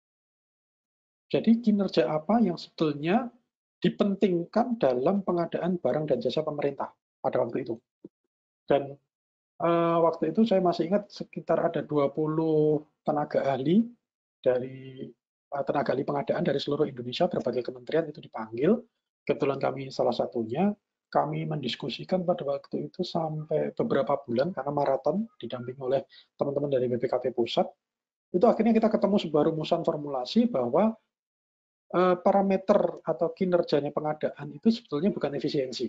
Jadi kinerja apa yang sebetulnya dipentingkan dalam pengadaan barang dan jasa pemerintah pada waktu itu. Dan uh, waktu itu saya masih ingat sekitar ada dua puluh tenaga ahli dari tenaga ahli pengadaan dari seluruh Indonesia, berbagai kementerian itu dipanggil. Kebetulan kami salah satunya, kami mendiskusikan pada waktu itu sampai beberapa bulan karena maraton didampingi oleh teman-teman dari B P K P Pusat. Itu akhirnya kita ketemu sebuah rumusan formulasi bahwa eh, parameter atau kinerjanya pengadaan itu sebetulnya bukan efisiensi.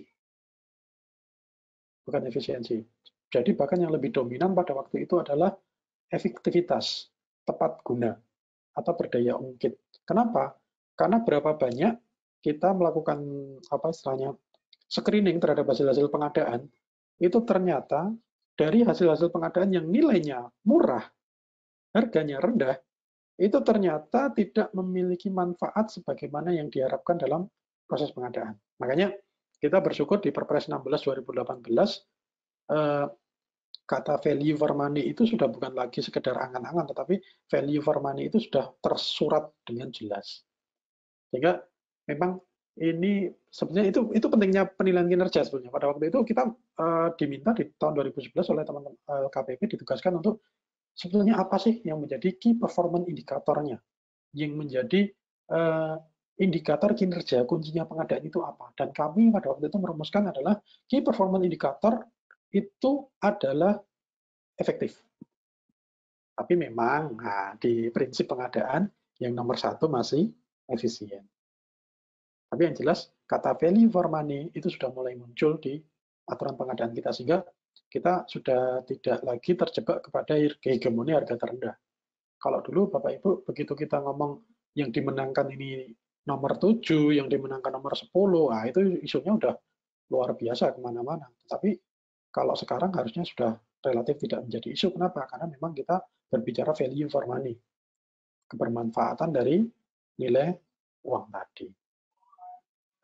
Bukan efisiensi. Jadi bahkan yang lebih dominan pada waktu itu adalah efektivitas, tepat guna, atau berdaya ungkit. Kenapa? Karena berapa banyak kita melakukan apa istilahnya screening terhadap hasil-hasil pengadaan, itu ternyata dari hasil-hasil pengadaan yang nilainya murah, harganya rendah, itu ternyata tidak memiliki manfaat sebagaimana yang diharapkan dalam proses pengadaan. Makanya kita bersyukur di Perpres enam belas dua ribu delapan belas eh, kata value for money itu sudah bukan lagi sekedar angan-angan, tetapi value for money itu sudah tersurat dengan jelas. Sehingga memang ini sebenarnya itu itu pentingnya penilaian kinerja sebetulnya. Pada waktu itu kita uh, diminta di tahun dua ribu sebelas oleh teman-teman uh, K P P ditugaskan untuk sebetulnya apa sih yang menjadi key performance indikatornya, yang menjadi uh, indikator kinerja kuncinya pengadaan itu apa. Dan kami pada waktu itu merumuskan adalah key performance indikator itu adalah efektif. Tapi memang nah, di prinsip pengadaan yang nomor satu masih efisien. Tapi yang jelas kata value for money itu sudah mulai muncul di aturan pengadaan kita sehingga kita sudah tidak lagi terjebak kepada hegemoni harga terendah. Kalau dulu Bapak Ibu begitu kita ngomong yang dimenangkan ini nomor tujuh, yang dimenangkan nomor sepuluh, nah itu isunya udah luar biasa kemana-mana. Tapi kalau sekarang harusnya sudah relatif tidak menjadi isu. Kenapa? Karena memang kita berbicara value for money, kebermanfaatan dari nilai uang tadi.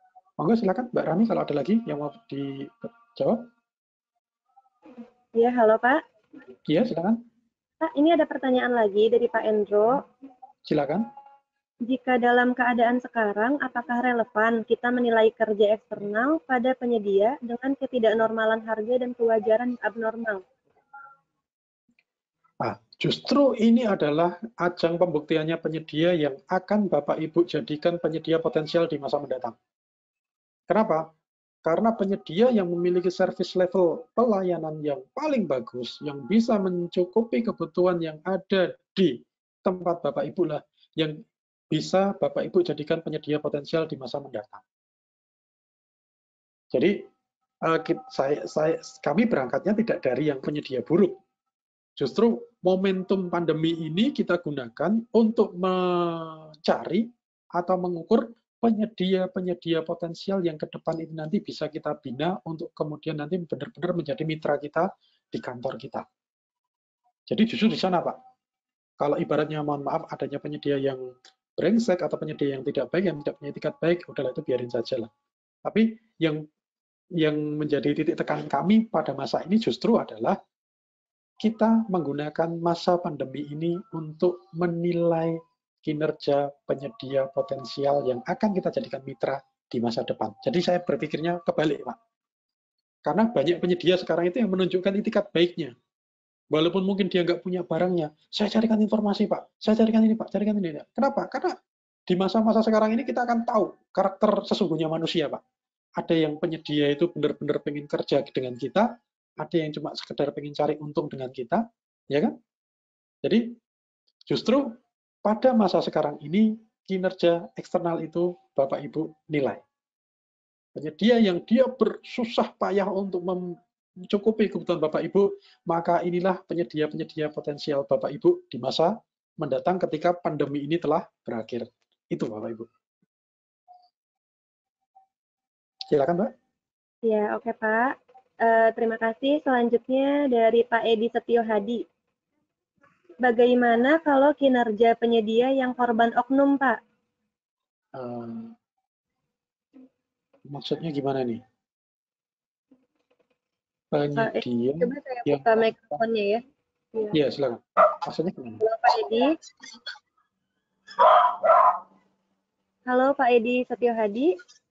Monggo silakan Mbak Rani kalau ada lagi yang mau dijawab. Iya, halo Pak. Iya, silakan. Pak, ini ada pertanyaan lagi dari Pak Endro. Silakan. Jika dalam keadaan sekarang, apakah relevan kita menilai kerja eksternal pada penyedia dengan ketidaknormalan harga dan kewajaran abnormal? Nah, justru ini adalah ajang pembuktiannya penyedia yang akan Bapak Ibu jadikan penyedia potensial di masa mendatang. Kenapa? Karena penyedia yang memiliki service level pelayanan yang paling bagus, yang bisa mencukupi kebutuhan yang ada di tempat Bapak Ibu lah, yang bisa Bapak Ibu jadikan penyedia potensial di masa mendatang. Jadi, saya, saya, kami berangkatnya tidak dari yang penyedia buruk. Justru momentum pandemi ini kita gunakan untuk mencari atau mengukur penyedia-penyedia potensial yang ke depan ini nanti bisa kita bina untuk kemudian nanti benar-benar menjadi mitra kita di kantor kita. Jadi justru di sana, Pak. Kalau ibaratnya, mohon maaf, adanya penyedia yang brengsek atau penyedia yang tidak baik, yang tidak punya etikat baik, udahlah itu biarin saja lah. Tapi yang yang menjadi titik tekan kami pada masa ini justru adalah kita menggunakan masa pandemi ini untuk menilai kinerja penyedia potensial yang akan kita jadikan mitra di masa depan. Jadi saya berpikirnya kebalik, Pak. Karena banyak penyedia sekarang itu yang menunjukkan itikat baiknya. Walaupun mungkin dia nggak punya barangnya, saya carikan informasi, Pak. Saya carikan ini, Pak. Carikan ini. Kenapa? Karena di masa-masa sekarang ini kita akan tahu karakter sesungguhnya manusia, Pak. Ada yang penyedia itu benar-benar pengen kerja dengan kita, ada yang cuma sekedar pengen cari untung dengan kita, ya kan? Jadi justru pada masa sekarang ini kinerja eksternal itu Bapak Ibu nilai. Penyedia yang dia bersusah payah untuk mencukupi kebutuhan Bapak Ibu, maka inilah penyedia-penyedia potensial Bapak Ibu di masa mendatang ketika pandemi ini telah berakhir. Itu Bapak Ibu. Silakan, Mbak. Ya, oke Pak. Uh, terima kasih. Selanjutnya dari Pak Edi Setio Hadi. Bagaimana kalau kinerja penyedia yang korban oknum, Pak? Uh, maksudnya gimana nih? Penyedia Pak, coba saya yang buka mikrofonnya ya. Iya, silakan. Maksudnya gimana? Halo Pak Edi. Halo Pak Edi Setio Hadi.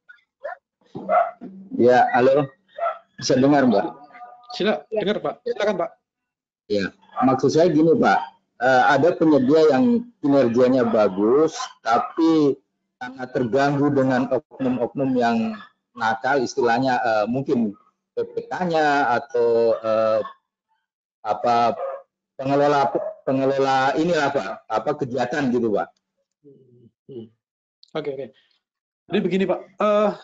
Ya, halo. Bisa dengar, Mbak? Sila, ya. Dengar, Pak. Silakan, Pak. Ya, maksud saya gini, Pak. Uh, ada penyedia yang kinerjanya bagus, tapi sangat terganggu dengan oknum-oknum yang nakal, istilahnya uh, mungkin P P K-nya atau uh, apa pengelola pengelola inilah, Pak, apa kejahatan gitu, Pak. Hmm. Oke, oke. Jadi begini, Pak. Uh,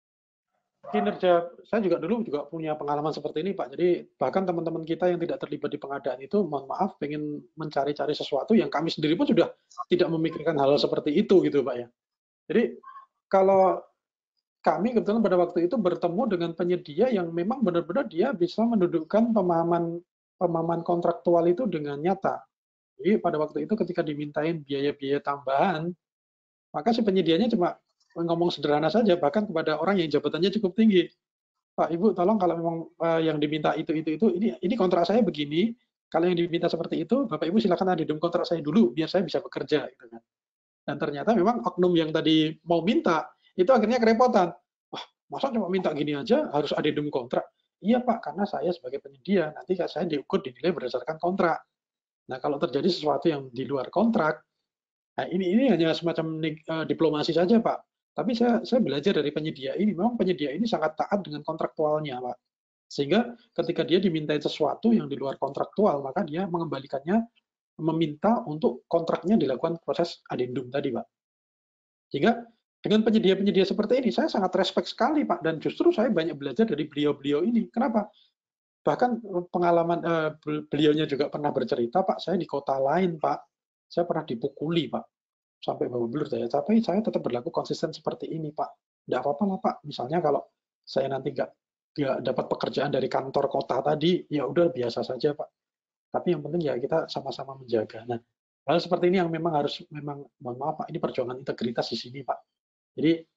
kinerja saya juga dulu juga punya pengalaman seperti ini, Pak. Jadi bahkan teman-teman kita yang tidak terlibat di pengadaan itu, mohon maaf, pengen mencari-cari sesuatu yang kami sendiri pun sudah tidak memikirkan hal seperti itu, gitu, Pak ya. Jadi kalau kami kebetulan pada waktu itu bertemu dengan penyedia yang memang benar-benar dia bisa mendudukkan pemahaman pemahaman kontraktual itu dengan nyata. Jadi pada waktu itu ketika dimintain biaya-biaya tambahan, maka si penyedianya cuma ngomong sederhana saja, bahkan kepada orang yang jabatannya cukup tinggi. Pak, Ibu, tolong kalau memang uh, yang diminta itu, itu, itu, ini, ini kontrak saya begini, kalau yang diminta seperti itu, Bapak Ibu silakan adendum kontrak saya dulu, biar saya bisa bekerja. Gitu kan. Dan ternyata memang oknum yang tadi mau minta, itu akhirnya kerepotan. Wah, masa cuma minta gini aja, harus adendum kontrak? Iya Pak, karena saya sebagai penyedia, nanti saya diukur dinilai berdasarkan kontrak. Nah, kalau terjadi sesuatu yang di luar kontrak, nah ini, ini hanya semacam uh, diplomasi saja Pak. Tapi saya, saya belajar dari penyedia ini, memang penyedia ini sangat taat dengan kontraktualnya, Pak. Sehingga ketika dia dimintai sesuatu yang di luar kontraktual, maka dia mengembalikannya, meminta untuk kontraknya dilakukan proses adendum tadi, Pak. Sehingga dengan penyedia-penyedia seperti ini, saya sangat respect sekali, Pak. Dan justru saya banyak belajar dari beliau-beliau ini. Kenapa? Bahkan pengalaman eh, beliaunya juga pernah bercerita, Pak, saya di kota lain, Pak, saya pernah dipukuli, Pak. Sampai babak belur saya, tapi saya tetap berlaku konsisten seperti ini, Pak. Tidak apa-apa lah, Pak. Misalnya kalau saya nanti nggak nggak dapat pekerjaan dari kantor kota tadi, ya udah biasa saja, Pak. Tapi yang penting ya kita sama-sama menjaga. Nah, hal seperti ini yang memang harus, memang mohon maaf Pak, ini perjuangan integritas di sini, Pak. Jadi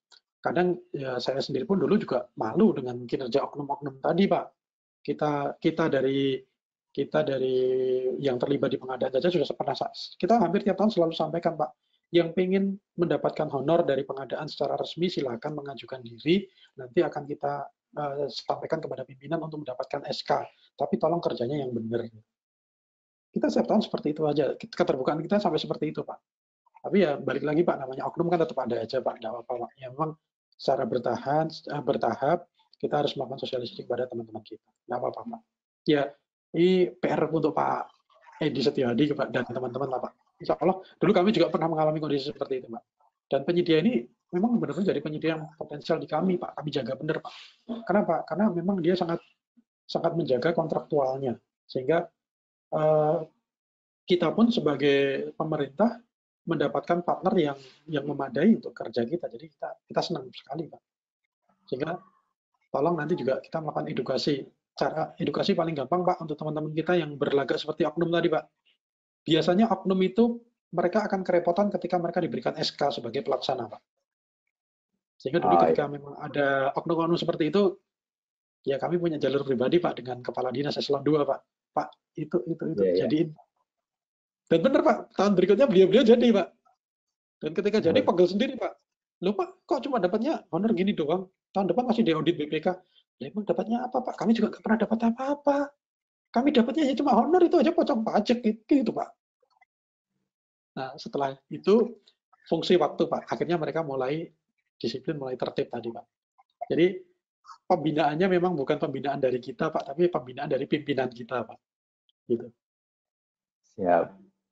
kadang ya saya sendiri pun dulu juga malu dengan kinerja oknum-oknum tadi, Pak. Kita kita dari kita dari yang terlibat di pengadaan saja sudah pernah, kita hampir tiap tahun selalu sampaikan, Pak, yang ingin mendapatkan honor dari pengadaan secara resmi silakan mengajukan diri, nanti akan kita uh, sampaikan kepada pimpinan untuk mendapatkan S K, tapi tolong kerjanya yang benar. Kita setiap tahun seperti itu aja, keterbukaan kita sampai seperti itu, Pak. Tapi ya balik lagi, Pak, namanya oknum kan tetap ada aja, Pak, tidak apa-apa, Pak. Ya memang secara bertahan, bertahap, kita harus melakukan sosialisasi kepada teman-teman kita. Tidak apa-apa, Pak. Ya, ini P R untuk Pak Edi Setiadi dan teman-teman lah, Pak. Insya Allah, dulu kami juga pernah mengalami kondisi seperti itu, Pak. Dan penyedia ini memang benar-benar jadi penyedia yang potensial di kami, Pak. Kami jaga benar, Pak. Kenapa? Karena memang dia sangat sangat menjaga kontraktualnya. Sehingga eh, kita pun sebagai pemerintah mendapatkan partner yang yang memadai untuk kerja kita. Jadi kita kita senang sekali, Pak. Sehingga tolong nanti juga kita melakukan edukasi. Cara edukasi paling gampang, Pak, untuk teman-teman kita yang berlagak seperti oknum tadi, Pak. Biasanya oknum itu mereka akan kerepotan ketika mereka diberikan S K sebagai pelaksana, Pak. Sehingga dulu Oh, ketika iya. memang ada oknum-oknum seperti itu, ya kami punya jalur pribadi, Pak, dengan kepala dinas eselon dua, Pak. Pak, itu itu itu Iya, iya. jadiin. Dan benar, Pak, tahun berikutnya beliau-beliau jadi, Pak. Dan ketika jadi Oh. pegel sendiri, Pak. Loh, Pak, kok cuma dapatnya honor gini doang? Tahun depan masih diaudit B P K. Ya, emang dapatnya apa, Pak? Kami juga nggak pernah dapat apa-apa. Kami dapatnya ya cuma honor itu aja, pocong pajak gitu, Pak. Nah, setelah itu fungsi waktu, Pak. Akhirnya mereka mulai disiplin, mulai tertib tadi, Pak. Jadi pembinaannya memang bukan pembinaan dari kita, Pak, tapi pembinaan dari pimpinan kita, Pak. Gitu. Siap.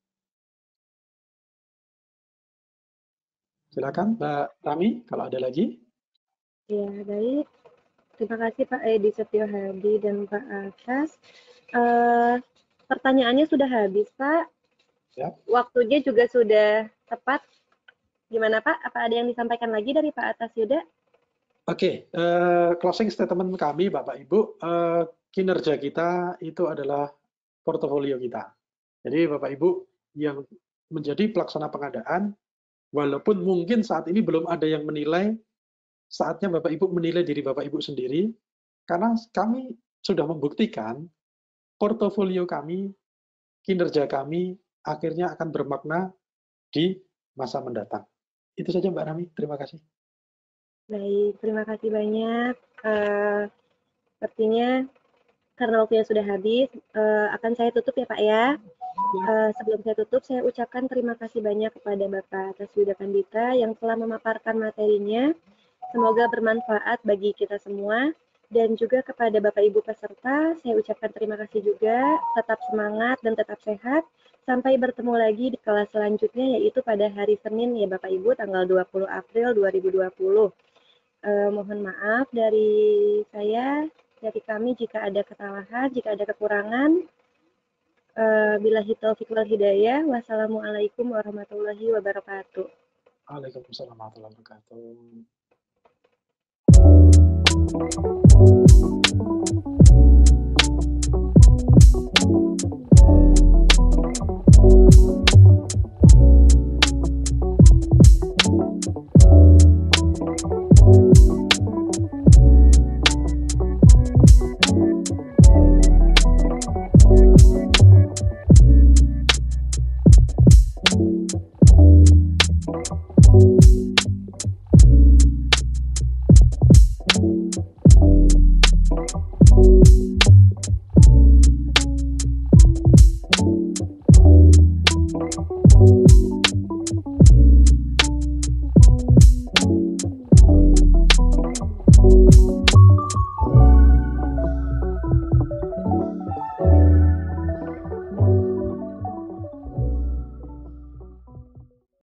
Silakan, Mbak Rami, kalau ada lagi. Ya, baik. Terima kasih Pak Edi Setio Hadi dan Pak Atas. Uh, pertanyaannya sudah habis, Pak. Ya. Waktunya juga sudah tepat. Gimana, Pak? Apa ada yang disampaikan lagi dari Pak Atas Yuda? Oke, okay. uh, closing statement kami, Bapak Ibu, uh, kinerja kita itu adalah portofolio kita. Jadi Bapak Ibu yang menjadi pelaksana pengadaan, walaupun mungkin saat ini belum ada yang menilai, saatnya Bapak Ibu menilai diri Bapak Ibu sendiri, karena kami sudah membuktikan portofolio kami, kinerja kami akhirnya akan bermakna di masa mendatang. Itu saja Mbak Rami, terima kasih. Baik, terima kasih banyak. Uh, sepertinya karena waktunya sudah habis, uh, akan saya tutup ya Pak ya. Uh, sebelum saya tutup, saya ucapkan terima kasih banyak kepada Bapak Atas Yuda Pandita yang telah memaparkan materinya. Semoga bermanfaat bagi kita semua. Dan juga kepada Bapak Ibu peserta, saya ucapkan terima kasih juga. Tetap semangat dan tetap sehat. Sampai bertemu lagi di kelas selanjutnya, yaitu pada hari Senin ya Bapak Ibu, tanggal dua puluh April dua ribu dua puluh. Uh, mohon maaf dari saya, dari kami jika ada kesalahan, jika ada kekurangan. Uh, billahi taufiq wal hidayah. Wassalamualaikum warahmatullahi wabarakatuh. Waalaikumsalam warahmatullahi wabarakatuh.